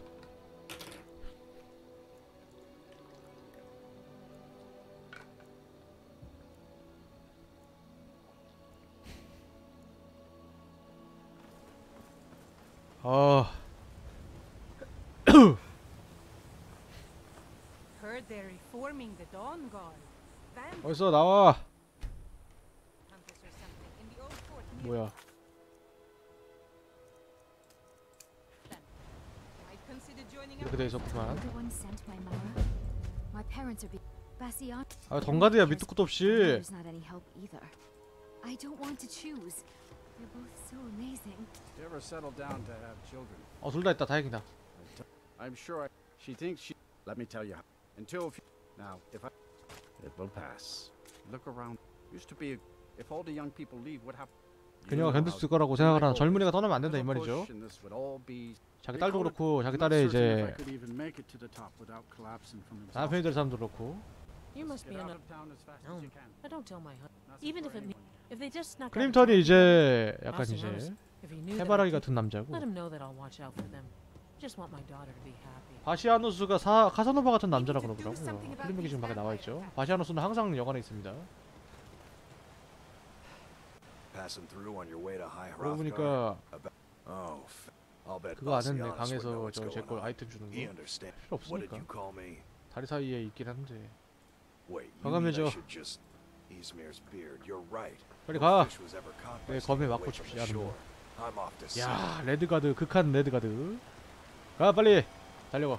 Heard they're reforming the Dawn Guard. 어디서 나와? Hunters or something in the old fort near. 뭐야? I'd consider joining up. 이렇게 돼 있었구만. The one sent by Mara. My parents are Bastion. 아, 덩가드야 밑도 끝도 없이. There's not any help either. I don't want to choose. They're both so amazing. You ever settle down to have children? 둘 다 있다. 다행이다. I'm sure she thinks she. Let me tell you. Until now, if I, it will pass. Look around. Used to be. If all the young people leave, what happens? 그녀가 견딜 수 있을 거라고 생각을 하는 젊은이가 떠나면 안 된다 이 말이죠. 자기 딸도 그렇고 자기 딸의 이제 남편이 될 사람도 그렇고. You must be on a. No, I don't tell my husband. Even if they just snuck out. 클림턴이 이제 약간 Austin 이제 knows. If he knew that 해바라기 I 같은 남자고. let him know that I'll watch out for them. Just want my daughter to be happy. 바시아누스가 카사노바 같은 남자라 그러더라고요. 클림턴이 지금 밖에 나와 있죠. 바시아누스는 항상 여관에 있습니다. Passing through on your way to High 그러고 Hrothgar. 보니까 Oh, I'll bet 그거 안 했네. Bastianus would know 강에서 what's 저 제 going 거 on. 아이템 주는 He 거 understand. 필요 What did 없으니까. you call me? 다리 사이에 있긴 한데. Wait, you mean I 과감해져. should just Easmir's beard. You're right. 빨리 No 가. fish was ever caught 내 by 검에 staying 맞고 away from 싶지 the 않으면. shore. I'm off to sea. 야, 레드가드, 극한 레드가드. 가 빨리 달려가.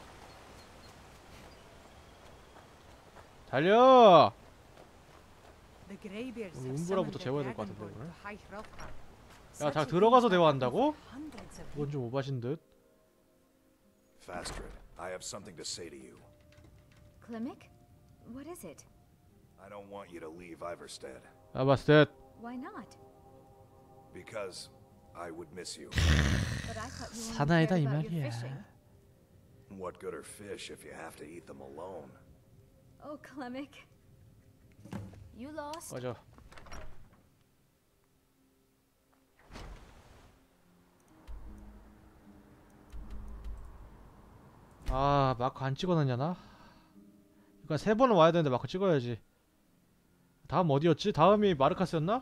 달려. The Greybeards 오늘 have 운브라부터 summoned a 재워야 될 것 같은데 dragonborn 오늘. to High Hrothgar. 야, 다 Such a 들어가서 thing 대화한다고? happens with hundreds of 그건 좀 오바신 듯. Fastred, I have something to say to you. Klimek? What is it? I don't want you to leave Iverstead 아, 봤을 때 Why not? because I would miss you. But I thought you only 사나이다 cared 이 about your 말이야. fishing. What good are fish if you have to eat them alone? Oh, Klimek. You lost? 맞아. 아, 마크 안 찍어놨냐 나? 그러니까 3번은 와야 되는데 마크 찍어야지. 다음 어디였지? 다음이 마르카스였나?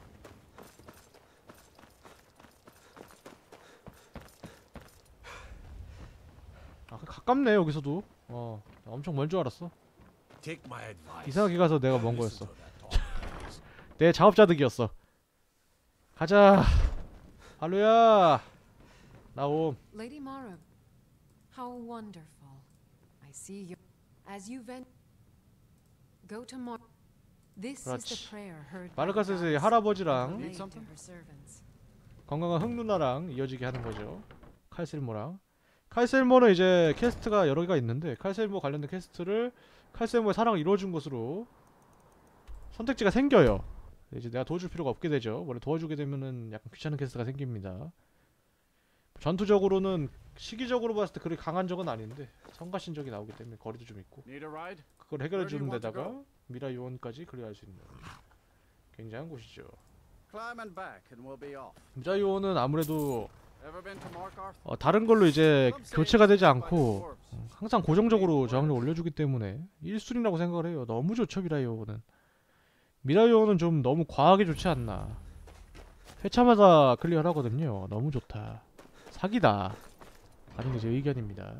아, 가깝네 여기서도. 나 엄청 먼 줄 알았어. Take my advice. 이상하게 가서 내가 먼 거였어. 내 작업자득이었어. 가자. 할로야. 나옴. Lady Mara, how wonderful. I see you. As you go to Mar. This is the 그렇지. prayer heard by the 마르카스의 gods 할아버지랑 relayed to her servants. 건강한 흑 누나랑 이어지게 하는 거죠. 칼셀모랑. 칼셀모는 이제 퀘스트가 여러 개가 있는데 칼셀모 관련된 퀘스트를 칼셀모의 사랑을 이루어준 것으로 선택지가 생겨요. 이제 내가 도와줄 필요가 없게 되죠. 원래 도와주게 되면은 약간 귀찮은 퀘스트가 생깁니다. 전투적으로는 시기적으로 봤을 때 그렇게 강한 적은 아닌데 성가신적이 나오기 때문에 거리도 좀 있고 Need a ride? 그걸 해결해 Where do 주는 you want to 데다가 미라 요원까지 클리어할 수 있는 굉장한 곳이죠. Climb and back and we'll be off. 미라 요원은 아무래도 Ever been to Markarth? 다른 걸로 이제 교체가 되지 않고 항상 고정적으로 저항력 올려주기 때문에 1순위라고 생각을 해요. 너무 좋죠 미라이오는. 미라이오는 좀 너무 과하게 좋지 않나. 회차마다 클리어를 하거든요. 너무 좋다. 사기다 라는 게 제 의견입니다.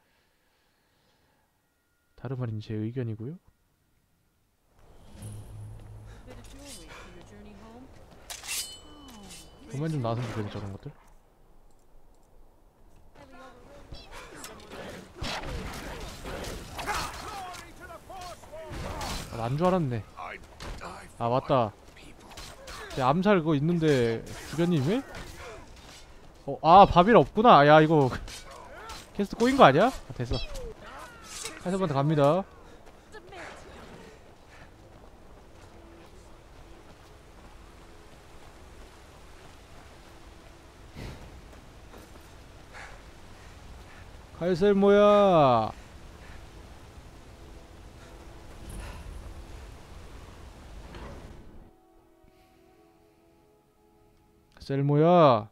다름 아닌 제 의견이고요. Bit of jewelry for your journey home. 그만 좀 나왔으면 좋겠네 저런 것들. 난 줄 알았네. 아 맞다. 제 암살 그거 있는데 죽였니 왜? 아 바빌 없구나. 야 이거 퀘스트 꼬인 거 아니야? 아, 됐어. 칼세번한테 갑니다. 칼셀모야. 셀모야.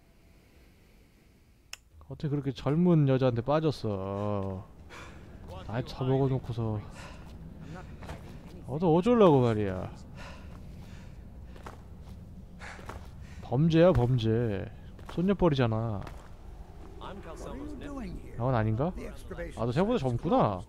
어떻게 그렇게 젊은 여자한테 빠졌어. 나이 처먹어놓고서 어쩌려고 말이야. 범죄야 범죄. 손녀뻘이잖아. 넌 아닌가? 아, 너 생각보다 젊구나.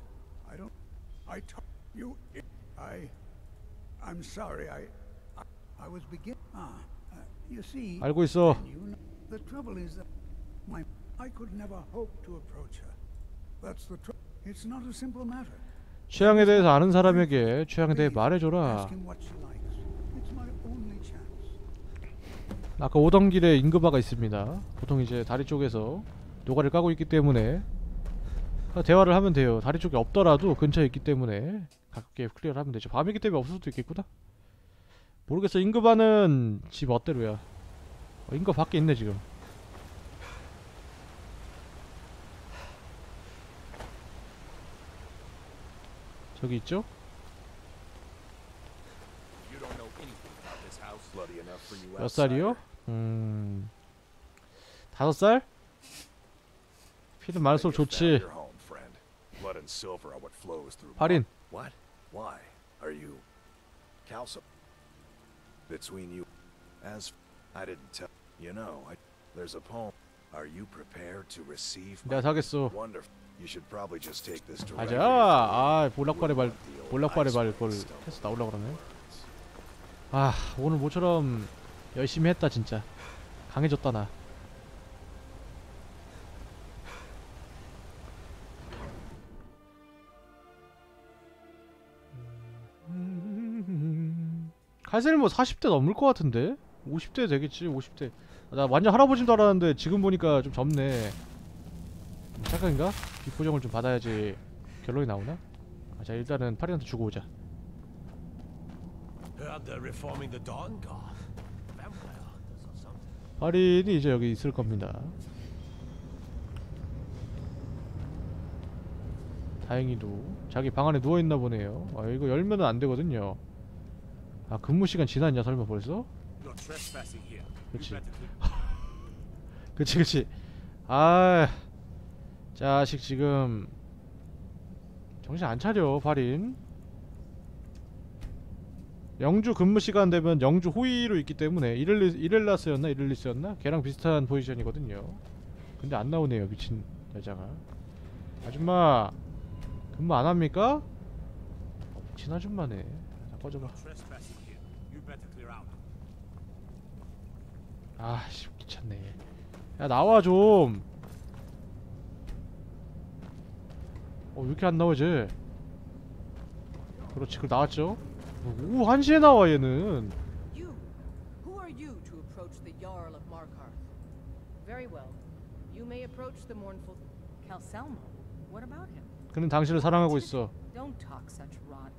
I'm sorry. I was you see. 알고 있어. The trouble is that I could never hope to approach her. That's the trouble. It's not a simple matter. 취향에 대해서 아는 사람에게 취향에 대해 말해줘라. Ask him what she likes. It's my only chance. 아까 오던 길에 인그바가 있습니다. 보통 이제 다리 쪽에서 노가리를 까고 있기 때문에 대화를 하면 돼요. 다리 쪽에 없더라도 근처에 있기 때문에 가깝게 클리어를 하면 되죠. 밤이기 때문에 없을 수도 있겠구나. 모르겠어. 인그바는 집 멋대로야. 인그바 밖에 있네 지금. 저기 있죠? 몇 살이요? 5살? 피는 많을수록 좋지. 할인. What? Why? Are you Calcium? Between you, as I didn't tell you know, There's a poem. Are you prepared to receive 내가 사겠어. Wonderful. You should probably just take this to 가자. 아, 볼락발의 발 그걸 해서 나오려고 그러네. 아, 오늘 모처럼 열심히 했다 진짜. 강해졌다 나. 칼셀 뭐 40대 넘을 것 같은데? 50대 되겠지. 50대. 나 완전 할아버지인 줄 알았는데 지금 보니까 좀 젊네. 착각인가? 비포정을 좀 받아야지 결론이 나오나? 아, 자 일단은 파리한테 주고 오자. Heard they're reforming the Dawn Guard. Vampire hunters or something. 파린이 이제 여기 있을 겁니다. 다행히도 자기 방 안에 누워있나 보네요. 아, 이거 열면은 안 되거든요. 아, 근무 시간 지났냐 설마 벌써? Not trespassing here. 그치. You better 그치. 아, 자식 지금 정신 안 차려 파린. 영주 근무 시간 되면 영주 호위로 있기 때문에 이렐리스였나? 걔랑 비슷한 포지션이거든요. 근데 안 나오네요 미친 여자가. 아줌마 근무 안 합니까? 미친 아줌마네. 다 꺼져봐. trespassing here. You better clear out. 아씨 귀찮네. 야 나와 좀. 왜 이렇게 안 나와 쟤? 그렇지, 그 나왔죠? 오후 1시에 나와 얘는. You. Who are you to approach the Jarl of Markarth? Very well. You may approach the mournful Calselmo. What about him? 그는 당신을 사랑하고 있어. Don't talk such rot.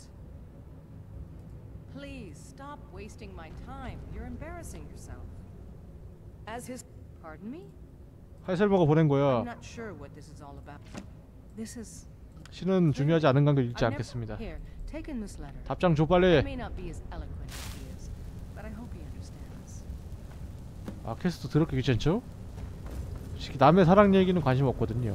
Please stop wasting my time. You're embarrassing yourself. As his pardon me? 칼셀머가 보낸 거야. I'm not sure what this is all about. This is 신은 중요하지 않은 관계 읽지 I've never- 않겠습니다. Here, take in this letter. 답장 줘 I 빨리. may not be as eloquent as he is, but I hope he understands. 아 퀘스트 더럽게 귀찮죠? 솔직히 남의 사랑 얘기는 관심 없거든요.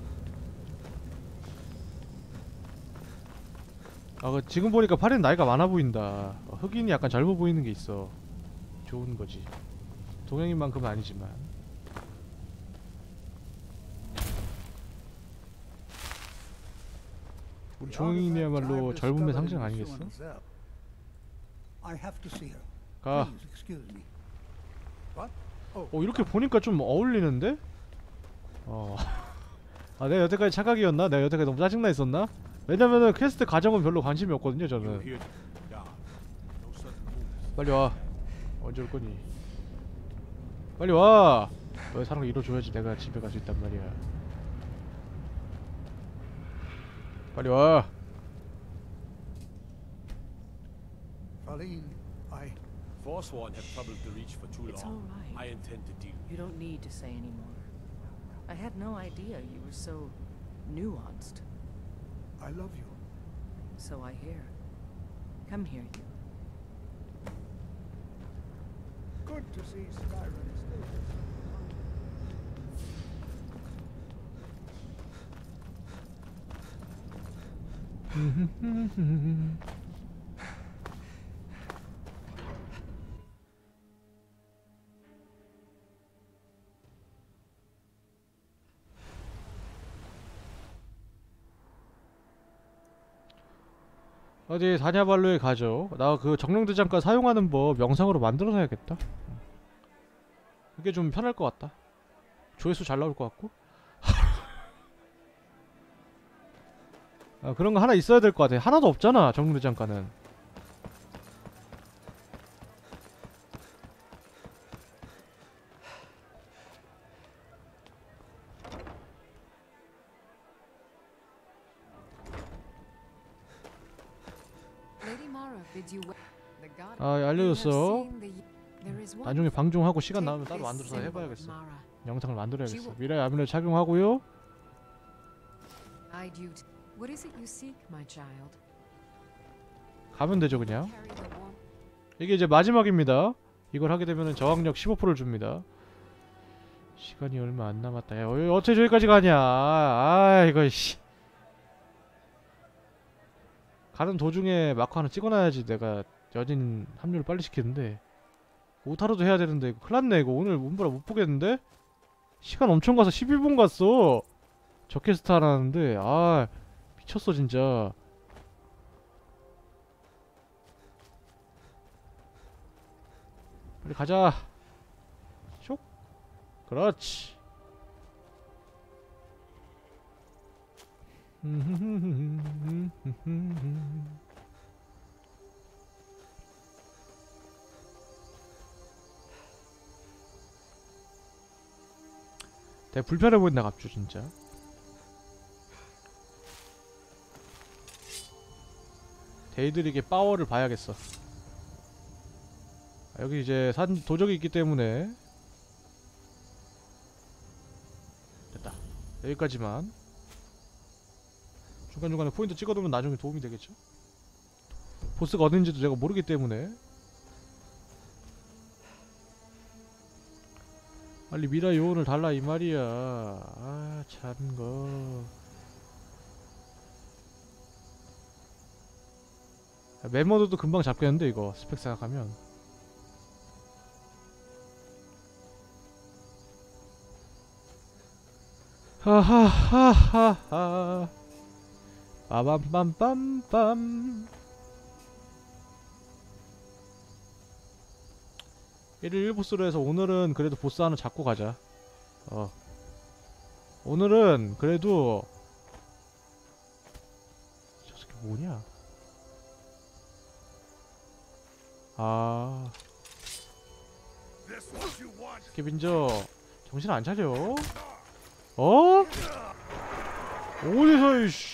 아 지금 보니까 파리는 나이가 많아 보인다. 흑인이 약간 젊어 보이는 게 있어. 좋은 거지. 동양인만큼은 아니지만. 우리 종영이야말로 젊음의 상징 아니겠어? I have to see her. 가. Please excuse me. What? 이렇게 보니까 좀 어울리는데? 아 내가 여태까지 착각이었나? 내가 여태까지 너무 짜증나 있었나? 왜냐면은 퀘스트 과정은 별로 관심이 없거든요 저는. 빨리 와. 언제 올 거니? 빨리 와. 너의 사랑을 이뤄줘야지 내가 집에 갈 수 있단 말이야. 빨리 와. Pauline, I... Forsworn have troubled the Reach for too It's long. all right. I intend to deal. You don't need to say anymore. I had no idea you were so nuanced. I love you. So I hear. Come here, you. Good to see Skyrim still. 어디 다냐발루에 가죠. 나 그 정령대장간 사용하는 법 영상으로 만들어놔야겠다. 그게 좀 편할 것 같다. 조회수 잘 나올 것 같고. 아, 그런 거 하나 있어야 될 것 같아. 하나도 없잖아 정령대장간은. Lady Mara bids you well. The god 아 알려줬어. you have seen the- there is one 나중에 방종하고 시간 Take 나오면 따로 this 만들어서 symbol, 해봐야겠어. Mara. 영상을 만들어야겠어. She will- 미라의 아미를 착용하고요. Guide you to- What is it you seek, my child? 가면 되죠 그냥. Carry the warm- 이게 이제 마지막입니다. 이걸 하게 되면은 저항력 15%를 줍니다. 시간이 얼마 안 남았다. 야, 어떻게 저기까지 가냐? 아, 이거 씨. 가는 도중에 마크 하나 찍어놔야지 내가 연인 합류를 빨리 시키는데 오타로도 해야 되는데 이거 큰일났네. 이거 오늘 문보라 못 보겠는데? 시간 엄청 가서 12분 갔어. 저 퀘스트 하라는데 아 미쳤어 진짜. 빨리 가자. 쇽. 그렇지. 되게 불편해 보인다 갑주 진짜. 데이드릭의 파워를 봐야겠어. 여기 이제 도적이 있기 때문에 됐다. 여기까지만. 중간중간에 포인트 찍어두면 나중에 도움이 되겠죠? 보스가 어딘지도 제가 모르기 때문에 빨리 미라 요원을 달라 이 말이야. 아 참거. 멤버들도 금방 잡겠는데 이거 스펙 생각하면. 하하하하하. 빠밤빰빰빰. 1일 1보스로 해서 오늘은 그래도 보스 하나 잡고 가자. 오늘은 그래도 저 새끼 뭐냐? 아 스케빈저 정신 안 차려? 어? 어디서 이씨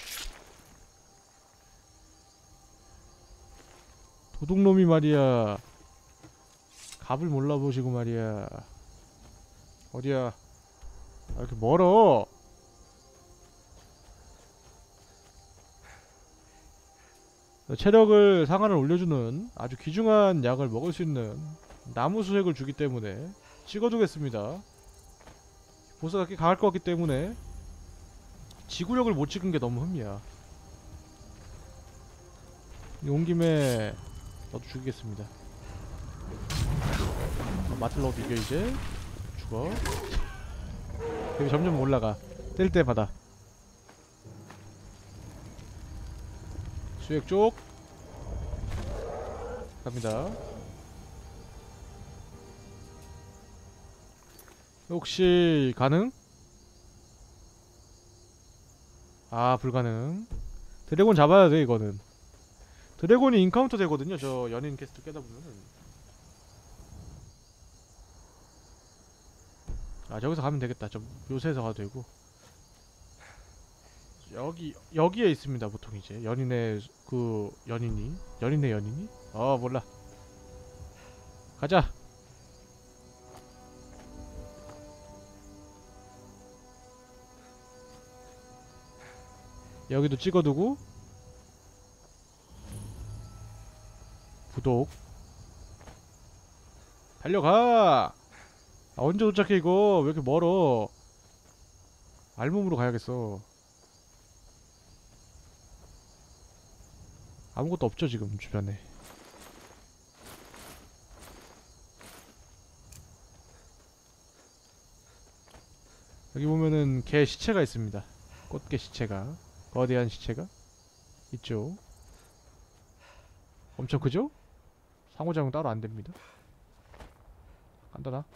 도둑놈이 말이야. 갑을 몰라보시고 말이야. 어디야? 아, 이렇게 멀어. 체력을 상한을 올려주는 아주 귀중한 약을 먹을 수 있는 나무 수액을 주기 때문에 찍어두겠습니다. 보스가 꽤 강할 것 같기 때문에 지구력을 못 찍은 게 너무 흠이야. 온 김에 너도 죽이겠습니다. 마틀로도 이겨 이제. 죽어. 여기 점점 올라가. 뗄 때마다. 수액 쪽 갑니다. 혹시 가능? 아 불가능. 드래곤 잡아야 돼 이거는. 드래곤이 인카운터 되거든요 저 연인 퀘스트 깨다보면은. 아 저기서 가면 되겠다. 저 요새에서 가도 되고. 여기에 있습니다 보통 이제 연인의 그 연인의 연인이? 몰라. 가자. 여기도 찍어두고 구독. 달려가. 언제 도착해 이거? 왜 이렇게 멀어? 알몸으로 가야겠어. 아무것도 없죠 지금 주변에. 여기 보면은 개 시체가 있습니다. 꽃게 시체가. 거대한 시체가 있죠. 엄청 크죠? 상호작용 따로 안됩니다. 간단하.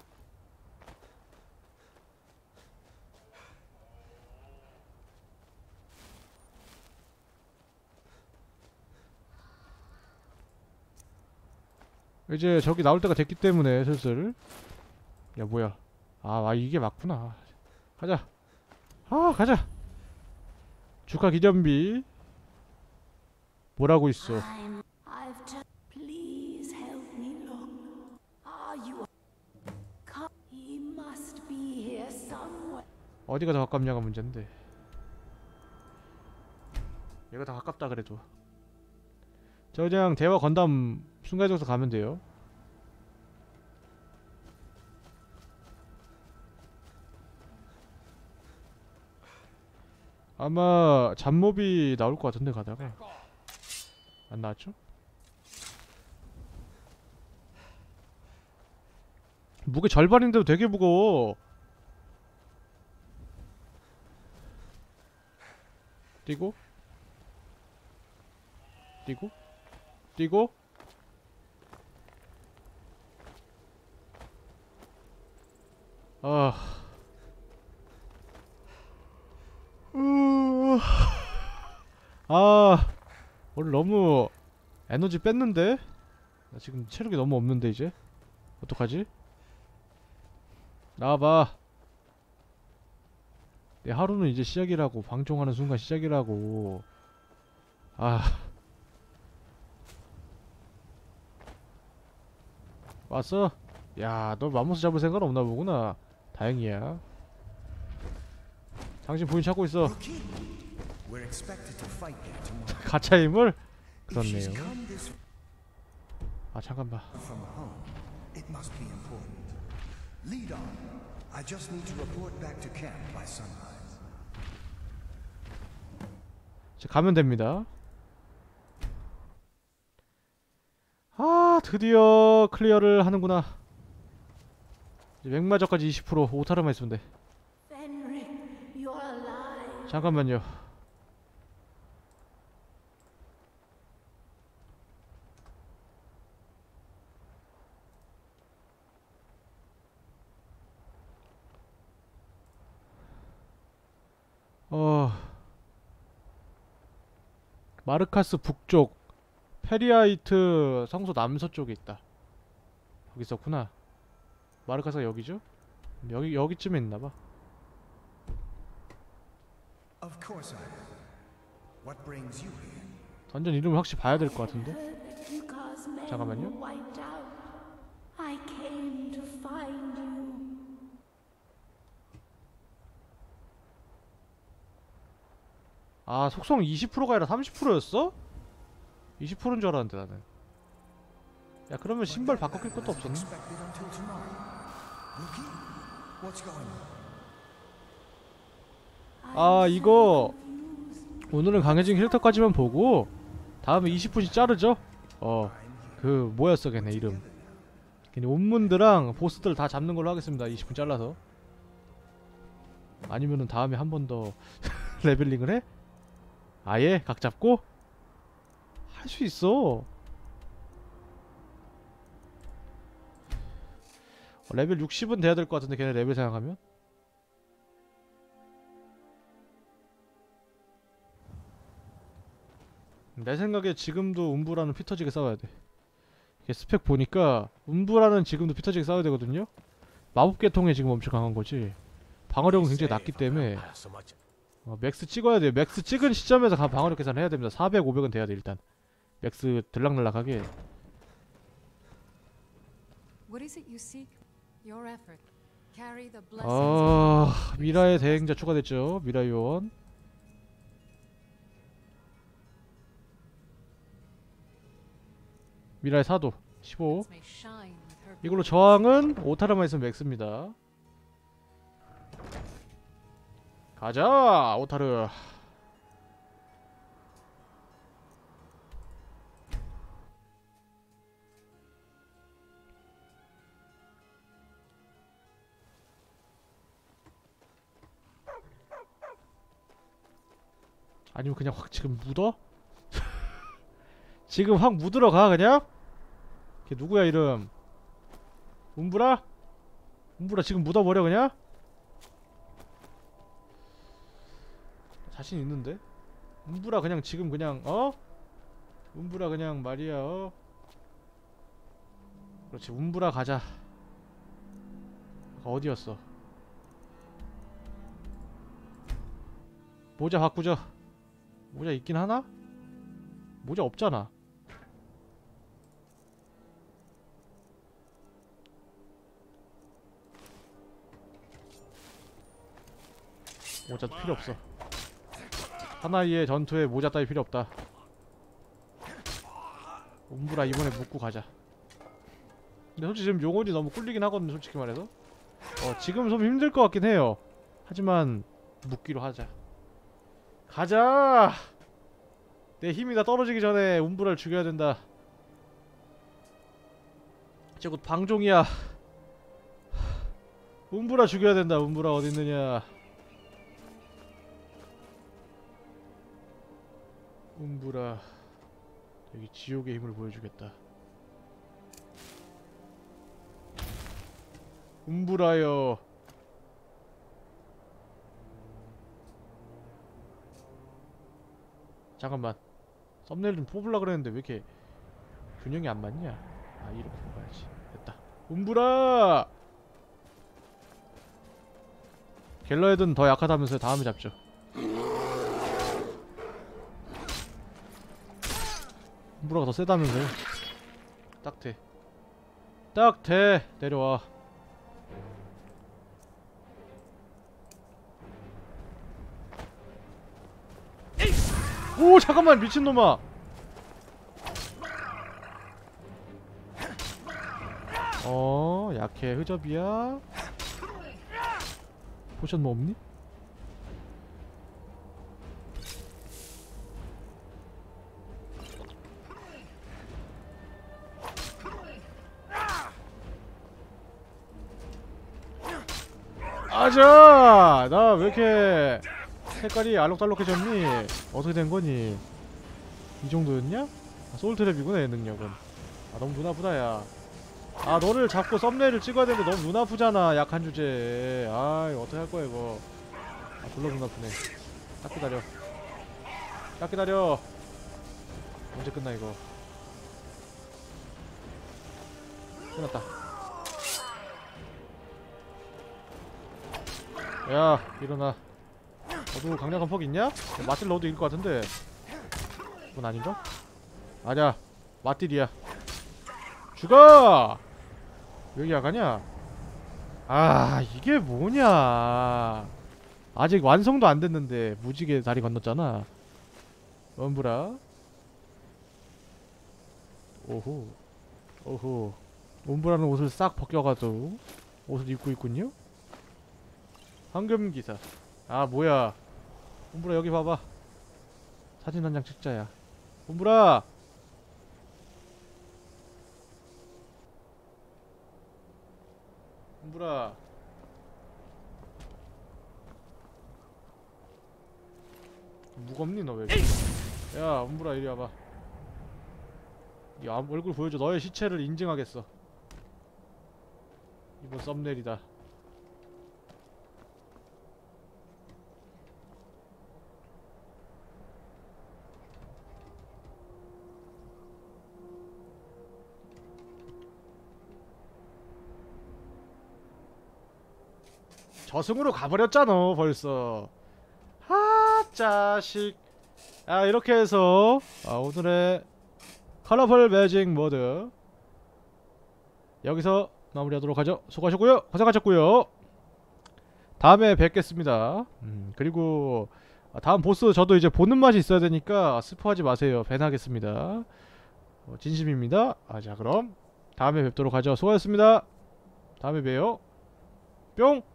이제 저기 나올 때가 됐기 때문에 슬슬. 야 뭐야. 아 이게 맞구나. 가자. 가자. 축하 기념비. 뭐라고 있어. Please help me look. Are you? He must be here somewhere. 어디가 더 가깝냐가 문제인데. 얘가 더 가깝다 그래도. 저 그냥 대화 건담 순간적으로 가면 돼요. 아마 잡몹이 나올 것 같은데 가다가 안 나왔죠? 무게 절반인데도 되게 무거워. 뛰고 뛰고 뛰고. 오늘 너무 에너지 뺐는데? 나 지금 체력이 너무 없는데 이제? 어떡하지? 나와봐. 내 하루는 이제 시작이라고. 방종하는 순간 시작이라고. 왔어? 야, 너 맘모스 잡을 생각 없나 보구나. 다행이야. 당신 부인 찾고 있어. 가차 힘을? 그렇네요. 잠깐만. 이제 가면 됩니다. 드디어 클리어를 하는구나. 이제 맥마저까지 20%, 오타르만 있으면 돼. 잠깐만요. 마르카스 북쪽 페리아이트 성소 남서쪽에 있다. 거기 있었구나. 마르카스가 여기죠? 여기쯤에 있나봐. 던전 이름을 확실히 봐야 될 것 같은데? 잠깐만요. 속성 20%가 아니라 30%였어? 20%인 줄 알았는데 나는. 야, 그러면 신발 바꿔 낄 것도 없었네. 이거 오늘은 강해진 캐릭터까지만 보고 다음에 20분씩 자르죠? 그 뭐였어 걔네 이름. 걔네 온문드랑 보스들 다 잡는 걸로 하겠습니다. 20분 잘라서. 아니면은 다음에 한 번 더 레벨링을 해? 아예? 각 잡고? 할 수 있어. 레벨 60은 돼야 될 것 같은데 걔네 레벨 생각하면? 내 생각에 지금도 움브라는 피 터지게 싸워야 돼. 이게 스펙 보니까 움브라는 지금도 피 터지게 싸워야 되거든요? 마법계통에 지금 엄청 강한 거지. 방어력은 굉장히 낮기 때문에 맥스 찍어야 돼요. 맥스 찍은 시점에서 방어력 계산을 해야 됩니다. 400, 500은 돼야 돼 일단. 맥스 들락날락하게. What is it you seek? Your effort. Carry the blessings. 미라의 대행자 추가됐죠. 미라 요원. 미라의 사도 15. 이걸로 저항은 오타르만 있으면 맥스입니다. 가자 오타르. 아니면 그냥 확 지금 묻어? 지금 확 묻으러 가 그냥? 걔 누구야 이름? 움브라? 움브라 지금 묻어버려 그냥? 자신 있는데? 움브라 그냥 지금 그냥 움브라 그냥 말이야 그렇지 움브라 가자. 어디였어? 모자 바꾸자. 모자 있긴 하나? 모자 없잖아. 모자도 필요 없어. 하나의 전투에 모자 따위 필요 없다. 움브라 이번에 묶고 가자. 근데 솔직히 지금 용원이 너무 꿀리긴 하거든 솔직히 말해서. 지금 좀 힘들 것 같긴 해요. 하지만 묶기로 하자. 가자! 내 힘이 다 떨어지기 전에 움브라를 죽여야 된다. 이제 곧 방종이야. 움브라 죽여야 된다. 움브라 어디 있느냐. 움브라 여기 지옥의 힘을 보여주겠다. 움브라요. 잠깐만. 썸네일 좀 뽑으려고 그랬는데 왜 이렇게 균형이 안 맞냐? 아 이렇게 뽑아야지. 됐다. 움브라! 갤러헤드는 더 약하다면서요. 다음에 잡죠. 움브라가 더 세다면서요. 딱 돼. 딱 돼. 내려와. 오 잠깐만 미친놈아. 약해. 흐접이야. 포션 뭐 없니? 아자! 나 왜 이렇게 색깔이 알록달록해졌니? 어떻게 된 거니? 이 정도였냐? 아, 소울트랩이구나 얘 능력은. 아 너무 눈 아프다 야. 아 너를 잡고 썸네일을 찍어야 되는데 너무 눈 아프잖아. 약한 주제에. 아 이거 어떻게 할 거야 이거. 아 졸라 눈 아프네. 딱 기다려. 딱 기다려. 언제 끝나 이거. 끝났다. 야 일어나. 너도 강력한 퍽 있냐? 맞딜 넣어도 이길 것 같은데. 그건 아닌가? 아니야 맞딜이야. 죽어! 왜 이렇게 약하냐? 아 이게 뭐냐. 아직 완성도 안 됐는데 무지개 다리 건넜잖아. 원브라. 오호 오호. 원브라는 옷을 싹 벗겨가지고 옷을 입고 있군요. 황금기사. 아 뭐야. 옴브라 여기 봐봐. 사진 한 장 찍자야. 옴브라. 옴브라. 무겁니 너 왜? 야 옴브라 이리 와봐. 네 얼굴 보여줘. 너의 시체를 인증하겠어. 이번 썸네일이다. 저승으로 가버렸잖아 벌써. 하 자식. 아 이렇게 해서 오늘의 컬러풀 매직 모드 여기서 마무리하도록 하죠. 수고하셨고요. 고생하셨고요. 다음에 뵙겠습니다. 그리고 다음 보스 저도 이제 보는 맛이 있어야 되니까 스포하지 마세요. 밴하겠습니다. 진심입니다. 자 그럼 다음에 뵙도록 하죠. 수고하셨습니다. 다음에 봬요. 뿅.